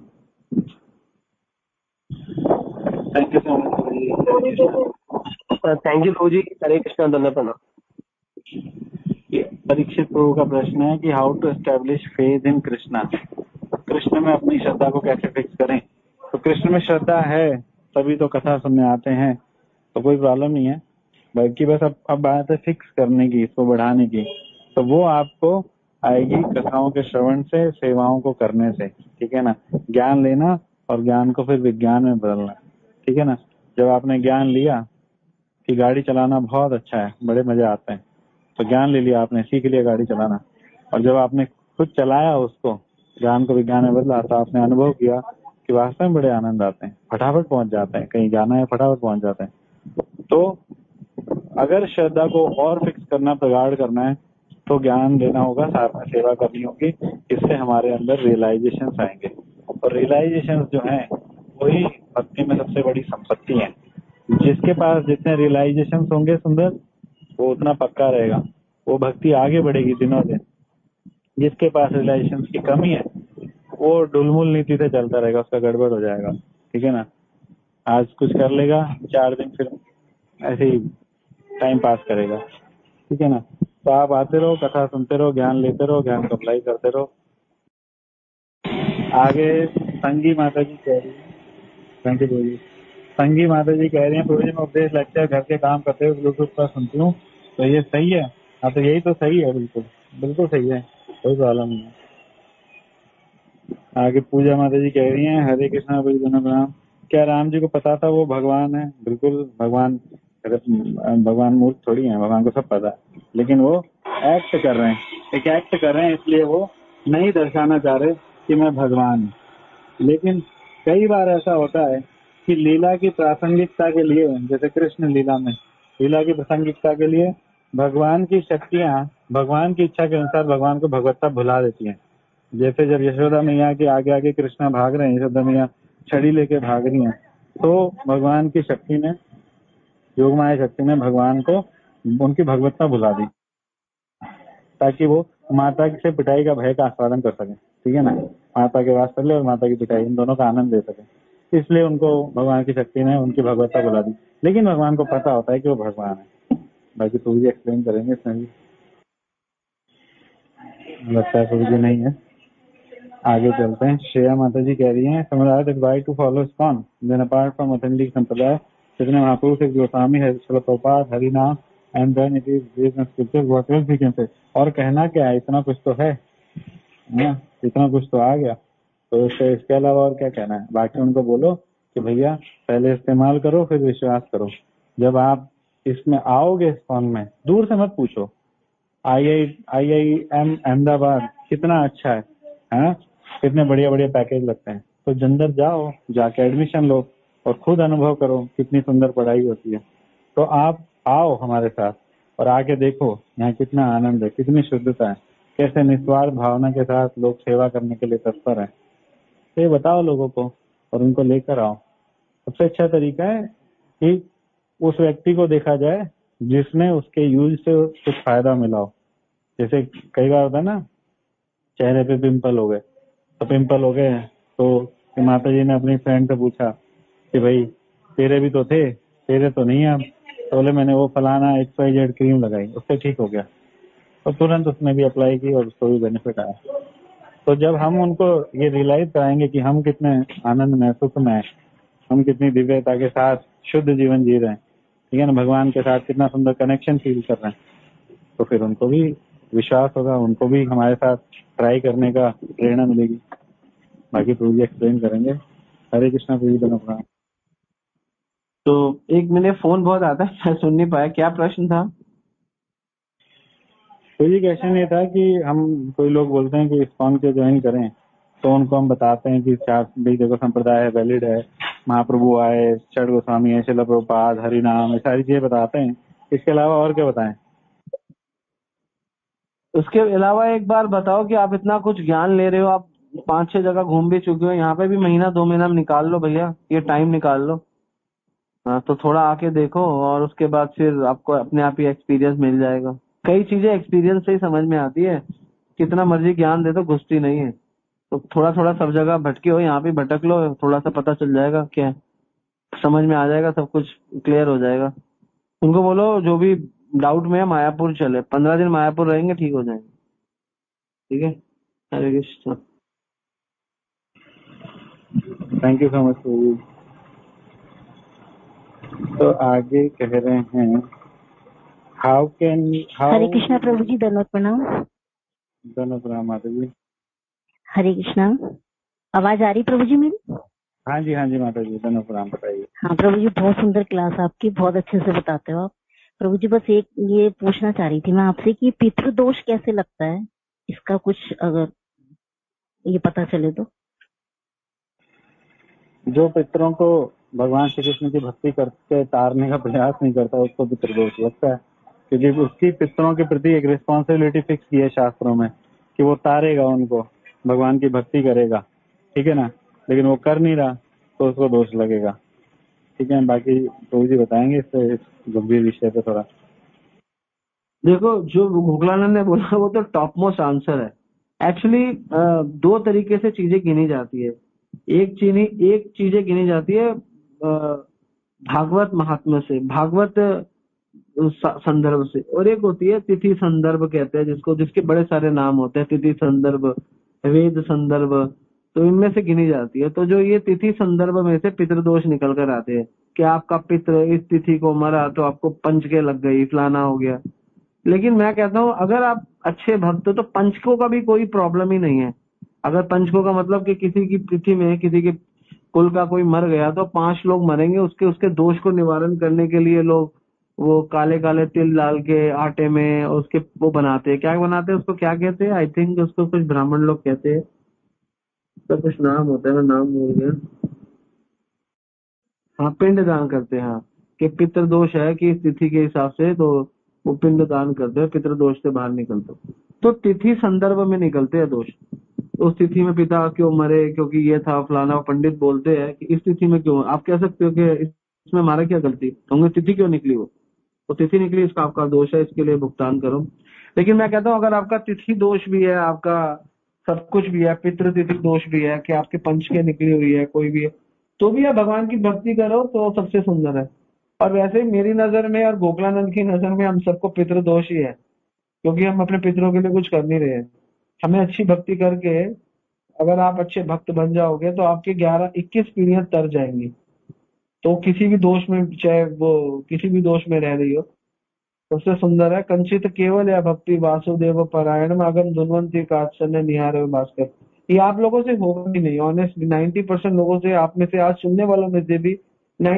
Thank you so much. Thank you प्रभु जी, हरे कृष्णा, धन्यवाद, प्रणाम। परीक्षित प्रभु का प्रश्न है कि how to establish faith in Krishna. Krishna में अपनी श्रद्धा को कैसे फिक्स करें। तो कृष्ण में श्रद्धा है तभी तो कथा सुनने आते हैं, तो कोई प्रॉब्लम नहीं है। बल्कि बस अब बात है फिक्स करने की, इसको बढ़ाने की। तो वो आपको आएगी कथाओं के श्रवण से, सेवाओं को करने से। ठीक है ना, ज्ञान लेना और ज्ञान को फिर विज्ञान में बदलना। ठीक है ना, जब आपने ज्ञान लिया कि गाड़ी चलाना बहुत अच्छा है, बड़े मजे आते हैं, तो ज्ञान ले लिया आपने, सीख लिया गाड़ी चलाना, और जब आपने खुद चलाया उसको, ज्ञान को विज्ञान में बदला, तो आपने अनुभव किया कि वास्तव में बड़े आनंद आते हैं, फटाफट पहुंच जाते हैं, कहीं जाना है फटाफट पहुंच जाते हैं। तो अगर श्रद्धा को और फिक्स करना, प्रगाढ़ करना है, तो ज्ञान देना होगा, साथ में सेवा करनी होगी। इससे हमारे अंदर रियलाइजेशन आएंगे, और रियलाइजेशन जो है वही भक्ति में सबसे बड़ी संपत्ति है। जिसके पास जितने रियलाइजेशन होंगे सुंदर, वो उतना पक्का रहेगा, वो भक्ति आगे बढ़ेगी दिनों दिन। जिसके पास रियलाइजेशन की कमी है वो डुलमुल नीति से चलता रहेगा, उसका गड़बड़ हो जाएगा। ठीक है ना, आज कुछ कर लेगा, 4 दिन फिर ऐसे ही टाइम पास करेगा। ठीक है ना, तो आप आते रहो, कथा सुनते रहो, ज्ञान लेते रहो, ज्ञान को अप्लाई करते रहो। आगे संगी माता जी कह रही है, थैंक यू जी। संगी माता जी कह रही है, प्रभु जी मैं उपदेश लेक्चर घर के काम करते हुए ब्लूटूथ पर सुनती हूँ, तो ये सही है? हाँ, तो यही तो सही है, बिल्कुल बिल्कुल सही है, कोई प्रॉब्लम नहीं है। आगे पूजा माता जी कह रही हैं, हरे कृष्णा बड़ी प्रणाम। क्या राम जी को पता था वो भगवान है? बिल्कुल, भगवान मूर्ख थोड़ी है, भगवान को सब पता है, लेकिन वो एक्ट कर रहे हैं, एक एक्ट कर रहे हैं, इसलिए वो नहीं दर्शाना चाह रहे कि मैं भगवान हूँ। लेकिन कई बार ऐसा होता है कि लीला की प्रासंगिकता के लिए, जैसे कृष्ण लीला में, लीला की प्रासंगिकता के लिए भगवान की शक्तियाँ भगवान की इच्छा के अनुसार भगवान को भगवत्ता भुला देती हैं। जैसे जब यशोदा मैया के आगे आगे कृष्णा भाग रहे हैं, यशोदा मैया छड़ी लेके भाग रही हैं, तो भगवान की शक्ति ने, योगमाया शक्ति ने भगवान को उनकी भगवत्ता भुला दी, ताकि वो माता से पिटाई का भय का आस्वादन कर सके। ठीक है ना, माता के वात्सल्य और माता की पिटाई, इन दोनों का आनंद ले सके, इसलिए उनको भगवान की शक्ति ने उनकी भगवत्ता भुला दी। लेकिन भगवान को पता होता है कि वो भगवान है। बाकी तो भी एक्सप्लेन करेंगे इसमें भी, लगता है तो नहीं है। आगे चलते हैं। श्रेया माता जी कह रही हैं, समराट advice to follow ISKCON then apart from authentic sampradaya, जितने महापुरुष एक गोस्वामी है, प्रभुपाद, हरिनाम and then it is business scriptures, what else we can say. और कहना क्या है, इतना कुछ तो है ना, इतना कुछ तो आ गया, तो इसके अलावा और क्या कहना है? बाकी उनको बोलो कि भैया पहले इस्तेमाल करो फिर विश्वास करो। जब आप इसमें आओगे इस्कॉन में, दूर से मत पूछो IIM अहमदाबाद कितना अच्छा है, हाँ कितने बढ़िया बढ़िया पैकेज लगते हैं, तो जंदर जाओ, जाके एडमिशन लो और खुद अनुभव करो कितनी सुंदर पढ़ाई होती है। तो आप आओ हमारे साथ और आके देखो यहाँ कितना आनंद है, कितनी शुद्धता है, कैसे निस्वार्थ भावना के साथ लोग सेवा करने के लिए तत्पर है। तो ये बताओ लोगों को और उनको लेकर आओ। सबसे अच्छा तरीका है कि उस व्यक्ति को देखा जाए जिसने उसके यूज से कुछ फायदा मिला हो। जैसे कई बार होता है ना, चेहरे पे पिंपल हो गए, तो पिंपल हो गए तो माता जी ने अपनी फ्रेंड से पूछा कि भाई तेरे भी तो थे, तेरे तो नहीं है अब, तो बोले मैंने वो फलाना XYZ क्रीम लगाई, उससे ठीक हो गया, और तुरंत उसने भी अप्लाई की और उसको भी बेनिफिट आया। तो जब हम उनको ये रियलाइज कराएंगे कि हम कितने आनंद में, सुख में, हम कितनी दिव्यता के साथ शुद्ध जीवन जी रहे हैं, ठीक है ना, भगवान के साथ कितना सुंदर कनेक्शन फील कर रहे हैं, तो फिर उनको भी विश्वास होगा, उनको भी हमारे साथ ट्राई करने का प्रेरणा मिलेगी। बाकी प्रभु जी एक्सप्लेन करेंगे। हरे कृष्णा प्रभु जी का। तो एक मिनट, फोन बहुत आता है, मैं सुन नहीं पाया, क्या प्रश्न था? तो ये क्वेश्चन ये था कि हम, कोई लोग बोलते हैं कि इस्कॉन के ज्वाइन करें, तो उनको हम बताते हैं कि चार देखो संप्रदाय है, वैलिड है, महाप्रभु आए, षड गोस्वामी है, शिला प्रभुपाद, हरिनाम, ये सारी चीजें बताते हैं। इसके अलावा और क्या बताएं? उसके अलावा एक बार बताओ कि आप इतना कुछ ज्ञान ले रहे हो, आप 5-6 जगह घूम भी चुके हो, यहाँ पे भी महीना 2 महीना में निकाल लो भैया, ये टाइम निकाल लो। हाँ, तो थोड़ा आके देखो और उसके बाद फिर आपको अपने आप ही एक्सपीरियंस मिल जाएगा। कई चीजें एक्सपीरियंस से ही समझ में आती है, कितना मर्जी ज्ञान दे दो घुसती नहीं है। तो थोड़ा थोड़ा सब जगह भटके हो, यहाँ भी भटक लो, थोड़ा सा पता चल जाएगा, क्या समझ में आ जाएगा, सब कुछ क्लियर हो जाएगा। उनको बोलो जो भी डाउट में है मायापुर चले, 15 दिन मायापुर रहेंगे, ठीक हो जाएंगे। ठीक है, Hare Krishna. Thank you so much प्रभु जी। तो आगे कह रहे हैं, हाउ हरे कृष्णा प्रभु जी, दंडवत प्रणाम। दोनों प्रणाम माता जी। हरे कृष्णा, आवाज आ रही प्रभु जी मेरी? हाँ जी माता जी, दोनों प्रणाम, बताइए। हाँ प्रभु जी, बहुत सुंदर क्लास आपकी, बहुत अच्छे से बताते हो आप प्रभु जी। बस एक ये पूछना चाह रही थी मैं आपसे कि पितृदोष कैसे लगता है, इसका कुछ अगर ये पता चले तो। जो पितरों को भगवान श्री कृष्ण की भक्ति करके तारने का प्रयास नहीं करता, उसको पितृदोष लगता है, क्योंकि उसकी पितरों के प्रति एक रिस्पॉन्सिबिलिटी फिक्स की है शास्त्रों में कि वो तारेगा उनको, भगवान की भक्ति करेगा, ठीक है ना, लेकिन वो कर नहीं रहा तो उसको दोष लगेगा। ठीक है, बाकी प्रभु जी बताएंगे इस गंभीर विषय पे थोड़ा। देखो, जो गोखलानंद ने बोला वो तो टॉप मोस्ट आंसर है। एक्चुअली दो तरीके से चीजें गिनी जाती है। एक चीजें गिनी जाती है भागवत महात्म्य से, भागवत संदर्भ से, और एक होती है तिथि संदर्भ कहते हैं जिसको, जिसके बड़े सारे नाम होते हैं, तिथि संदर्भ, वेद संदर्भ, तो इनमें से गिनी जाती है। तो जो ये तिथि संदर्भ में से पितृदोष निकल कर आते हैं कि आपका पितृ इस तिथि को मरा तो आपको पंचके लग गई, फलाना हो गया। लेकिन मैं कहता हूँ अगर आप अच्छे भक्त हो तो पंचकों का भी कोई प्रॉब्लम ही नहीं है। अगर पंचकों का मतलब कि किसी की तिथि में किसी के कुल का कोई मर गया तो 5 लोग मरेंगे, उसके उसके दोष को निवारण करने के लिए लोग वो काले काले तिल डाल के आटे में उसके वो बनाते हैं, क्या बनाते हैं उसको, क्या कहते हैं, आई थिंक उसको कुछ ब्राह्मण लोग कहते हैं, तो कुछ नाम होता है, मैं नाम भूल गया। हाँ, पिंड दान करते हैं। हाँ, कि पितृदोष है कि इस तिथि के हिसाब से, तो वो पिंड दान करते हैं, पितृदोष से बाहर निकलते हो। तो तिथि संदर्भ में निकलते हैं दोष। उस तिथि में पिता क्यों मरे, क्योंकि ये था फलाना, पंडित बोलते हैं कि इस तिथि में क्यों, आप कह सकते हो कि इसमें हमारा क्या गलती, तो तिथि क्यों निकली, वो तिथि निकली, इसका आपका दोष है, इसके लिए भुगतान करो। लेकिन मैं कहता हूँ अगर आपका तिथि दोष भी है, आपका सब कुछ भी है, पितृ तिथि दोष भी है कि आपके पंचके निकली हुई है, कोई भी है, तो भी आप भगवान की भक्ति करो तो सबसे सुंदर है। और वैसे ही मेरी नजर में और गोखलानंद की नजर में हम सबको पितृ दोष ही है, क्योंकि हम अपने पितरों के लिए कुछ कर नहीं रहे हैं। हमें अच्छी भक्ति करके अगर आप अच्छे भक्त बन जाओगे तो आपके 11-21 पीढ़ियां तर जाएंगी। तो किसी भी दोष में, चाहे वो किसी भी दोष में रह रही हो, सबसे सुंदर है कंचित केवल या भक्ति वासुदेव परायण अगम धुनवंती कात्सन्य निहार भास्कर। ये आप लोगों से होगा भी नहीं, ऑनेस्टली 90% लोगों से, आप में से आज सुनने वालों में से भी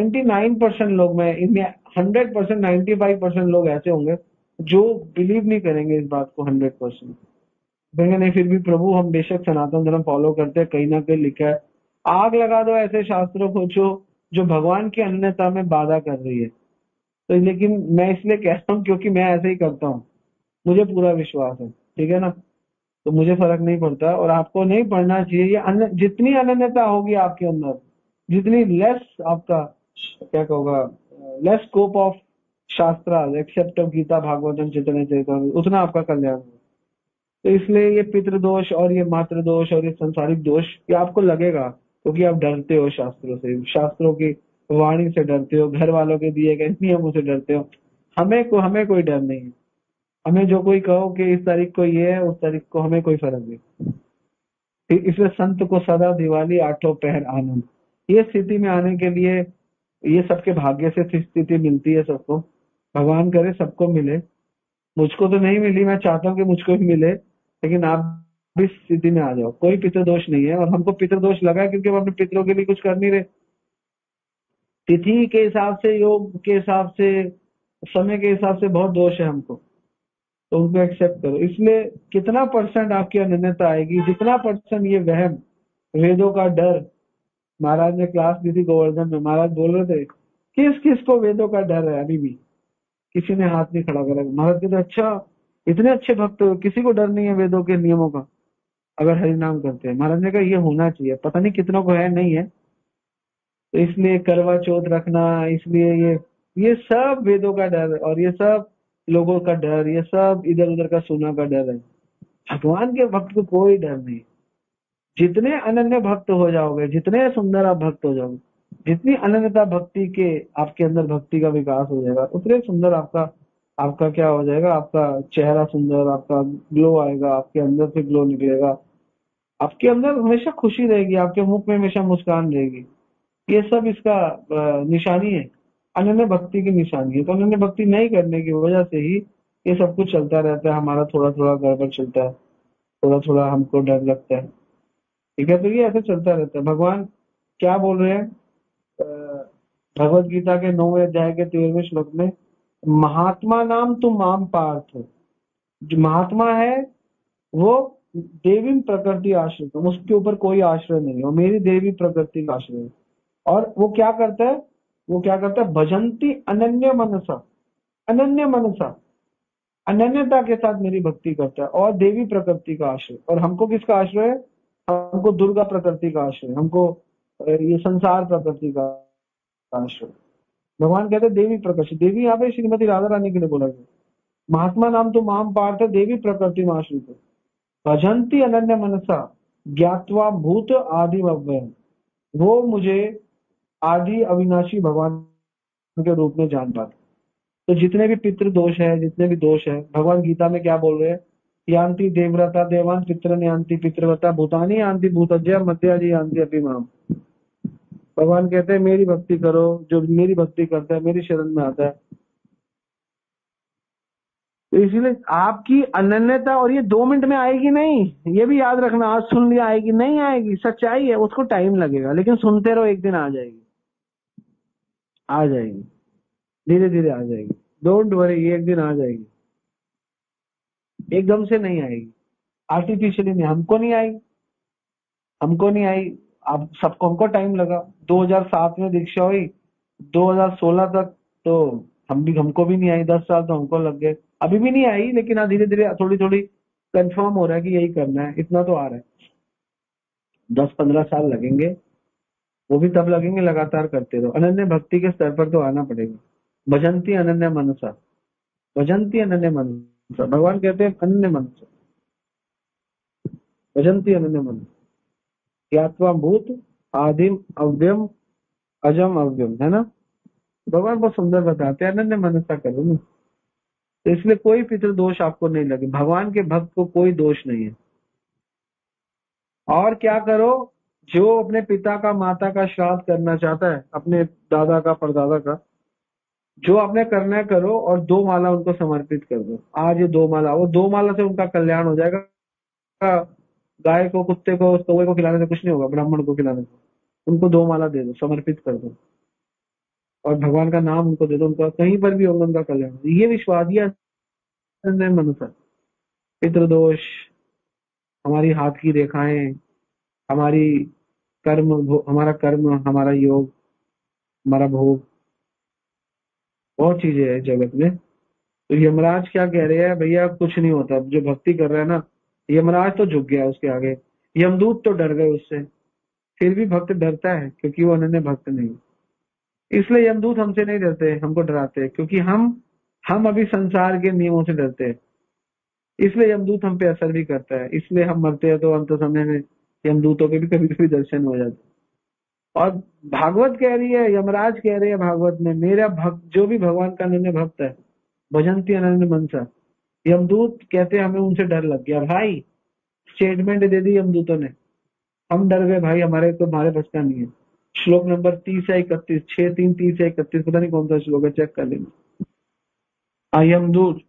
99% लोग, मैं इनमें 100% 95% लोग ऐसे होंगे जो बिलीव नहीं करेंगे इस बात को 100%। कहेंगे नहीं, फिर भी प्रभु हम बेशक सनातन धर्म फॉलो करते हैं, कहीं ना कहीं लिखा है। आग लगा दो ऐसे शास्त्रों को जो भगवान की अन्यता में बाधा कर रही है। तो लेकिन मैं इसलिए कह रहा हूँ क्योंकि मैं ऐसे ही करता हूँ, मुझे पूरा विश्वास है, ठीक है ना, तो मुझे फर्क नहीं पड़ता। और आपको नहीं पढ़ना चाहिए। ये जितनी अनन्यता होगी आपके अंदर, जितनी लेस आपका क्या कहूँगा, less scope of shastra except of Gita Bhagavatam Chaitanya Charitamrita, उतना आपका कल्याण होगा। तो इसलिए ये पितृदोष और ये मातृ दोष और ये संसारिक दोष ये आपको लगेगा, क्योंकि आप डरते हो शास्त्रों से, शास्त्रों की वाणी से डरते हो, घर वालों के दिए गए नियमों से डरते हो। हमें कोई डर नहीं है। हमें जो कोई कहो कि इस तारीख को ये है, उस तारीख को, हमें कोई फर्क नहीं। इसलिए संत को सदा दिवाली आठों पहर आनंद, ये स्थिति में आने के लिए ये सबके भाग्य से स्थिति मिलती है सबको। भगवान करे सबको मिले, मुझको तो नहीं मिली, मैं चाहता हूँ कि मुझको भी मिले, लेकिन आप भी इस स्थिति में आ जाओ। कोई पितृदोष नहीं है, और हमको पितृदोष लगा है क्योंकि हम अपने पितरों के लिए कुछ कर नहीं रहे। तिथि के हिसाब से, योग के हिसाब से, समय के हिसाब से बहुत दोष है हमको, तो उनको एक्सेप्ट करो। इसलिए कितना % आपकी अनन्यता आएगी, जितना % ये वहम, वेदों का डर। महाराज ने क्लास दी थी गोवर्धन में, महाराज बोल रहे थे किस किस को वेदों का डर है, अभी भी किसी ने हाथ नहीं खड़ा करा। महाराज कहते अच्छा, इतने अच्छे भक्त हो, किसी को डर नहीं है वेदों के नियमों का अगर हरि नाम करते हैं। महाराज ने कहा ये होना चाहिए, पता नहीं कितनों को है, नहीं है। तो इसलिए करवा चौथ रखना, इसलिए ये सब वेदों का डर, और ये सब लोगों का डर, ये सब इधर उधर का सुना का डर है। भगवान के भक्त को कोई डर नहीं। जितने अनन्य भक्त हो जाओगे, जितने सुंदर आप भक्त हो जाओगे, जितनी अनन्यता भक्ति के आपके अंदर भक्ति का विकास हो जाएगा, उतने सुंदर आपका क्या हो जाएगा, आपका चेहरा सुंदर, आपका ग्लो आएगा, आपके अंदर से ग्लो निकलेगा, आपके अंदर हमेशा खुशी रहेगी, आपके मुख में हमेशा मुस्कान रहेगी। ये सब इसका निशानी है, अनन्य भक्ति की निशानी है। तो अनन्य भक्ति नहीं करने की वजह से ही ये सब कुछ चलता रहता है, हमारा थोड़ा थोड़ा गड़बड़ चलता है, थोड़ा थोड़ा हमको डर लगता है, ठीक है। तो ये ऐसे चलता रहता है। भगवान क्या बोल रहे हैं भगवत गीता के 9वें अध्याय के 13वें श्लोक में, महात्मा नाम तुम माम पार्थ। जो महात्मा है वो देवी प्रकृति आश्रित है, उसके ऊपर कोई आश्रय नहीं है, और मेरी देवी प्रकृति का आश्रय है। और वो क्या करता है, भजंती अनन्य मनसा, अनन्य मनसा, अनन्यता के साथ मेरी भक्ति करता है, और देवी प्रकृति का आश्रय। और हमको किसका आश्रय है, हमको दुर्गा प्रकृति का आश्रय, हमको ये संसार प्रकृति का आश्रय। भगवान कहते हैं देवी प्रकृति, देवी यहाँ पे श्रीमती राधा रानी के लिए बोला गया। महात्मा नाम तो माम पार्थ देवी प्रकृति आश्रित भजंती अनन्य मनसा ज्ञात्वा भूत आदि अव्ययम। वो मुझे आदि अविनाशी भगवान के रूप में जान पाते। तो जितने भी पितृ दोष है, जितने भी दोष है, भगवान गीता में क्या बोल रहे हैं? यान्ति देवव्रता देवान पितरन यान्ति पितृव्रता भूतानी यान्ति भूतज्य मध्याजी यान्ति अभिमाम। भगवान कहते हैं मेरी भक्ति करो, जो मेरी भक्ति करता है मेरी शरण में आता है। तो इसीलिए आपकी अनन्यता, और ये 2 मिनट में आएगी नहीं, ये भी याद रखना। आज सुन लिया आएगी नहीं, आएगी, सच्चाई है, उसको टाइम लगेगा, लेकिन सुनते रहो, एक दिन आ जाएगी, आ जाएगी, धीरे धीरे आ जाएगी। डोंट वरी, एक दिन आ जाएगी, एकदम से नहीं आएगी, आर्टिफिशियली नहीं। हमको नहीं आई, हमको नहीं आई, आप सबको, हमको टाइम लगा। 2007 में दीक्षा हुई, 2016 तक तो हमको भी नहीं आई, 10 साल तो हमको लग गए, अभी भी नहीं आई, लेकिन धीरे धीरे थोड़ी थोड़ी कंफर्म हो रहा है कि यही करना है, इतना तो आ रहा है। 10-15 साल लगेंगे, वो भी तब लगेंगे, लगातार करते रहो। अनन्य भक्ति के स्तर पर तो आना पड़ेगा। भजंती अनन्य मनसा, भजंती अनन्य मनसा, भगवान कहते हैं अनन्य मनसा, भजंती अनन्य मनसा ज्ञात्वा भूत आदिम अव्यम अजम अव्यम, है ना। भगवान बहुत सुंदर बताते हैं, अनन्य मनसा करो ना। तो इसलिए कोई पितृ दोष आपको नहीं लगे, भगवान के भक्त को कोई दोष नहीं है। और क्या करो, जो अपने पिता का माता का श्राद्ध करना चाहता है, अपने दादा का परदादा का, जो आपने करना है करो, और 2 माला उनको समर्पित कर दो। आज ये 2 माला, वो 2 माला से उनका कल्याण हो जाएगा। गाय को, कुत्ते को, कौवे को खिलाने से कुछ नहीं होगा, ब्राह्मण को खिलाने से। उनको 2 माला दे दो, समर्पित कर दो, और भगवान का नाम उनको दे दो, उनका कहीं पर भी होगा उनका कल्याण। ये विश्वास, ये मनुष्य पितृदोष, हमारी हाथ की रेखाएं, हमारी कर्म, हमारा कर्म, हमारा योग, हमारा भोग, बहुत चीजें है जगत में। तो यमराज क्या कह रहे हैं? भैया कुछ नहीं होता, जो भक्ति कर रहा है ना, यमराज तो झुक गया उसके आगे, यमदूत तो डर गए उससे, फिर भी भक्त डरता है क्योंकि वो अनन्य भक्त नहीं। इसलिए यमदूत हमसे नहीं डरते, हमको डराते हैं, क्योंकि हम अभी संसार के नियमों से डरते हैं। इसलिए यमदूत हम पे असर भी करता है, इसलिए हम मरते हैं तो अंत समय में यमदूतों के भी कभी कभी दर्शन हो जाते। और भागवत कह रही है, यमराज कह रहे हैं भागवत में, मेरा भक्त, जो भी भगवान का अनन्य भक्त है, भजंती अनन्य मनसा। यमदूत कहते हैं हमें उनसे डर लग गया भाई, स्टेटमेंट दे दी यमदूतों ने, हम डर गए भाई, हमारे बस का नहीं है। श्लोक नंबर 30 या 31, 6-3, 30 या 31, पता नहीं कौन सा श्लोक है, चेक कर लेना। यमदूत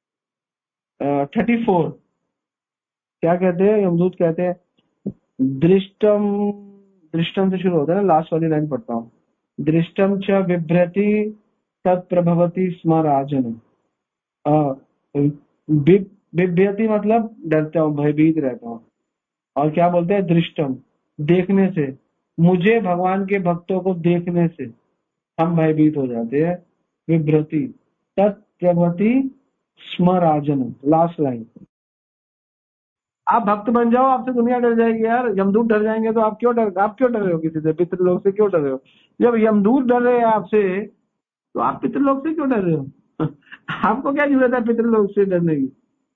34 क्या कहते हैं? यमदूत कहते हैं दृष्टम, दृष्टम से शुरू होता है ना, लास्ट वाली लाइन पढ़ता हूँ। दृष्टम च बिभ्रति तत्प्रभवति स्म राजन। बिभ्यति मतलब डरता हूँ, भयभीत रहता हूँ। और क्या बोलते हैं? दृष्टम, देखने से, मुझे भगवान के भक्तों को देखने से हम भयभीत हो जाते हैं। विभ्रति तत्प्रभवति स्म राजन, लास्ट लाइन। आप भक्त बन जाओ, आपसे दुनिया डर जाएगी यार। यमदूत डर जाएंगे तो आप क्यों डर रहे हो किसी से? पितृलोक से क्यों डर रहे हो? जब यमदूत डर रहे हैं आपसे, तो आप पितृलोक से क्यों डर रहे हो? आपको क्या जरूरत है पितृलोक से डरने की?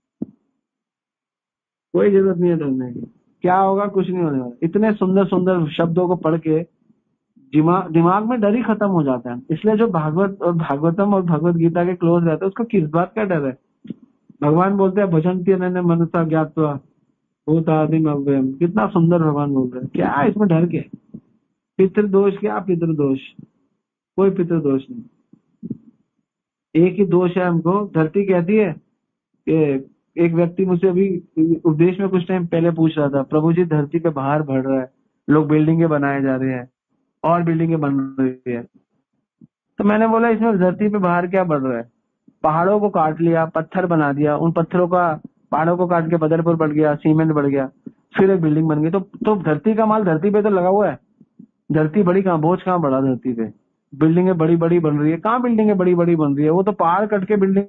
कोई जरूरत नहीं है डरने की। क्या होगा? कुछ नहीं होने वाला। इतने सुंदर सुंदर शब्दों को पढ़ के दिमाग में डर ही खत्म हो जाता है। इसलिए जो भागवत और भागवतम और भगवत गीता के क्लोज रहता है, उसको किस बात का डर है? भगवान बोलते हैं भजंती अनन्य मनसा ज्ञात्वा भूतादिम अव्ययम। कितना सुंदर भगवान बोल रहे हैं। क्या इसमें डर के? पितृदोष, क्या पितृदोष? कोई पितृदोष नहीं। एक ही दोष है हमको। धरती कहती है कि, एक व्यक्ति मुझसे अभी उपदेश में कुछ टाइम पहले पूछ रहा था, प्रभु जी धरती पे बाहर बढ़ रहा है, लोग बिल्डिंगे बनाए जा रहे हैं और बिल्डिंगे बन रही है। तो मैंने बोला इसमें धरती पे बाहर क्या बढ़ रहा है? पहाड़ों को काट लिया, पत्थर बना दिया, उन पत्थरों का, पहाड़ों को काट के बदरपुर बढ़ गया, सीमेंट बढ़ गया, फिर एक बिल्डिंग बन गई। तो धरती का माल धरती पे तो लगा हुआ है। धरती बड़ी कहाँ, बोझ कहाँ बढ़ा धरती पे? बिल्डिंगे बड़ी बड़ी बन रही है। कहाँ बिल्डिंगे बड़ी बड़ी बन रही है? वो तो पहाड़ कट के बिल्डिंग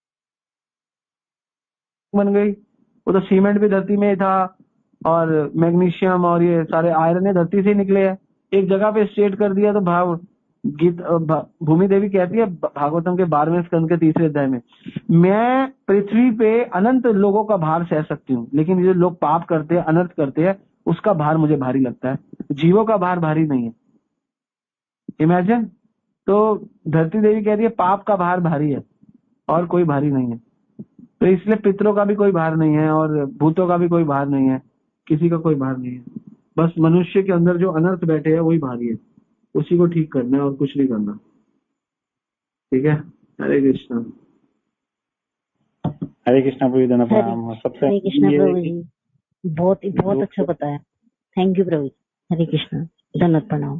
बन गई। वो तो सीमेंट भी धरती में ही था, और मैग्नीशियम और ये सारे आयरन धरती से ही निकले हैं। एक जगह पे स्टेट कर दिया तो भाव भूमि देवी कहती है भागवतम के 12वें स्कंद के 3रे अध्याय में, मैं पृथ्वी पे अनंत लोगों का भार सह सकती हूँ, लेकिन जो लोग पाप करते हैं, अनर्थ करते हैं, उसका भार मुझे भारी लगता है, जीवों का भार भारी नहीं है। इमेजिन। तो धरती देवी कह रही है पाप का भार भारी है और कोई भारी नहीं है। तो इसलिए पितरों का भी कोई भार नहीं है और भूतों का भी कोई भार नहीं है, किसी का कोई भार नहीं है। बस मनुष्य के अंदर जो अनर्थ बैठे हैं वही भारी है, उसी को ठीक करना है और कुछ नहीं करना। ठीक है। हरे कृष्णा। हरे कृष्णा प्रभु जी, धन्यवाद हरे प्रणाम। सबसे हरे कृष्णा ये प्रभु जी, बहुत अच्छा बताया। थैंक यू प्रभु जी। हरे कृष्णा, धन्यवाद प्रणाम।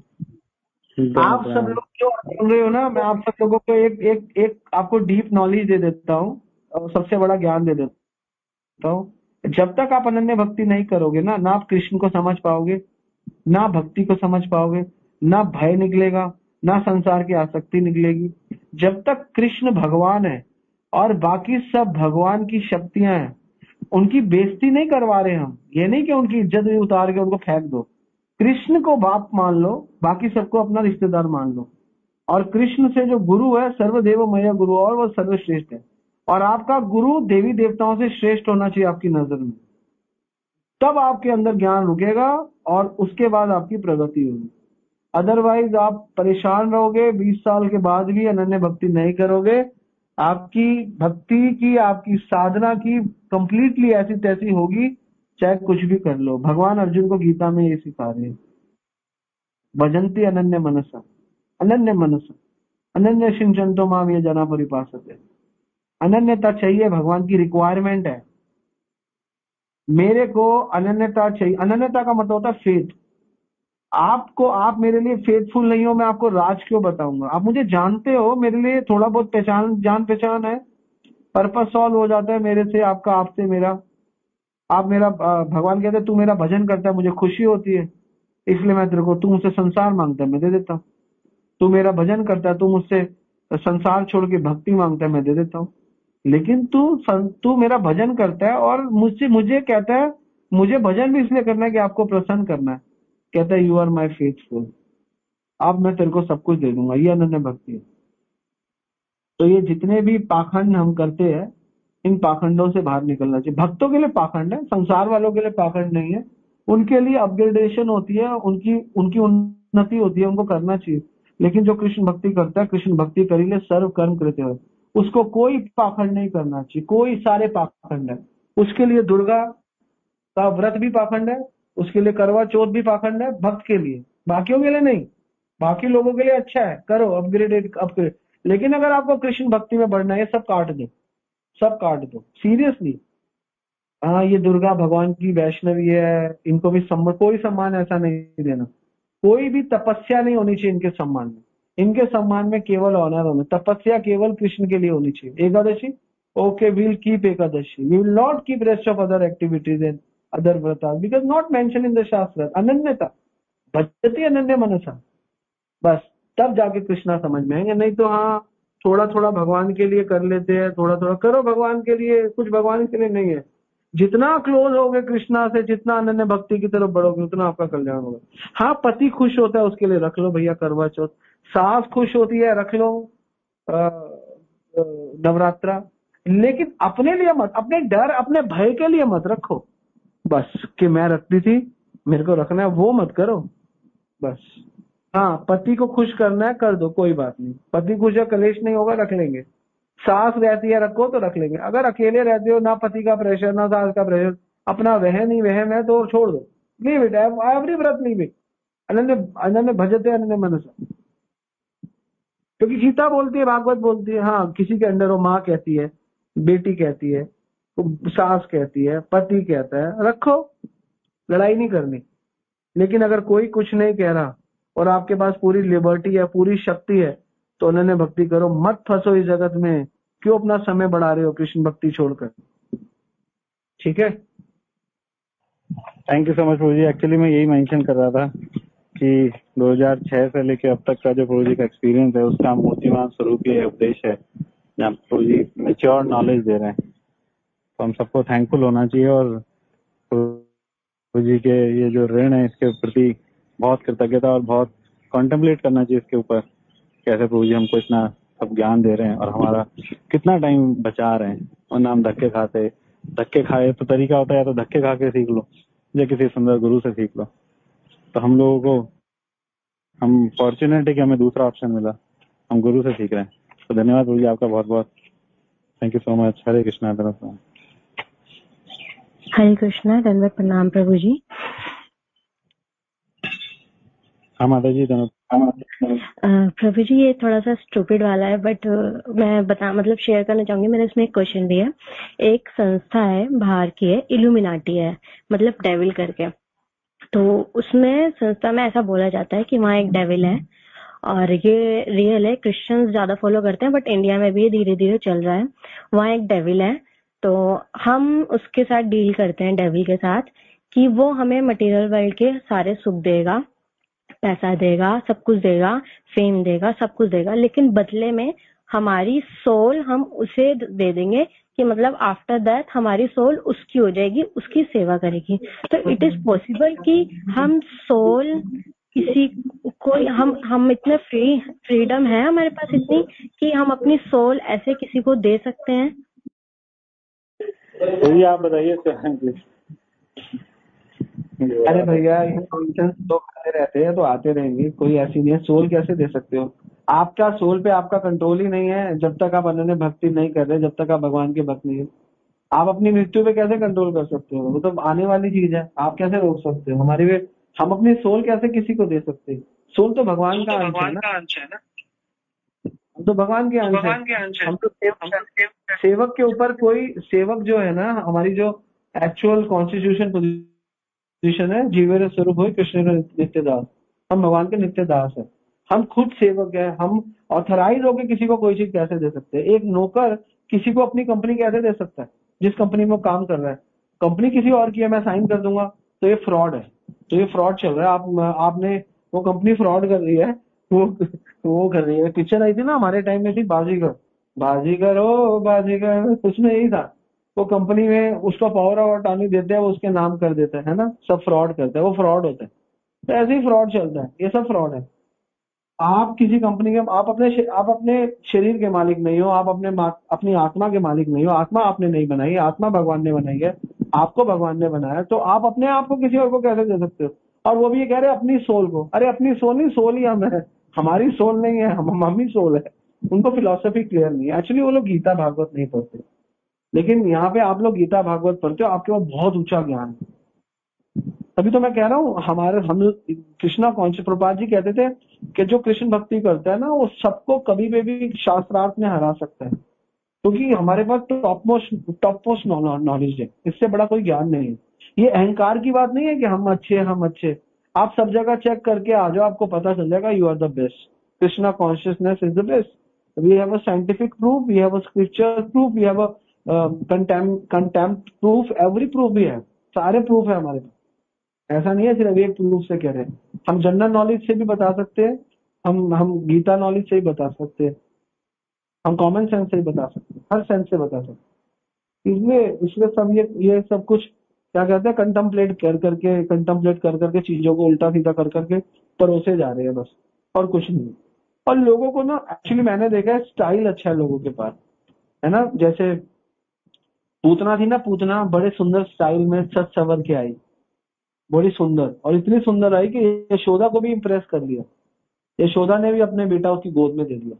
आप सब लोग जो सुन रहे हो ना, मैं आप सब लोगों को एक आपको डीप नॉलेज दे देता हूँ और सबसे बड़ा ज्ञान दे देता हूँ। जब तक आप अनन्य भक्ति नहीं करोगे ना आप कृष्ण को समझ पाओगे, ना भक्ति को समझ पाओगे, ना भय निकलेगा, ना संसार की आसक्ति निकलेगी। जब तक कृष्ण भगवान है और बाकी सब भगवान की शक्तियां हैं, उनकी बेइज्जती नहीं करवा रहे हम। ये नहीं कि उनकी इज्जत भी उतार के उनको फेंक दो। कृष्ण को बाप मान लो, बाकी सबको अपना रिश्तेदार मान लो। और कृष्ण से जो गुरु है, सर्वदेव मय गुरु, और वो सर्वश्रेष्ठ है। और आपका गुरु देवी देवताओं से श्रेष्ठ होना चाहिए आपकी नजर में। तब आपके अंदर ज्ञान रुकेगा और उसके बाद आपकी प्रगति होगी। अदरवाइज आप परेशान रहोगे, 20 साल के बाद भी अनन्य भक्ति नहीं करोगे। आपकी भक्ति की, आपकी साधना की कंप्लीटली ऐसी तैसी होगी, चाहे कुछ भी कर लो। भगवान अर्जुन को गीता में ये सिखा रहे हैं, भजन्ति अनन्य मनसा, अनन्य मनसा अनन्य सिंचंतो माम ये जना परिपासते। अनन्यता चाहिए, भगवान की रिक्वायरमेंट है। मेरे को अनन्यता चाहिए। अनन्यता का मतलब होता है फेथ। आप मेरे लिए फेथफुल नहीं हो, मैं आपको राज क्यों बताऊंगा। आप मुझे जानते हो, मेरे लिए थोड़ा बहुत जान पहचान है, पर्पस सॉल्व हो जाता है मेरे से आपका, आपसे मेरा। आप मेरा भगवान कहते हैं तू मेरा भजन करता है, मुझे खुशी होती है, इसलिए मैं तेरे को, तू मुझसे संसार मांगता है मैं दे देता हूँ। तू मेरा भजन करता है, तू मुझसे संसार छोड़ के भक्ति मांगता है, मैं दे देता हूँ। लेकिन तू मेरा भजन करता है और मुझे कहता है, मुझे भजन भी इसलिए करना है कि आपको प्रसन्न करना है। कहता है यू आर माई फेथफुल, अब मैं तेरे को सब कुछ दे दूंगा। ये अनन्य भक्ति है। तो ये जितने भी पाखंड हम करते हैं, इन पाखंडों से बाहर निकलना चाहिए। भक्तों के लिए पाखंड है, संसार वालों के लिए पाखंड नहीं है। उनके लिए अपग्रेडेशन होती है, उनकी उन्नति होती है, उनको करना चाहिए। लेकिन जो कृष्ण भक्ति करता है, कृष्ण भक्ति करीले सर्व कर्म करते हुए, उसको कोई पाखंड नहीं करना चाहिए। कोई सारे पाखंड है उसके लिए। दुर्गा का व्रत भी पाखंड है, उसके लिए करवा चौथ भी पाखंड है, भक्त के लिए, बाकियों के लिए नहीं। बाकी लोगों के लिए अच्छा है, करो अपग्रेड। लेकिन अगर आपको कृष्ण भक्ति में बढ़ना है, सब काट दो, सब काट दो सीरियसली। हाँ, ये दुर्गा भगवान की वैष्णवी है, इनको भी कोई सम्मान ऐसा नहीं देना। कोई भी तपस्या नहीं होनी चाहिए इनके सम्मान में। इनके सम्मान में केवल ऑनर होना। तपस्या केवल कृष्ण के लिए होनी चाहिए। Ekadashi, okay, we'll keep Ekadashi, we will not keep rest of other activities and other व्रता because not mention in the shastra. अनन्यता, भजति अनन्य मनसा, बस तब जाके कृष्णा समझ में आएंगे। नहीं तो हाँ, थोड़ा थोड़ा भगवान के लिए कर लेते हैं, थोड़ा थोड़ा करो भगवान के लिए, कुछ भगवान के लिए नहीं है। जितना क्लोज होगे कृष्णा से, जितना अनन्य भक्ति की तरफ बढ़ोगे, उतना आपका कल्याण होगा। हाँ, पति खुश होता है उसके लिए रख लो भैया करवा चौथ। सास खुश होती है, रख लो नवरात्रा। लेकिन अपने लिए मत, अपने डर, अपने भय के लिए मत रखो। बस कि मैं रखती थी, मेरे को रखना है, वो मत करो बस। हाँ, पति को खुश करना है, कर दो, कोई बात नहीं। पति खुश है, कलेश नहीं होगा, रख लेंगे। सास रहती है, रखो तो रख लेंगे। अगर अकेले रहते हो, ना पति का प्रेशर ना सास का प्रेशर, अपना वहम ही वहम है, तो छोड़ दो, लीव इट, एवरी व्रत लीव इट। अनन्य अनन्य भजते अनन्य मनसा। क्योंकि गीता बोलती है, भागवत बोलती है, हाँ किसी के अंडर हो, माँ कहती है, बेटी कहती है, सास कहती है, पति कहता है, रखो, लड़ाई नहीं करनी। लेकिन अगर कोई कुछ नहीं कह रहा और आपके पास पूरी लिबर्टी है, पूरी शक्ति है, तो अनन्य भक्ति करो। मत फंसो इस जगत में। क्यों अपना समय बढ़ा रहे हो कृष्ण भक्ति छोड़कर। ठीक है। थैंक यू सो मच प्रभु जी। एक्चुअली मैं यही मेंशन कर रहा था कि 2006 से लेके अब तक का जो प्रभु जी का एक्सपीरियंस है, उसका मूर्तिमान स्वरूप ये उपदेश है, जहाँ प्रभु जी मैच्योर नॉलेज दे रहे हैं। तो हम सबको थैंकफुल होना चाहिए और प्रभु जी के ये जो ऋण है, इसके प्रति बहुत कृतज्ञता और बहुत कॉन्टेम्पलेट करना चाहिए इसके ऊपर कैसे प्रभु जी हमको इतना सब ज्ञान दे रहे हैं और हमारा कितना टाइम बचा रहे हैं, वरना हम धक्के खाए तो तरीका होता है या तो धक्के खा के सीख लो या किसी सुंदर गुरु से सीख लो। तो हम लोगों को हम फॉर्चुनेट है कि हमें दूसरा ऑप्शन मिला, हम गुरु से सीख रहे हैं। तो धन्यवाद प्रभु जी आपका बहुत बहुत, thank you so much. Hare Krishna तरफ से। हरे कृष्णा, दंडवत प्रणाम प्रभु जी। हाँ माता जी धन्यवाद। प्रभु जी ये थोड़ा सा स्टूपिड वाला है बट मैं मतलब शेयर करना चाहूंगी। मेरे इसमें एक क्वेश्चन भी है। एक संस्था है बाहर की है, इल्यूमिनाटी है, मतलब डेविल करके। तो उसमें संस्था में ऐसा बोला जाता है कि वहाँ एक डेविल है और ये रियल है। क्रिश्चियंस ज्यादा फॉलो करते हैं बट इंडिया में भी धीरे धीरे चल रहा है। वहाँ एक डेविल है, तो हम उसके साथ डील करते हैं डेविल के साथ कि वो हमें मटेरियल वर्ल्ड के सारे सुख देगा, पैसा देगा, सब कुछ देगा, फेम देगा, सब कुछ देगा, लेकिन बदले में हमारी सोल हम उसे दे देंगे कि मतलब आफ्टर दैट हमारी सोल उसकी हो जाएगी, उसकी सेवा करेगी। तो इट इज पॉसिबल कि हम सोल किसी कोई हम इतने फ्रीडम है हमारे पास इतनी कि हम अपनी सोल ऐसे किसी को दे सकते हैं? तो ये आप बताइए प्लीज। अरे भैया ये क्वेश्चन तो आते रहते हैं, तो आते रहेंगे, कोई ऐसी नहीं है। सोल कैसे दे सकते हो? आपका सोल पे आपका कंट्रोल ही नहीं है जब तक आप अनन्य भक्ति नहीं कर रहे, जब तक आप भगवान के भक्त नहीं है। आप अपनी मृत्यु पे कैसे कंट्रोल कर सकते हो? वो तो आने वाली चीज है, आप कैसे रोक सकते हो? हमारी वे हम अपनी सोल कैसे किसी को दे सकते हैं? सोल तो भगवान का अंश है ना, हम तो भगवान के अंश है। हम तो सेवक के ऊपर कोई सेवक जो है ना, हमारी जो एक्चुअल कॉन्स्टिट्यूशन पोजीशन है, जीवेर स्वरूप हो कृष्ण का नित्य दास, हम भगवान के नित्य दास है, हम खुद सेवक है। हम ऑथराइज होकर किसी को कोई चीज कैसे दे सकते हैं? एक नौकर किसी को अपनी कंपनी कैसे दे सकता है जिस कंपनी में वो काम कर रहा है? कंपनी किसी और की है, मैं साइन कर दूंगा तो ये फ्रॉड है, तो ये फ्रॉड चल रहा है। आपने वो कंपनी फ्रॉड कर रही है, वो कर रही है। पिक्चर आई थी ना हमारे टाइम में थी, बाजीगर, बाजीगर हो बाजीगर, उसमें यही था। वो कंपनी में उसका पावर ऑफ अटॉर्नी देते हैं, वो उसके नाम कर देते हैं, है ना, सब फ्रॉड करते हैं, वो फ्रॉड होता है। तो ऐसे ही फ्रॉड चलता है, ये सब फ्रॉड है। आप किसी कंपनी के आप अपने शरीर के मालिक नहीं हो, आप अपनी आत्मा के मालिक नहीं हो। आत्मा आपने नहीं बनाई, आत्मा भगवान ने बनाई है, आपको भगवान ने बनाया। तो आप अपने आप को किसी और को कैसे दे सकते हो? और वो भी ये कह रहे हैं अपनी सोल को। अरे अपनी सोल नहीं, सोल ही हम है, हमारी सोल नहीं है, हम ही सोल है। उनको फिलोसफी क्लियर नहीं है। एक्चुअली वो लोग गीता भागवत नहीं पढ़ते, लेकिन यहाँ पे आप लोग गीता भागवत पढ़ते हो, आपके पास बहुत ऊंचा ज्ञान है। तभी तो मैं कह रहा हूँ हम कृष्णा कॉन्शियस प्रभुपाद जी कहते थे कि जो कृष्ण भक्ति करता है ना, वो सबको कभी भी शास्त्रार्थ में हरा सकता है, क्योंकि हमारे पास टॉप मोस्ट नॉलेज है। इससे बड़ा कोई ज्ञान नहीं है। ये अहंकार की बात नहीं है कि हम अच्छे। आप सब जगह चेक करके आ जाओ, आपको पता चल जाएगा you are the best. Krishna consciousness is the best. We have a scientific proof, we have a scripture proof, we have a contempt proof, every proof भी है, सारे प्रूफ है हमारे पास। ऐसा नहीं है सिर्फ एक प्रूफ से कह रहे हैं। हम जनरल नॉलेज से भी बता सकते हैं, हम गीता नॉलेज से भी बता सकते हैं, हम कॉमन सेंस से भी बता सकते हैं, हर सेंस से बता सकते हैं। इसलिए सब ये सब कुछ क्या कहते हैं, कंटम्पलेट कर करके चीजों को उल्टा सीधा कर करके परोसे जा रहे हैं बस, और कुछ नहीं। और लोगों को ना, एक्चुअली मैंने देखा है स्टाइल अच्छा है लोगों के पास, है ना। जैसे पूतना थी ना, पूतना बड़े सुंदर स्टाइल में सच सवर के आई, बड़ी सुंदर, और इतनी सुंदर आई कि यशोदा को भी इम्प्रेस कर लिया। यशोदा ने भी अपने बेटा उसकी गोद में दे दिया।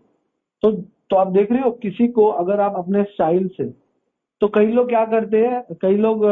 तो आप देख रहे हो, किसी को अगर आप अपने स्टाइल से, तो कई लोग क्या करते हैं, कई लोग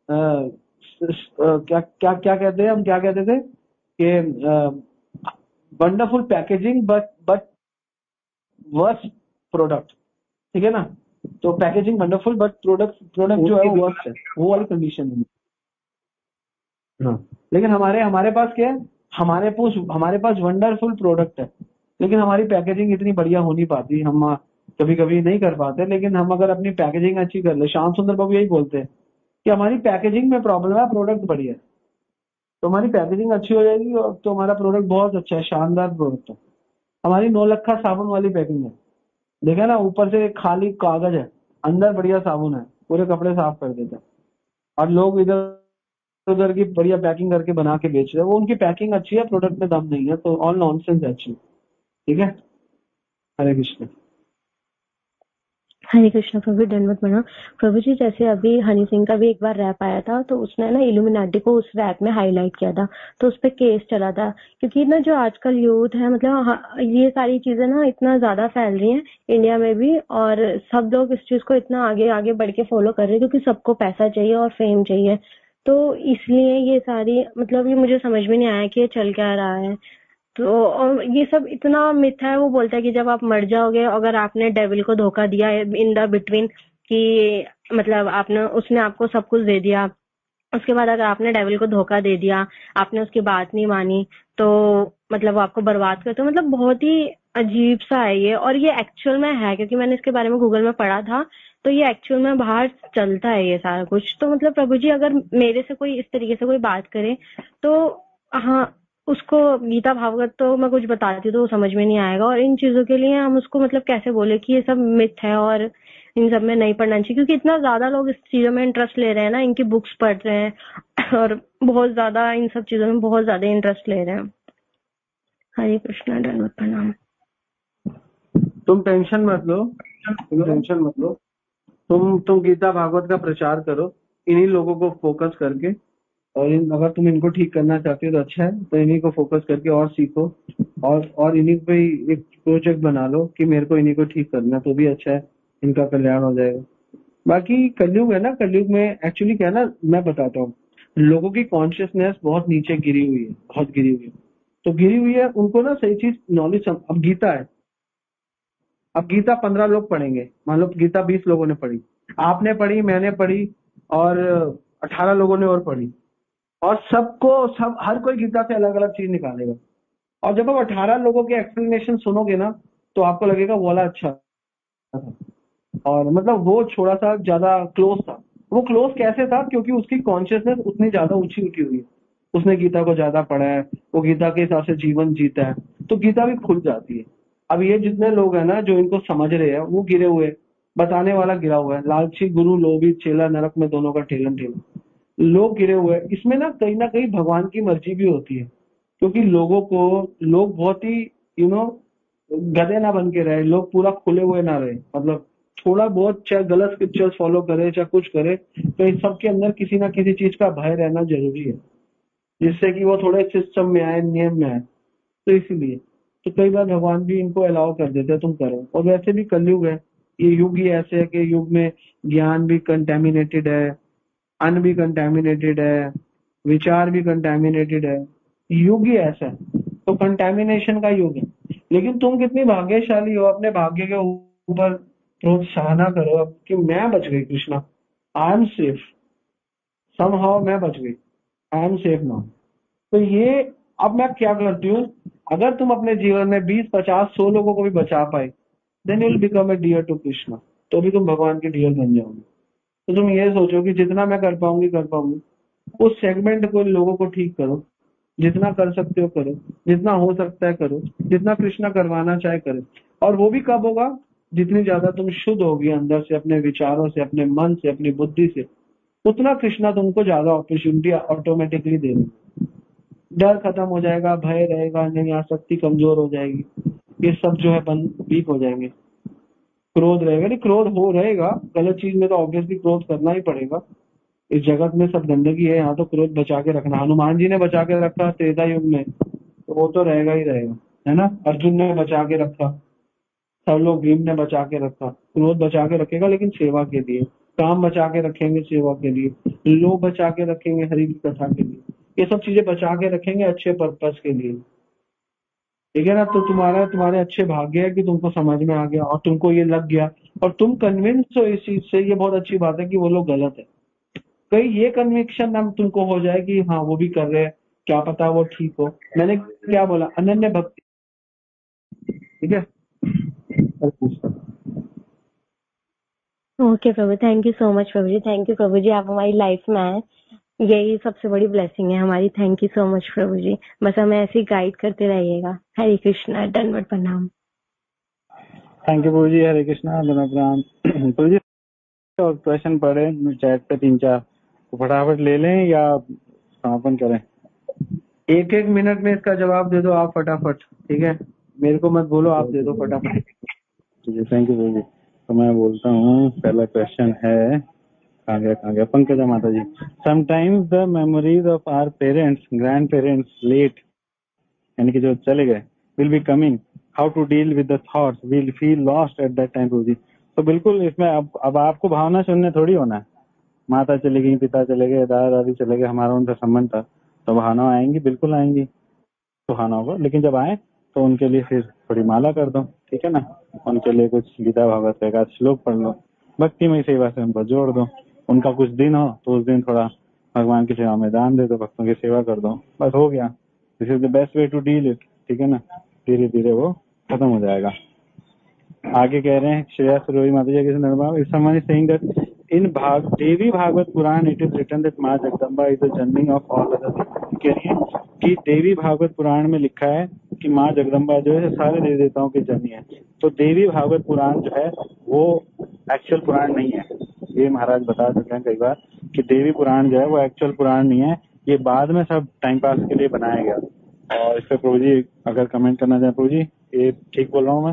क्या क्या क्या कहते हैं, हम क्या कहते थे कि wonderful packaging but worse product, ठीक है ना। तो पैकेजिंग वंडरफुल बट प्रोडक्ट जो है वो वर्स है, वो वाली कंडीशन है। हाँ, लेकिन हमारे पास क्या है, हमारे पास वंडरफुल प्रोडक्ट है, लेकिन हमारी पैकेजिंग इतनी बढ़िया हो नहीं पाती। हम कभी कभी नहीं कर पाते, लेकिन हम अगर अपनी पैकेजिंग अच्छी कर ले, श्याम सुंदर बाबू यही बोलते हैं कि हमारी पैकेजिंग में प्रॉब्लम है, प्रोडक्ट बढ़िया है। तो हमारी पैकेजिंग अच्छी हो जाएगी और तो हमारा प्रोडक्ट बहुत अच्छा है, शानदार प्रोडक्ट है। हमारी 9 लखा साबुन वाली पैकिंग है, देखा ना, ऊपर से खाली कागज है, अंदर बढ़िया साबुन है, पूरे कपड़े साफ कर देता है। और लोग इधर उधर की बढ़िया पैकिंग करके बना के बेच रहे हैं, वो उनकी पैकिंग अच्छी है, प्रोडक्ट में दम नहीं है, तो ऑल नॉनसेंस है। अच्छी, ठीक है। हरे कृष्ण। हरे कृष्ण प्रभु, दंडवत प्रणाम। प्रभु जी, जैसे अभी हनी सिंह का भी एक बार रैप आया था, तो उसने ना इल्यूमिनाटी को उस रैप में हाईलाइट किया था, तो उस पे केस चला था। क्योंकि ना जो आजकल यूथ है, मतलब ये सारी चीजें ना इतना ज्यादा फैल रही हैं इंडिया में भी, और सब लोग इस चीज को इतना आगे आगे बढ़ के फॉलो कर रहे हैं, क्योंकि सबको पैसा चाहिए और फेम चाहिए। तो इसलिए ये सारी, मतलब ये मुझे समझ में नहीं आया कि ये चल क्या रहा है। तो और ये सब इतना मिथ है। वो बोलता है कि जब आप मर जाओगे, अगर आपने डेविल को धोखा दिया इन द बिटवीन, कि मतलब आपने, उसने आपको सब कुछ दे दिया, उसके बाद अगर आपने डेविल को धोखा दे दिया, आपने उसकी बात नहीं मानी, तो मतलब वो आपको बर्बाद करते। तो मतलब बहुत ही अजीब सा है ये, और ये एक्चुअल में है, क्योंकि मैंने इसके बारे में गूगल में पढ़ा था। तो ये एक्चुअल में बाहर चलता है ये सारा कुछ। तो मतलब प्रभु जी, अगर मेरे से कोई इस तरीके से कोई बात करे, तो हाँ, उसको गीता भागवत तो मैं कुछ बताती तो वो समझ में नहीं आएगा, और इन चीजों के लिए हम उसको मतलब कैसे बोले कि ये सब मिथ है और इन सब में नहीं पढ़ना चाहिए, क्योंकि इतना ज्यादा लोग इस चीजों में इंटरेस्ट ले रहे हैं ना, इनकी बुक्स पढ़ रहे हैं और बहुत ज्यादा इन सब चीजों में बहुत ज्यादा इंटरेस्ट ले रहे हैं। हरे कृष्णा, दंडवत प्रणाम। तुम टेंशन मत लो, तुम टेंशन मत लो। तुम गीता भागवत का प्रचार करो, इन्हीं लोगों को फोकस करके। और अगर तुम इनको ठीक करना चाहते हो तो अच्छा है, तो इन्हीं को फोकस करके और सीखो, और इन्हीं पे ही एक प्रोजेक्ट बना लो कि मेरे को इन्हीं को ठीक करना, तो भी अच्छा है, इनका कल्याण हो जाएगा। बाकी कलयुग है ना, कलयुग में एक्चुअली क्या है ना, मैं बताता हूँ। लोगों की कॉन्शियसनेस बहुत नीचे गिरी हुई है, बहुत गिरी हुई है। तो गिरी हुई है, उनको ना सही चीज नॉलेज। अब गीता है, अब गीता 15 लोग पढ़ेंगे, मान लो गीता 20 लोगों ने पढ़ी, आपने पढ़ी, मैंने पढ़ी, और 18 लोगों ने और पढ़ी, और सब हर कोई गीता से अलग अलग चीज निकालेगा। और जब आप 18 लोगों के एक्सप्लेनेशन सुनोगे ना, तो आपको लगेगा वो वाला अच्छा था, और मतलब वो थोड़ा सा ज्यादा क्लोज था। वो क्लोज कैसे था? क्योंकि उसकी कॉन्शियसनेस उतनी ज्यादा ऊंची उठी हुई है, उसने गीता को ज्यादा पढ़ा है, वो गीता के हिसाब से जीवन जीता है, तो गीता भी खुल जाती है। अब ये जितने लोग हैं ना जो इनको समझ रहे हैं, वो गिरे हुए, बताने वाला गिरा हुआ है, लालची गुरु लोभी चेला नरक में दोनों का ठेलन ठेलन, लोग गिरे हुए हैं। इसमें ना कहीं भगवान की मर्जी भी होती है, क्योंकि लोग बहुत ही गधे ना बन के रहे, लोग पूरा खुले हुए ना रहे। मतलब थोड़ा बहुत चाहे गलत स्क्रिप्चर्स फॉलो करे, चाहे कुछ करे, तो इन सबके अंदर किसी ना किसी चीज का भय रहना जरूरी है, जिससे कि वो थोड़े सिस्टम में आए, नियम में आए। तो इसीलिए तो कई बार भगवान भी इनको अलाउ कर देते हैं, तुम करो। और वैसे भी कलयुग है, ये युग ही ऐसे है कि युग में ज्ञान भी कंटेमिनेटेड है, अन्न भी कंटेमिनेटेड है, विचार भी कंटेमिनेटेड है। युग ही ऐसा है, तो कंटेमिनेशन का युग है। लेकिन तुम कितनी भाग्यशाली हो, अपने भाग्य के ऊपर प्रोत्साहन करो अब कि मैं बच गई Krishna, I am safe, somehow मैं बच गई, आई एम सेफ नाउ। तो ये अब मैं क्या करती हूँ, अगर तुम अपने जीवन में 20, 50, 100 लोगों को भी बचा पाए, then you will become a dear to Krishna, तो भी तुम भगवान के डियर बन जाओगे। तो तुम ये सोचो कि जितना मैं कर पाऊंगी, उस सेगमेंट को, लोगों को ठीक करो, जितना कर सकते हो करो, जितना हो सकता है करो, जितना कृष्णा करवाना चाहे करो। और वो भी कब होगा? जितनी ज्यादा तुम शुद्ध होगी अंदर से, अपने विचारों से, अपने मन से, अपनी बुद्धि से, उतना कृष्णा तुमको ज्यादा अपॉर्चुनिटी ऑटोमेटिकली दे देगा। डर खत्म हो जाएगा, भय रहेगा नहीं, आसक्ति कमजोर हो जाएगी, ये सब जो है बंद, वीक हो जाएंगे। क्रोध रहेगा नहीं, क्रोध हो रहेगा, गलत चीज में तो ऑब्वियसली क्रोध करना ही पड़ेगा। इस जगत में सब गंदगी है, यहाँ तो क्रोध बचा के रखना। हनुमान जी ने बचा के रखा त्रेता युग में, तो वो तो रहेगा ही रहेगा, है ना। अर्जुन ने बचा के रखा, सब लोग, भीम ने बचा के रखा। क्रोध बचा के रखेगा लेकिन सेवा के लिए, काम बचा के रखेंगे सेवा के लिए, लोभ बचा के रखेंगे हरि की कथा के लिए, ये सब चीजें बचा के रखेंगे अच्छे पर्पस के लिए, ठीक है ना। तो तुम्हारे अच्छे भाग्य है कि तुमको समझ में आ गया और तुमको ये लग गया, और तुम कन्विंस हो इस चीज से। ये बहुत अच्छी बात है कि वो लोग गलत है। कहीं ये कन्विक्शन ना तुमको हो जाए कि हाँ वो भी कर रहे हैं, क्या पता वो ठीक हो। मैंने क्या बोला? अनन्य भक्ति, ठीक है। ओके प्रभु, थैंक यू सो मच प्रभु जी, थैंक यू प्रभु जी, आप हमारी लाइफ में आए, यही सबसे बड़ी ब्लेसिंग है हमारी। थैंक यू सो मच प्रभु जी, बस हमें ऐसे ही गाइड करते रहिएगा। हरे कृष्णा, दंडवत प्रणाम। थैंक यू प्रभु जी, हरे कृष्णा, दंडवत प्रणाम। प्रभु जी और क्वेश्चन पढ़े चैट पे 3-4, तो फटाफट ले लें या समापन करें? 1-1 मिनट में इसका जवाब दे दो आप फटाफट, ठीक है। मेरे को मत बोलो, आप दे दो फटाफट। जी थैंक यू प्रभु जी। तो मैं बोलता हूँ, पहला क्वेश्चन है, कहाँ गया पंकजा माता ji. Sometimes the memories of our parents grand parents late, यानी कि जो चले गए, will be coming, how to deal with the thoughts, will feel lost at that time प्रभु जी। तो बिल्कुल इसमें अब आपको भावना शून्य थोड़ी होना है। माता चली गई, पिता चले गए, दादा दादी चले गए, हमारा उनसे संबंध था, तो भावना आएंगी, बिल्कुल आएंगी, सुहाना होगा। लेकिन जब आए तो उनके लिए फिर थोड़ी माला कर दो, ठीक है ना, उनके लिए कुछ गीता भागवत का एकाध श्लोक पढ़ लो, भक्तिमय सेवा से उनको जोड़ दो। उनका कुछ दिन हो तो उस दिन थोड़ा भगवान की सेवा में दान दे दो, भक्तों की सेवा कर दो, बस हो गया। This is the best way to deal it, ठीक है ना। धीरे धीरे वो खत्म हो जाएगा। आगे कह रहे हैं श्रेया सुरोही माता जी के संदर्भ में, someone is saying that in Devi Bhagavat Purana it is written that माँ Jagdamba is the Janani of all other things। कह रही है कि देवी भागवत पुराण में लिखा है कि माँ जगदम्बा जो है सारे देवी देवताओं की जननी है। तो देवी भागवत पुराण जो है वो एक्चुअल पुराण नहीं है। ये महाराज बता चुके हैं कई बार कि देवी पुराण जो है वो एक्चुअल पुराण नहीं है, ये बाद में सब टाइम पास के लिए बनाया गया। और इस पर प्रभु जी अगर कमेंट करना चाहें प्रभु जी, ये ठीक बोल रहा हूँ मैं?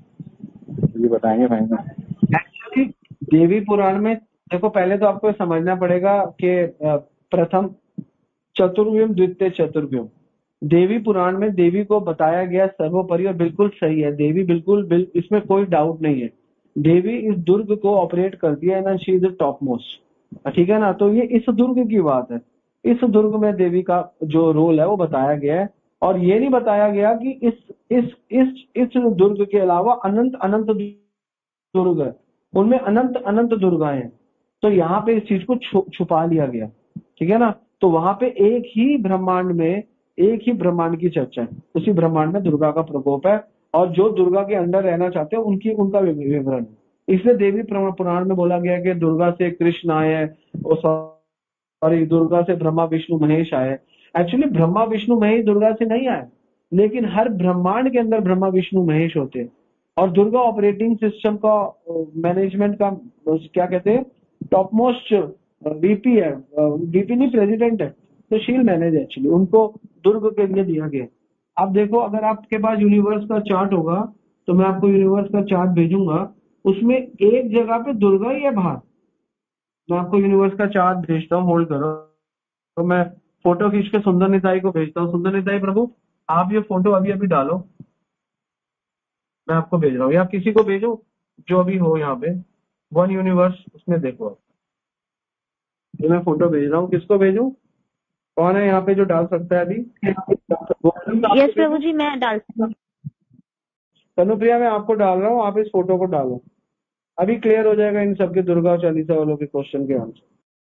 ये बताएंगे भाई में। एक्चुअली देवी पुराण में देखो, पहले तो आपको समझना पड़ेगा कि प्रथम चतुर्व्यूम द्वितीय चतुर्व्यूम, देवी पुराण में देवी को बताया गया सर्वोपरि और बिल्कुल सही है। देवी बिल्कुल इसमें कोई डाउट नहीं है। देवी इस दुर्ग को ऑपरेट करती है ना, she is the top most, ठीक है ना। तो ये इस दुर्ग की बात है। इस दुर्ग में देवी का जो रोल है वो बताया गया है, और ये नहीं बताया गया कि इस दुर्ग के अलावा अनंत अनंत दुर्ग है, उनमें अनंत अनंत दुर्गाएं हैं। तो यहाँ पे इस चीज को छुपा लिया गया, ठीक है ना। तो वहां पे एक ही ब्रह्मांड की चर्चा है, उसी ब्रह्मांड में दुर्गा का प्रकोप है, और जो दुर्गा के अंदर रहना चाहते हैं उनका विवरण है। इसलिए देवी पुराण में बोला गया कि दुर्गा से कृष्ण आए, सॉरी दुर्गा से ब्रह्मा विष्णु महेश आए। एक्चुअली ब्रह्मा विष्णु महेश दुर्गा से नहीं आए, लेकिन हर ब्रह्मांड के अंदर ब्रह्मा विष्णु महेश होते हैं। और दुर्गा ऑपरेटिंग सिस्टम का मैनेजमेंट का क्या कहते हैं, टॉप मोस्ट वीपी है, वीपी नहीं प्रेसिडेंट है, तो शील मैनेज एक्चुअली उनको दुर्ग के लिए दिया गया। आप देखो, अगर आपके पास यूनिवर्स का चार्ट होगा तो मैं आपको यूनिवर्स का चार्ट भेजूंगा, उसमें एक जगह पे दुर्गा ही है बाहर। मैं आपको यूनिवर्स का चार्ट भेजता हूँ, होल्ड करो। तो मैं फोटो खींच के सुंदर निताई को भेजता हूँ। सुंदर निताई प्रभु, आप ये फोटो अभी अभी डालो, मैं आपको भेज रहा हूँ, या किसी को भेजो जो अभी हो यहाँ पे वन यूनिवर्स, उसमें देखो आप। ये मैं फोटो भेज रहा हूँ, किसको भेजूं? कौन है यहाँ पे जो डाल सकता है अभी? यस प्रभु जी, मैं डालती हूँ। तनुप्रिया, मैं आपको डाल रहा हूँ, आप इस फोटो को डालो, अभी क्लियर हो जाएगा इन सबके दुर्गा चालीसा वालों के क्वेश्चन के आंसर।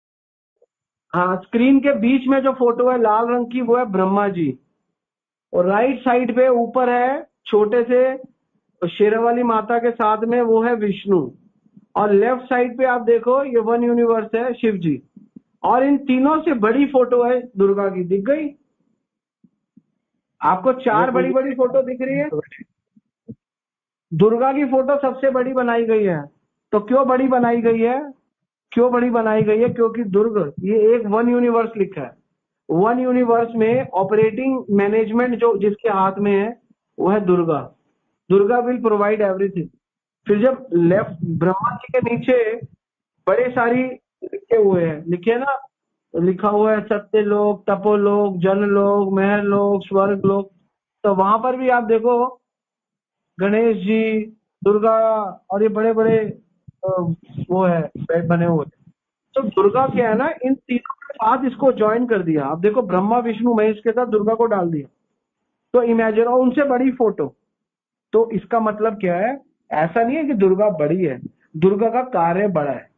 हाँ, स्क्रीन के बीच में जो फोटो है लाल रंग की, वो है ब्रह्मा जी, और राइट साइड पे ऊपर है छोटे से शेरावाली माता के साथ में वो है विष्णु, और लेफ्ट साइड पे आप देखो ये वन यूनिवर्स है शिव जी, और इन तीनों से बड़ी फोटो है दुर्गा की। दिख गई आपको? चार बड़ी बड़ी फोटो दिख रही है। दुर्गा की फोटो सबसे बड़ी बनाई गई है। तो क्यों बड़ी बनाई गई है? क्योंकि दुर्ग ये एक वन यूनिवर्स लिखा है। वन यूनिवर्स में ऑपरेटिंग मैनेजमेंट जो जिसके हाथ में है वो है Durga. Durga will provide everything. फिर जब लेफ्ट ब्रह्मा जी के नीचे बड़े सारी लिखे ना, लिखा हुआ है सत्यलोक, तपोलोक, जनलोक, महलोक, स्वर्ग लोक। तो वहां पर भी आप देखो गणेश जी, दुर्गा, और ये बड़े बड़े वो है बेड बने हुए। तो दुर्गा क्या है ना, इन तीनों के साथ इसको ज्वाइन कर दिया। आप देखो ब्रह्मा विष्णु महेश के साथ दुर्गा को डाल दिया, तो इमेजिन, और उनसे बड़ी फोटो। तो इसका मतलब क्या है? ऐसा नहीं है कि दुर्गा बड़ी है, दुर्गा का कार्य बड़ा है।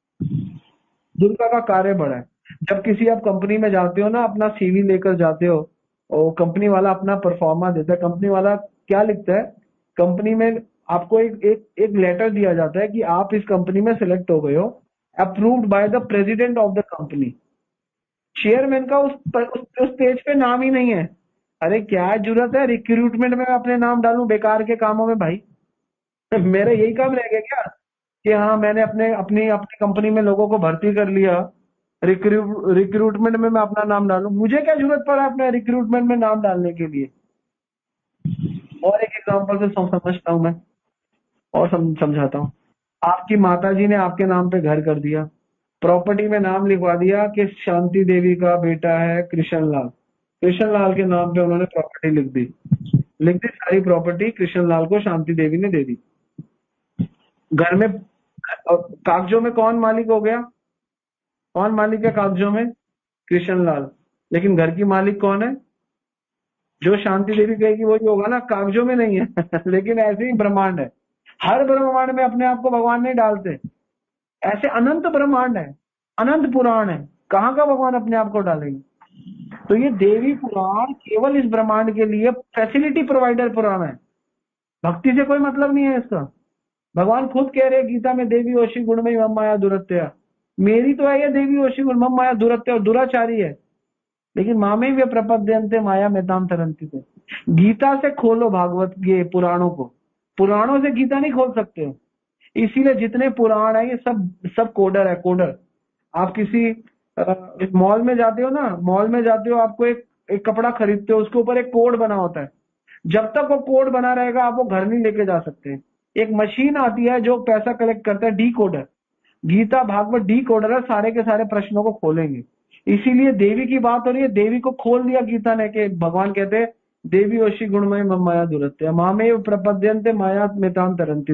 दुर्गा का कार्य बड़ा है। जब किसी आप कंपनी में जाते हो ना, अपना सीवी लेकर जाते हो, और कंपनी वाला अपना परफॉर्मा देता है, कंपनी वाला क्या लिखता है? कंपनी में आपको एक लेटर दिया जाता है कि आप इस कंपनी में सिलेक्ट हो गए हो, approved by the president of the company. Chairman का उस पेज पे नाम ही नहीं है। अरे क्या जरूरत है रिक्रूटमेंट में अपने नाम डालूं बेकार के कामों में भाई? मेरा यही काम रह गया क्या कि हाँ मैंने अपनी कंपनी में लोगों को भर्ती कर लिया, रिक्रूटमेंट में मैं अपना नाम डालूं? मुझे क्या जरूरत पड़ा अपने रिक्रूटमेंट में नाम डालने के लिए? और एक एग्जांपल से समझता हूँ मैं, और समझाता हूँ। आपकी माताजी ने आपके नाम पे घर कर दिया, प्रॉपर्टी में नाम लिखवा दिया कि शांति देवी का बेटा है कृष्ण लाल। कृष्ण लाल के नाम पे उन्होंने प्रॉपर्टी लिख दी, सारी प्रॉपर्टी कृष्ण लाल को शांति देवी ने दे दी। घर में कागजों में कौन मालिक हो गया? कौन मालिक है कागजों में? कृष्ण लाल। लेकिन घर की मालिक कौन है? जो शांति देवी कहेगी वही होगा ना, कागजों में नहीं है। लेकिन ऐसे ही ब्रह्मांड है, हर ब्रह्मांड में अपने आप को भगवान नहीं डालते। ऐसे अनंत ब्रह्मांड है, अनंत पुराण है, कहाँ का भगवान अपने आप को डालेंगे? तो ये देवी पुराण केवल इस ब्रह्मांड के लिए फैसिलिटी प्रोवाइडर पुराण है, भक्ति से कोई मतलब नहीं है इसका। भगवान खुद कह रहे हैं गीता में, देवी ओशी गुणमयी मम माया दुरत्या। मेरी तो है ये देवी ओशी गुण मम माया दुरत्या, और दुराचारी है, लेकिन मामे वे प्रपद्यंते माया मेताम तरंती थे। गीता से खोलो भागवत ये पुराणों को, पुराणों से गीता नहीं खोल सकते हो। इसीलिए जितने पुराण है ये सब कोडर है, कोडर। आप किसी मॉल में जाते हो ना, मॉल में जाते हो, आपको एक कपड़ा खरीदते हो, उसके ऊपर एक कोड बना होता है। जब तक वो कोड बना रहेगा आप वो घर नहीं लेके जा सकते। एक मशीन आती है जो पैसा कलेक्ट करता है, decoder. Gita Bhagavat decoder है, सारे के सारे प्रश्नों को खोलेंगे। इसीलिए देवी की बात हो रही है, देवी को खोल दिया गीता ने कि भगवान कहते हैं देवी ओशी गुणमय मम माया दुरत्या मामे प्रपद्यंते माया मेताम तरंती।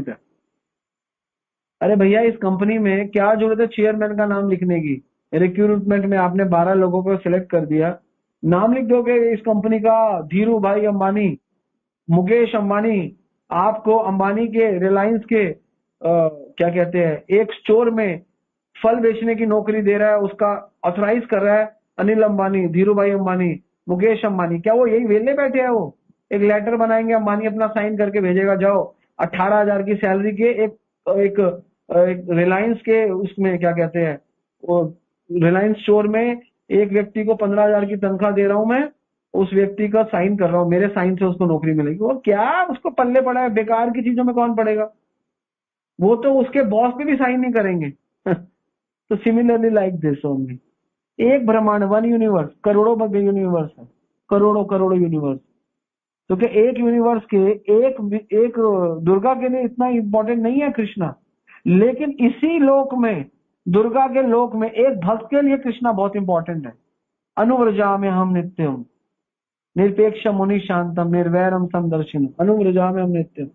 अरे भैया, इस कंपनी में क्या जरूरत है चेयरमैन का नाम लिखने की? रिक्रूटमेंट में आपने 12 लोगों को सिलेक्ट कर दिया, नाम लिख दोगे इस कंपनी का धीरू भाई अंबानी, मुकेश अंबानी। आपको अंबानी के रिलायंस के क्या कहते हैं, एक स्टोर में फल बेचने की नौकरी दे रहा है, उसका ऑथराइज कर रहा है अनिल अंबानी, धीरू भाई अंबानी, मुकेश अंबानी। क्या वो यही वेले बैठे हैं? वो एक लेटर बनाएंगे, अंबानी अपना साइन करके भेजेगा, जाओ 18,000 की सैलरी के एक रिलायंस के उसमें क्या कहते हैं, वो रिलायंस स्टोर में एक व्यक्ति को 15,000 की तनख्वाह दे रहा हूं मैं, उस व्यक्ति का साइन कर रहा हूं, मेरे साइन से उसको नौकरी मिलेगी। वो क्या उसको पल्ले पड़ा है? बेकार की चीजों में कौन पड़ेगा? वो तो उसके बॉस पे भी साइन नहीं करेंगे। तो सिमिलरली लाइक दिस ओनली, एक ब्रह्मांड, वन यूनिवर्स, करोड़ों बगे यूनिवर्स है, करोड़ों करोड़ों यूनिवर्स। तो क्या एक यूनिवर्स के एक दुर्गा के लिए इतना इंपॉर्टेंट नहीं है कृष्णा? लेकिन इसी लोक में, दुर्गा के लोक में, एक भक्त के लिए कृष्णा बहुत इंपॉर्टेंट है। अनुव्रजा में हम नित्यम निरपेक्ष मुनि शांतम निर्वैरम समदर्शिनम अनुव्रजा में हम नित्यम।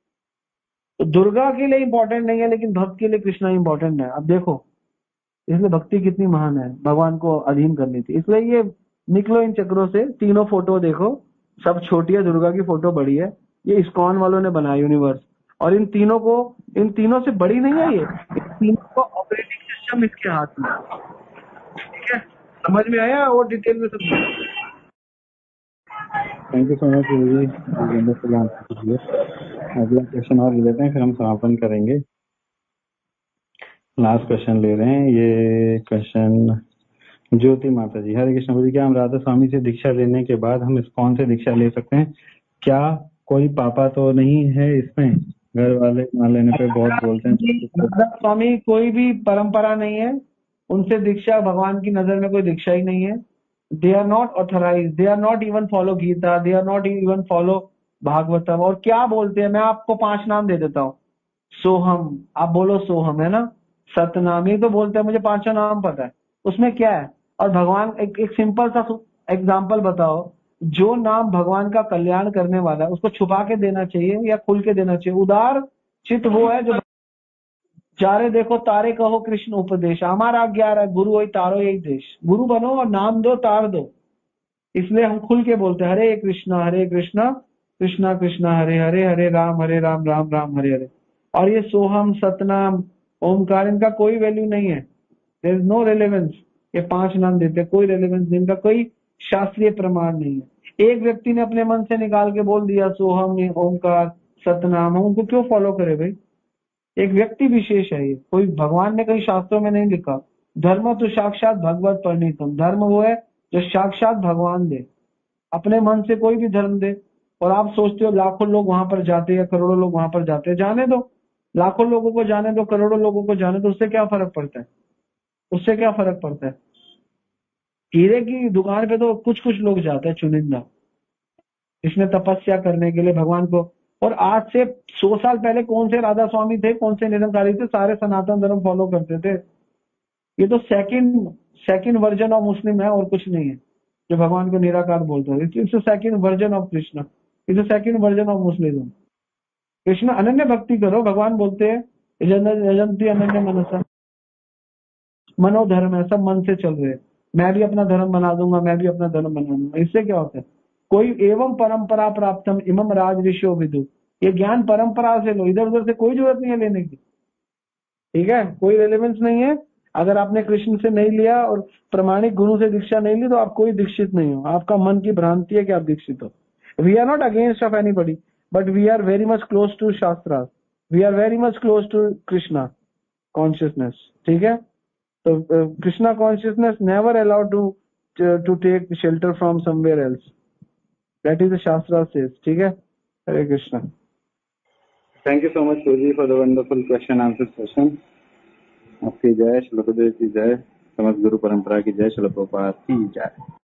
तो दुर्गा के लिए इंपॉर्टेंट नहीं है, लेकिन भक्त के लिए कृष्णा इंपॉर्टेंट है। अब देखो, इसलिए भक्ति कितनी महान है, भगवान को अधीन करनी थी। इसलिए ये निकलो इन चक्रों से। तीनों फोटो देखो, सब छोटी है, दुर्गा की फोटो बड़ी है। ये इस्कॉन वालों ने बनाया यूनिवर्स, और इन तीनों से बड़ी नहीं है ये, इन तीनों का ऑपरेटिंग सिस्टम इसके हाथ में। ठीक है, समझ में आया? और डिटेल में समझ। थैंक यू सो मच जी, वंडरफुल आंसर के लिए। अगला क्वेश्चन और ले लेते हैं, फिर हम समापन करेंगे। लास्ट क्वेश्चन ले रहे हैं। ये क्वेश्चन ज्योति माता जी, हरे कृष्ण जी, क्या हम राधा स्वामी से दीक्षा लेने के बाद हम इस्कॉन से दीक्षा ले सकते हैं? क्या कोई पापा तो नहीं है इसमें? घर वाले मान लेने पे बहुत बोलते हैं। राधा स्वामी कोई भी परंपरा नहीं है, उनसे दीक्षा भगवान की नजर में कोई दीक्षा ही नहीं है। They are not authorise, they are not even follow Gita, they are not even follow Bhagavatam. और क्या बोलते हैं, मैं आपको 5 नाम दे देता हूँ। सोहम, आप बोलो सोहम, है ना? सतनाम, ये तो बोलते हैं, मुझे 5 नाम पता है, उसमें क्या है? और भगवान एक सिंपल सा एग्जाम्पल बताओ, जो नाम भगवान का कल्याण करने वाला है उसको छुपा के देना चाहिए या खुल के देना चाहिए? उदार चित्त वो है जो चारे देखो तारे कहो कृष्ण उपदेश, हमारा आज्ञा है गुरु वही तारो यही देश। गुरु बनो और नाम दो, तार दो। इसलिए हम खुल के बोलते हैं हरे कृष्णा कृष्णा कृष्णा हरे हरे, हरे राम राम राम हरे हरे। और ये सोहम, सतनाम, ओमकार, इनका कोई वैल्यू नहीं है, देयर इज नो रेलेवेंस। ये 5 नाम देते हैं, कोई रेलेवेंस, इनका कोई शास्त्रीय प्रमाण नहीं है। एक व्यक्ति ने अपने मन से निकाल के बोल दिया सोहम, ओमकार, सतनाम, हम उनको क्यों फॉलो करे भाई? एक व्यक्ति विशेष है ये, कोई भगवान ने कहीं शास्त्रों में नहीं लिखा। धर्म तो साक्षात भगवत परिणीतम, धर्म वो है जो साक्षात भगवान दे, अपने मन से कोई भी धर्म दे। और आप सोचते हो लाखों लोग वहां पर जाते हैं, करोड़ों लोग वहां पर जाते हैं, जाने दो, लाखों लोगों को जाने दो, करोड़ों लोगों को जाने दो, उससे क्या फर्क पड़ता है? उससे क्या फर्क पड़ता है? हीरे की दुकान पे तो कुछ कुछ लोग जाते हैं, चुनिंदा। इसने तपस्या करने के लिए भगवान को। और आज से 100 साल पहले कौन से राधा स्वामी थे, कौन से निरंकारी थे, सारे सनातन धर्म फॉलो करते थे। ये तो सेकंड वर्जन ऑफ मुस्लिम है और कुछ नहीं है, जो भगवान को निराकार बोलते हैं। It's second version of Krishna, it's second version of Muslim. Krishna अनन्य भक्ति करो, भगवान बोलते हैं यजंती अनन्य मनसा, मनोधर्म है, सब मन से चल रहे हैं। मैं भी अपना धर्म बना दूंगा, मैं भी अपना धर्म बना दूंगा। इससे क्या होता है, कोई एवं परंपरा प्राप्तम इमम राज ऋषियो विदु, ये ज्ञान परंपरा से लो, इधर उधर से कोई जरूरत नहीं है लेने की। ठीक है, कोई रेलेवेंस नहीं है। अगर आपने कृष्ण से नहीं लिया और प्रमाणिक गुरु से दीक्षा नहीं ली तो आप कोई दीक्षित नहीं हो। आपका मन की भ्रांति है कि आप दीक्षित हो। We are not against of anybody, but we are very much close to shastra, we are very much close to Krishna consciousness. ठीक है, तो Krishna consciousness never allowed to take shelter from somewhere else, that is the shastra says. ठीक है, Hare Krishna. Thank you so much प्रभु जी for the wonderful question answer session. आपकी जय, श्री गुरुदेव की जय, समस्त गुरु परंपरा की जय, श्री प्रभुपाद की जय।